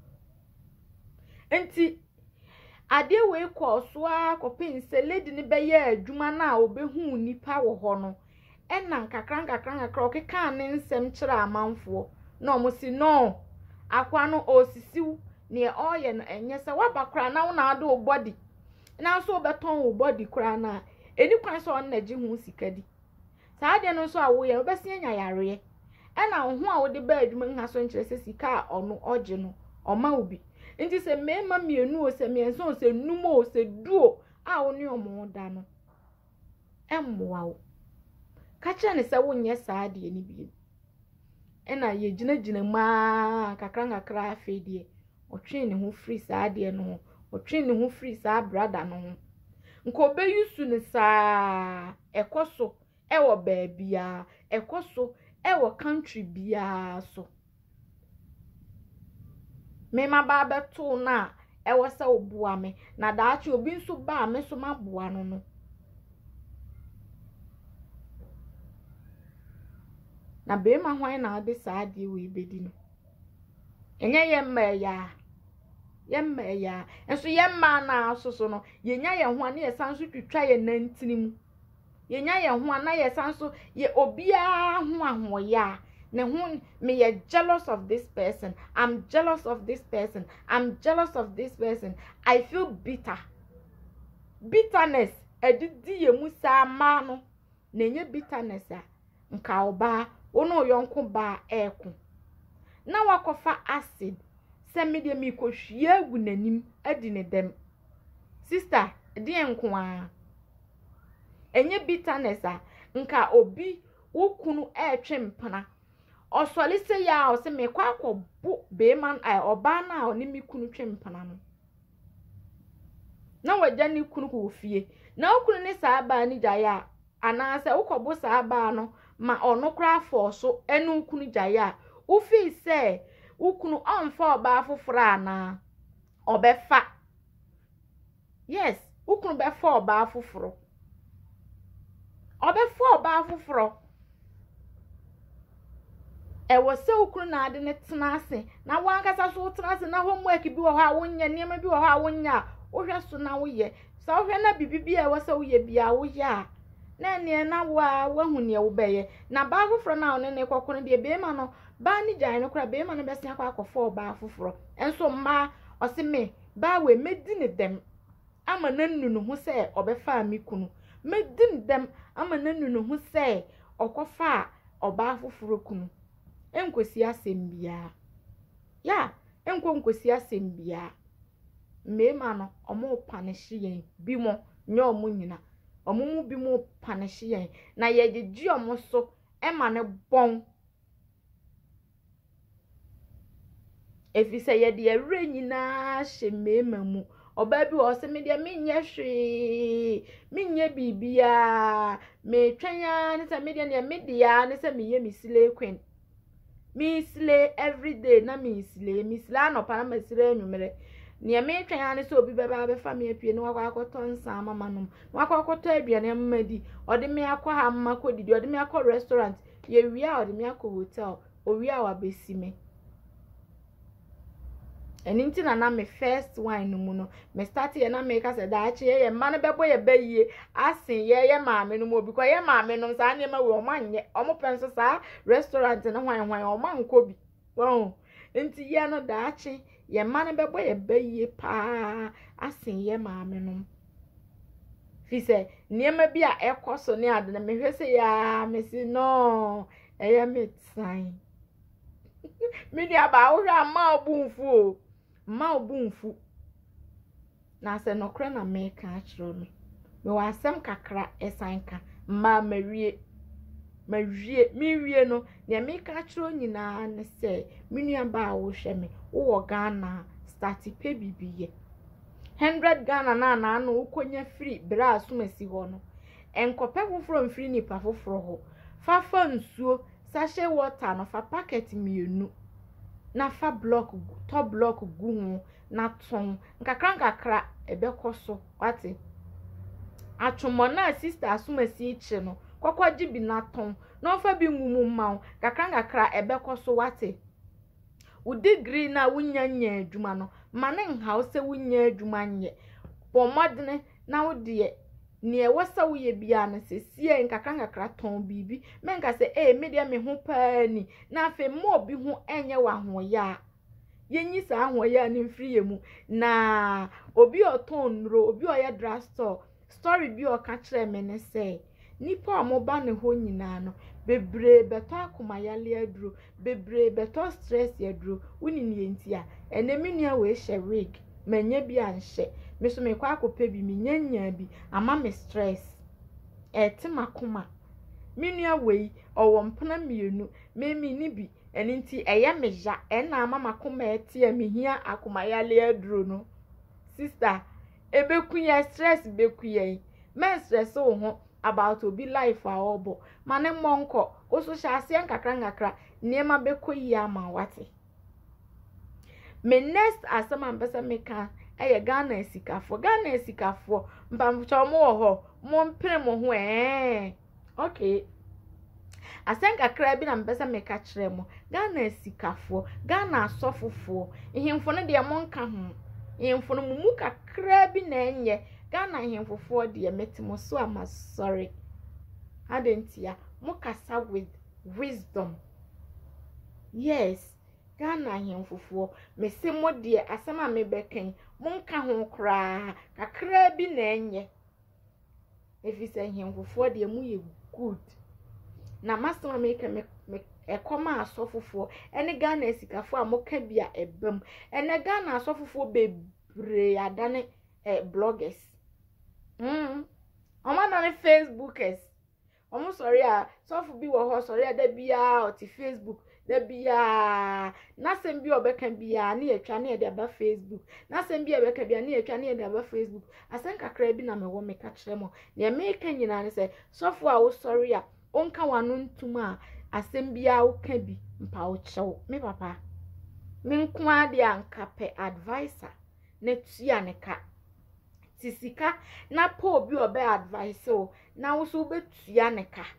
Enti ade we ko so a kopin se lady ni be ye adwuma na obehu nipa wo ho no. Enna nkakra nkakra nkakra okeka ne nsem kire amanfo. Na omo si no akwa no osisiw ne oye no enye se wabakra na wo na ade o body. Na so obeton wo body kra na eni kwan so on na gi hu sikadi. Saa de no so awo ye obesi anya yare. Ena ho a wo de ba adwuma nha so nkire se sika ono oje no oma obi. Nti se mema mienu o se mienso o se numo o se duo a wo ne omo da no. Emmoa wo. Ka kire ne se wo nye saa de ni bi. Ena ye gina gina ma kakra kakra afedie. Otwe ne ho free saa de no. Otwe ne ho free saa brother no. Nko be yusu ne saa ekoso ewo baabia ekoso ewo country bia so. Me ma ba beto na ewo se oboa me na daachi obi nso ba me so maboa no no. Na be ma hwan na ade saa de we bedi no. Enye ye mma ya. Ye mma ya. Enso ye mma na asoso no ye nya ye ho na ye sanso twitwa ye nantinim. Ye nya ye ho na ye sanso ye obia ho ahoya. Ne ho me ye jealous of this person. I'm jealous of this person. I'm jealous of this person. I feel bitter. Bitterness edidi ye musa ma no. Nenye bitterness a nka oba ono yonko ba eko. Na wakofa acid se me de mi kohwie agu nanim adi ne dem. Sister, di enko a. Enye bitterness a nka obi wokunu etwe mpana. Osoli se ya o se me kwa akobo be man ai oba na oni mi kunu twe mpana no. Na waja ni kunu ko fie. Na okunu ni saa ba ni jaya ana se ukobo saa ba no ma ono kra fo so enu kunu jaya. Ufi se ukunu onfa oba afoforo ana obefa. Yes, ukunu befa oba afoforo. Obefa oba afoforo. E wose ukunu na ade ne tena ase na wankasa so tena ase na homework bi wo ha wonya niam bi wo ha wonya wo hwe so na wo ye so wo hwe na bibibi e wose wo ye bia wo ya na ne na wa wahu ne wo beye na ba afoforo na one ne kokono de be ma no ba ni jan no kra be ma no besia kwa akofo oba afoforo enso mma ose me ba we medi ne dem ama nanu no ho se obefa mi kunu medi ne dem ama nanu no ho se okofa oba afoforo kunu enkosi asem bia ya enko nkosi asem bia mema no omo punish yen bi mo nye omo nyina omo mu bi mo punish yen na ye gigi omo so e ma ne bon efise ye de ere nyina hye mema mu oba bi o se me de me nye hwe me nye bibia me twanya ne se me de ne me de ya ne se me ye misile queen misile every day na misile misile anopa na misile enumere ne me twan ane so obi beba be fa me apue ne wakwa akoto nsa mama nom wakwa akoto aduane mmadi ode me akwa ha mma kodidi ode me akwa restaurant ye wia ode me akwa hotel o wia wa besime eninti na na me first wine no mu no me start ye na me ka se da ache ye ma ne bebo ye baye asin ye ye maame no mu obi kwa ye maame no sa ne ma we o manye o mo penso sa restaurant ne hwan hwan o man ko bi wo enti ye no da ache ye ma ne bebo ye baye pa asin ye maame no fi se niema bi a ekoso ne ade na me hwese ya me si no eye me tsan mi dia ba wo hwa ma obunfu o ma obunfu na se no kra na me ka achiro no me wa asem kakra esanka ma mawie mawie mi wie no ne me ka achiro nyina ne se mi nua ba wo hwe me wo Ghana start pe bibiye one hundred Ghana na na no ukonya free bra asumasi ho no enkope foforo mfiri nipa foforo ho fa fa nsuo sachet water no fa packet mienu na fa block top block gu na ton nkakra nkakra ebe koso wate atwomo na sister asumasi ichi no kwakwaji bi na ton no fa bi ngumu mawo kakra kakra ebekọ so wate wo degree na wunya nya adwuma no mane nhaw se wunya adwuma nye pomodene na wo de ne e wasa wo ye bia na se sie nkakra nkakra ton bibi menka se eh me de me ho paani na afi mo bi ho enye wa ho ya yenyi sa ho ya ni mfiri ye mu na obi oton nro obi oye drugstore story bi o ka kire me ne se nipa amoba ne ho nyina no bebre beto akoma yale aduro bebre beto stress yaduro woni ne entia ene menua we hye wig manya bi anhye me so me kwa akopa bi me nyanya bi ama me stress ete makoma menua we owo mpana mienu me mi ni bi ene nti eye meja ena ama makoma ete ya mehia akoma yale aduro no sister ebekuya stress bekuya men stress wo ho about obi life a obo mane monko wo so sha ase nkakra nkakra niema bekoyi ama wate me next asama mpesa meka eye Ghana esikafo Ghana esikafo mpamcho mo wo ho mo mpere mo ho eh okay asenka kra bi na mpesa meka kire mo Ghana esikafo Ghana asofofo ehemfo ne de mo nka ho ehemfo no mumu kakra bi na enye Ghana ehemfofo de metimo so ama sorry adentia mo kasa with wisdom yes Ghana ehemfofo me se mo de asema me beken mo nka ho kra kakra bi na enye efise ehemfofo de mu ye good na masema me ka me ekoma asofofo ene Ghana esikafo a mo ka bia ebam ene Ghana asofofo bebre adane eh bloggers mm oma na Facebookers omo sorry a sofu bi wo ho sorry da bia o ti Facebook da bia na sem bi obeka bia na yetwa na de ba Facebook na sem bi obeka bia na yetwa na de ba Facebook asen kakra bi na me wo me ka kire mo na me ka nyina ne se sofu a wo sorry a onka wanu ntuma asem bia wo ka bi mpa wo chew me papa me nko ade anka pe advisor na tua ne ka tisika na pa obi obe advice o na wo so betua ne ka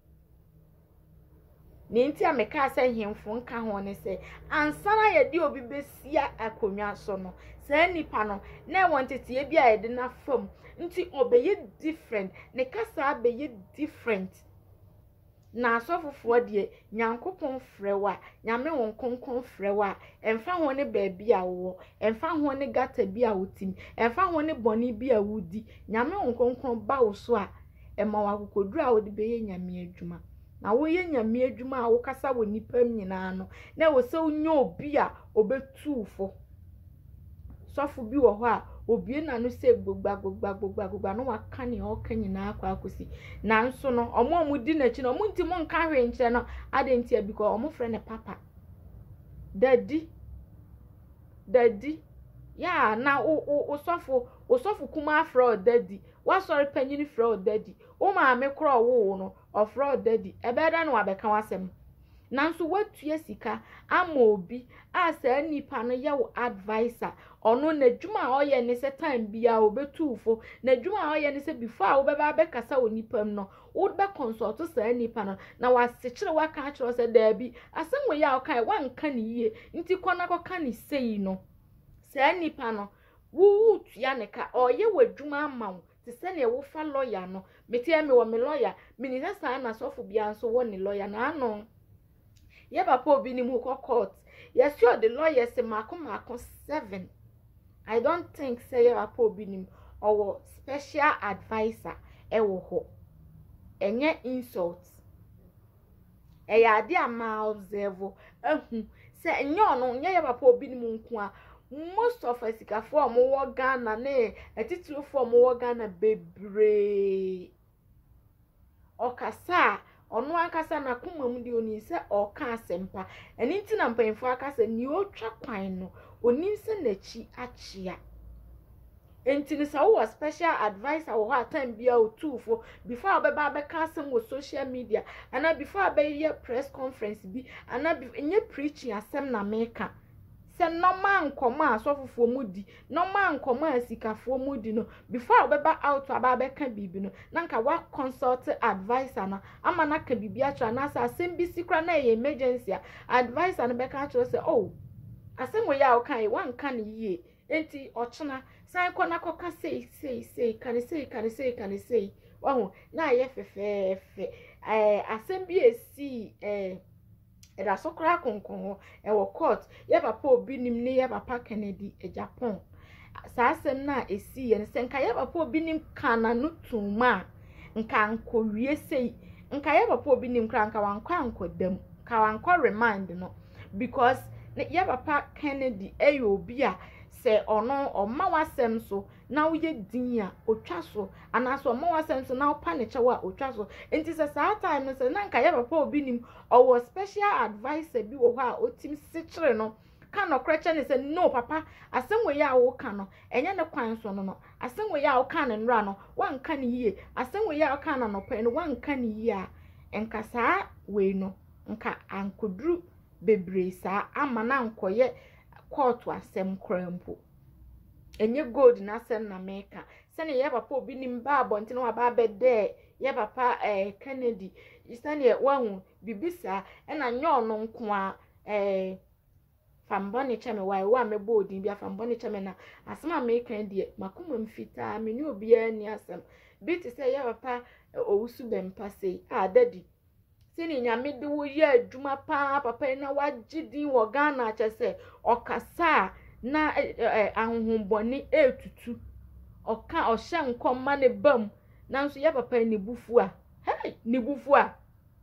ne nti ameka asa hemfo nka ho ne se ansana ye de obi besia akonwa so no sa nipa no na wontete e bia ye de na fam nti obeye different ne kasa abeye different na asofofo de nyankopon frewa nyame won konkon frewa emfa ho ne baabi a wo emfa ho ne gata bi a wotim emfa ho ne boni bi a wudi nyame won konkon ba wo so a ema wa kokoduru a wo de beye nyame adwuma na wo ye nyame adwuma a wo kasa wo nipam nyina no na wo se unyo obi a obetufo sofo bi wo ho a obie na no se gbogba gbogba gbogba gbogba no waka ne o ka nyina akwa akosi na nso no omo omo di na chi no omo nti mo nka hwe nche no ade nti e because omo frɛ ne papa daddy daddy ya na o o sofo o sofo kuma frɛ o daddy wa sorry panyini frɛ o daddy o ma me kro wo no o frɛ o daddy e be da no abeka wasem nanso watua sika ama obi a sa nipa no ye wo advisor ono na dwuma a oye ne se time bia obetufo na dwuma a oye ne se before wo beba bekasa wo nipam no wo be consult sa nipa no na wasechire waka akire se da bi asemwe ya okan wanka ne yie nti kona koka ne sei no sa nipa no wo tua ne ka oye wadwuma ama wo ti se ne wo fa lawyer no metia me wo me lawyer minisa sa na sofo bia nso wo ne lawyer na ano ye papa obi ni mu ko court yes sure the lawyer say mako mako seven I don't think say ye papa obi ni or special advisor e wo ho enye insult e ya ade ama observe ehun say enye ono nye ye papa obi ni mu nko a most of us sikafo omo wo Ghana na etitiri fo omo wo Ghana bebre okasa onu akasa na komam di oni se oka asempa eni nti na mpanfo akasa ni otwa kwan no oni se nachi achia enti ni sa wo special advisor wo ha time bia otufo before obeba abeka asem wo social media ana before abe ye press conference bi ana enye preaching asem na meka se normal nkoma asofofo mudi normal nkoma asikafo mudi no before obeba out aba be ka bibi no na nka wa consult advisor na ama na ka bibi a tra na sa asem bi sikra na e emergency advisor na be ka tra say oh asem we ya o kan wan kan yie enti ochena san ko na ko ka say say say kan say kan say kan say wahu na ye fefefe eh asem bi esi eh Eda sokra konkon e wo court ye papa obi nim ne ye papa Kennedy e Japan sa asem na esi ye se nka ye papa obi nim kana no tuma nka anko wie sei nka ye papa obi nim kra nka wankwa anko dam ka wankwa remind no because ye papa Kennedy e yo obi a se ono oma wasem so na wo ye din a otwa so anaso oma wasem so na wo pa ne chewa otwa so enti se sa time no se na nka ye papa obi nim owo special advisor bi wo ha otim sichire no ka no kreche ne se no papa asem we ya wo ka no enye ne kwan so no no asem we ya wo ka ne nra no wanka ne yie asem we ya wo ka na no pe no wanka ne yie a enka saa we no nka ankodru bebre saa ama na nkoye court asem krampo enye gold na asem na meka sene ye papa obi nim ba abonte no aba bede ye papa eh Kennedy sene wahu bibisa e na nye ono nko a eh fambone cheme wai wa mebo odin bia fambone cheme na asem ameka die makoma mfita me ni obi ani asem bit say ye papa owusu bempa sei ah daddy sini nyame de wo ye adwuma pa papa na wagidin wo Ghana chese okasa na ahunhumboni etutu oka ohye nkomma ne bam nanso ye papa ni bufu a hey ni bufu a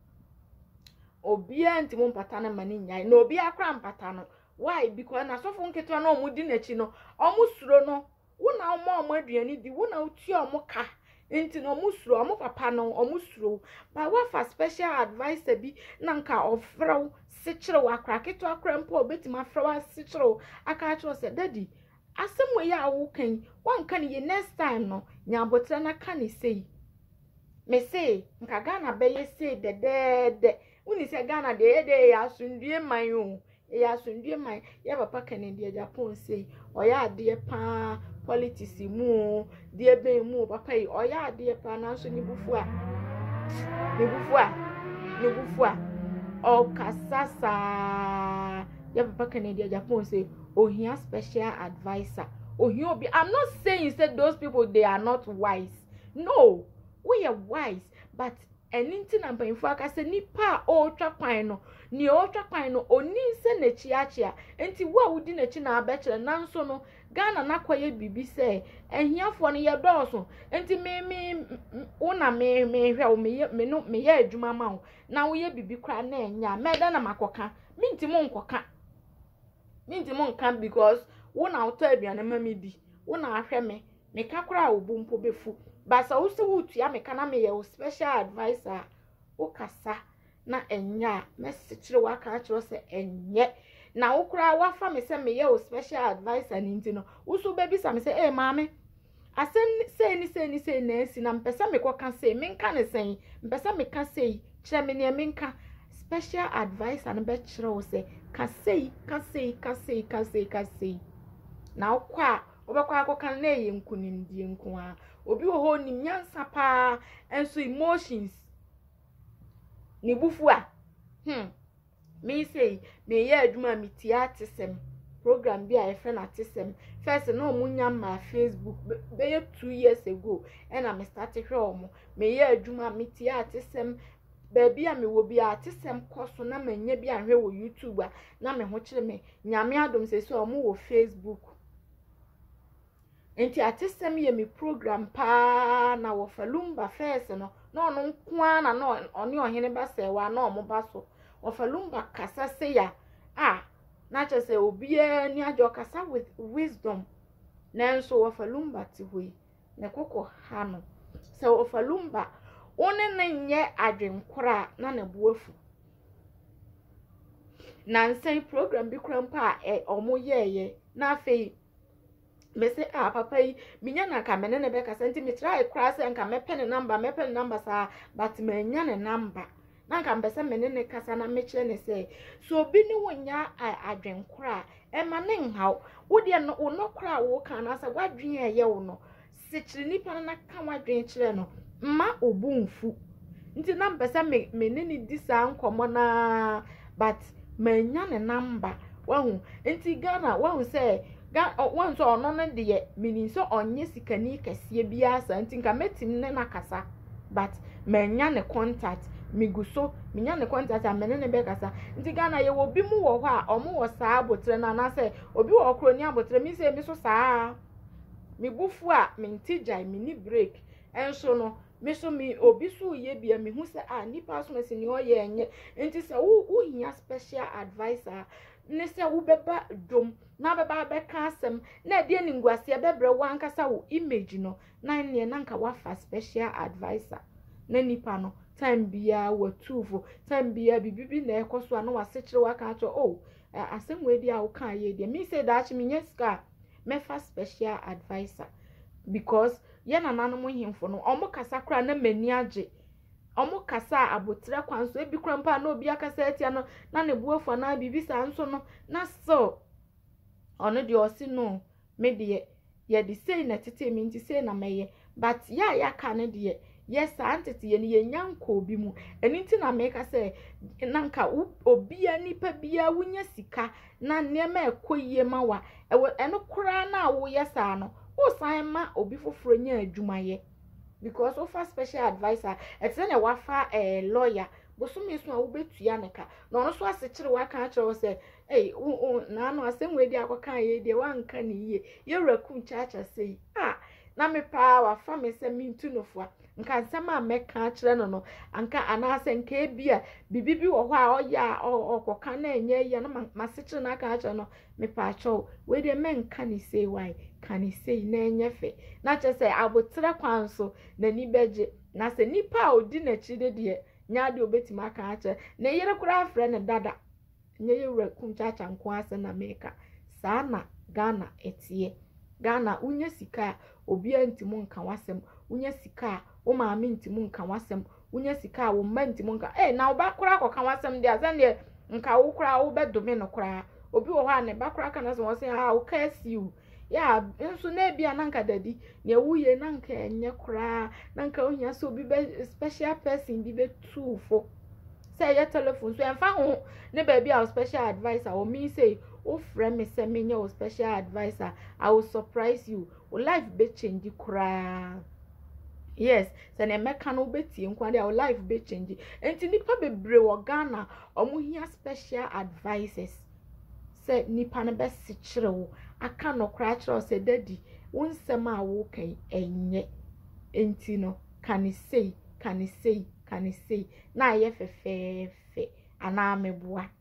obi anti mo mpata na mani nyai na obi akra mpata no why because na sofo nketo na omudi nachi no omusuro no wo na omo omo aduani di wo na uti omo ka enti no musuro omo papa no omusuro ba wa fa special advisor bi na nka ofrew sichire wa akra keto akra mpo obetima frew sichire aka acho se daddy asem we ya wo kan wan kan ye next time no nyabotre na kan sei me say nka Ghana be ye say de de de uni se Ghana de de ya sundue man o ya sundue man ye papa Kennedy Japan say oya ade pa politics mu de be mu papa yi oya ade pa na so ni bufu a ni bufu a ni bufu a o kasasa ye papa Kennedy Japan say ohia special advisor ohia obi. I'm not saying say those people they are not wise, no, we are wise, but eninti na mpanfo aka se nipa o twa kwan no ni o twa kwan no oni se na chi achia enti wo a wudi na chi na abekere nanso no Ghana na kwaye bibi se ehiafo no ye dooso enti me me una me me hwe o me me no me ye adwuma ma wo na wo ye bibi kra na enya meda na makoka minti mo nkoka minti mo nka because wo na auto aduane ma me di wo na ahwe me me kakra obumpo befu basa wo se wo tua me kana me ye special advisor wo kasa na enya message wa ka chiro se enye na wo kra wa fa me se me ye special advisor ni ntino wo so baby sa me se eh maame asem se ni se ni se na esi na mpesa me ko ka se me nka ne sen mpesa me ka se kire me ne me nka special advisor na be chiro wo se ka se ka se ka se ka se ka se na wo kwa obekwa akoka na ye nkunimdie nko a obi wo ho nim nyansa pa enso emotions ni bufu a hmm me say me ye adwuma me tiatisem program bi a efe na tisem first no munya ma Facebook be two years ago and I started hwe omo me ye adwuma me tiatisem baby a me wo bi a tisem koso na manya bi ahwe wo YouTube a na me ho kire me nyame adom se so omo wo Facebook enti atisem ye me program pa na wo falumba first no no no nkoa na no oni ohene ba se wa na omo ba so wo falumba kasa se ya ah na che se obia ni ajo kasa with wisdom nanso wo falumba ti hui ne koko ha no se wo falumba one na nye adwenkora na na buafu na nsen program bi krampa e omo yeye na afei me say ah papa yi minya na ka mene ne be ka senti me try cross and ka me pen number me pen number sa but me nya ne number na nka mpese me ne ne kasa na me kire ne say so obi ne wonya adwenkora e ma ne nhaw wo de no wo nokora wo kan na say wadwen eye wo no sekire nipa na ka wadwen kire no mma obunfu nti na mpese me me ne ni disa nkomo na but manya ne number wahu nti Ghana wahu say ga wan so ono no de meaning so onye sikani kase bia sa nti nka metim ne na kasa but manya ne contact miguso menya ne contact amene ne be kasa nti Ghana ye obi mu wo ho a omo wo saa abotre na na say obi wo kro ni abotre mi say mi so saa mi bufu a mi ntijai mi ni break enso no mi so mi obi so ye bia mi hu say ah nipa so mesi ni o ye enye nti say wo wo hia special advisor ne say wo beba dom na beba be ka asem na de ni ngwase bebre wo ankasa wo image no na ne na nka wafa special advisor na nipa no time bia wa tuvo time bia bibibi na ekoso ana wasechire waka acho oh asem we dia wo kan ye dia me say that me nyeska me fa special advisor because ye na nanu mo himfo no omo kasa kra na mani age omo kasa abotre kwanso ebi kra mpa na obi akasa etia no na ne buofo na bibi sa nso no na so ono de osi no me de ye de say na tete me nti say na meye but ya ya ka ne de yes antete ye ne nyanko obi mu eni nti na meka say nanka obi anipa bia wunya sika na nneema ekoyie ma wa eno kura na wo yesa no wo san ma obi foforo nya adwumaye because offer special advisor etse na wafa eh lawyer bosumi so a wo betua ne ka na ono so asechire waka a kire say eh na no asemwe di akokan ye de wanka ne yie ye rakum chacha say ah na me pa wafa me se mintu nofua nka nsema meka a kire no no anka anase nka ebia bibibi wo ho a oya okoka na enye ye no masechire na aka a kire no me pa cho we de menka ni say why kan ni say na enye fe na che say abotre kwanso na ni beje na se nipa odi na chide de nyaade obetima aka a kire na yere kura afre ne dada nye yewura kum chacha nko ase na meka saa na Ghana etie Ghana unye sika obi antimu nka wasem unye sika wo maami ntimu nka wasem unye sika wo mma ntimu nka eh na oba kura akoka wasem dia ze ne nka wo kura wo bedome no kura obi wo ha ne ba kura kana so wo se ah wo kasi u ya nso na bia na nka dadi ne wuye na nka enye kura na nka ohia so obi be special person bi be tufo say your telephone so emfa ho ne baby our special advisor or me say o friend me say me your special advisor I will surprise you o life be change kura yes say na meka no betie nkwa dia o life be change enti nipa bebre wo Ghana omo hia special advisors say nipa na be sikire wo aka no kura kire say daddy wonsem a wo kan enye enti no can say can say can say na ye fefefe ana meboa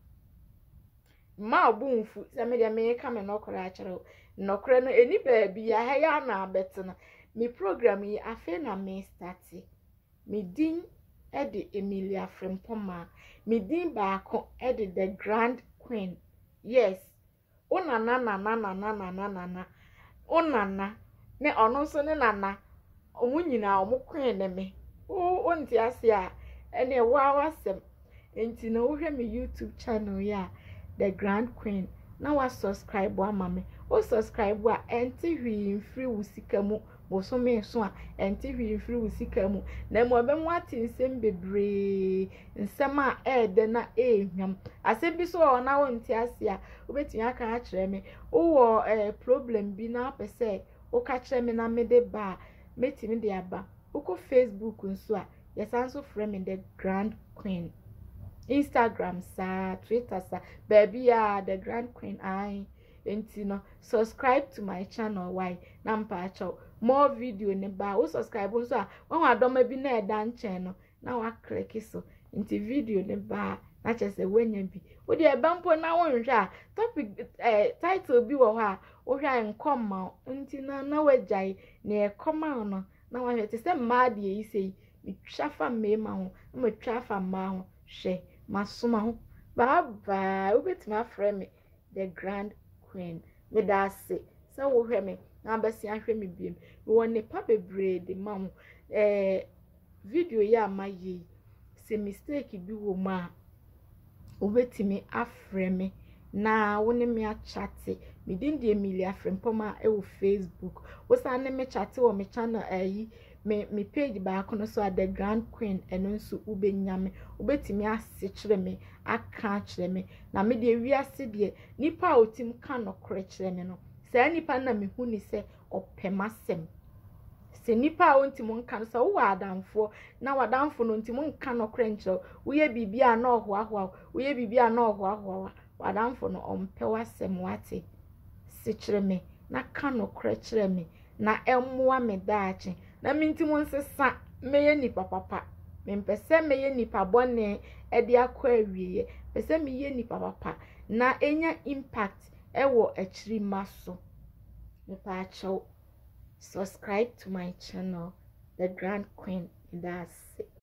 ma obunfu se me de me ka me no kora a kire no kora no eni baabi ya he ya na betena me program yi afa na me start me din e de Emilia Frimpoma me din ba ko e de the Grand Queen yes ona na na na na na na na na ona na ne ono so ne nana omu nyina omu queen ne me o onti ase a ene wa wasem enti na wo hwe me YouTube channel ya the Grand Queen na wa subscribe wa mame o subscribe wa enti hwi mfiri wusika mu boso me so a enti hwi mfiri wusika mu na mo be mu atinsem bebre nsem a e de na ehwam asem bi so o na wonti ase a obetun aka a kire me o wo eh problem bi na pese o ka kire me na me de ba metimi de aba uko Facebook nso a yesanso frame the Grand Queen Instagram sa Twitter sa baby ya the Grand Queen ai enti no subscribe to my channel why na mpa cho more video ne ba o subscribe nso a won adoma bi na eda nchen no na wa click so enti video ne ba na chese wenya bi o de eba mpo na won hwe a topic eh title bi wo ho a o hwe nkoma enti na na wajai na ekoma no na wa hwete se mma de yi sei mi twafa mema ho ma twafa mma ho hwe masoma ho bye bye obetima frame me the Grand Queen me da se se wo hwe me na besi ahwe me biem we won ne pa bebre de ma ho eh video ya amaye se mistake bi wo ma obetimi afrɛ me na wo ne me a chatte me din de Emilia Frimpoma e wo Facebook wo sa ne me chatte wo me channel ayi me me page ba kono so at the Grand Queen eno nso ubenya me obetimi ase kyerɛ me aka kyerɛ me na me de wiase de nipa otim ka no kore kyerɛ me no saa nipa na me hu ni se opemasem se nipa ontim nka no so wo adamfo na wadamfo no ontim nka no kore nkyerɛ wo ye bibia na oho aho wo ye bibia na oho aho wadamfo no ompe wasem wate se kyerɛ me na ka no kore kyerɛ me na emmoa me daache na mintim nsesa meye nipa papa mempese meye nipa bone e de akwa awiye pese meye nipa papa na enya impact ewo achiri maso me pa acho subscribe to my channel The Grand Queen. That's it.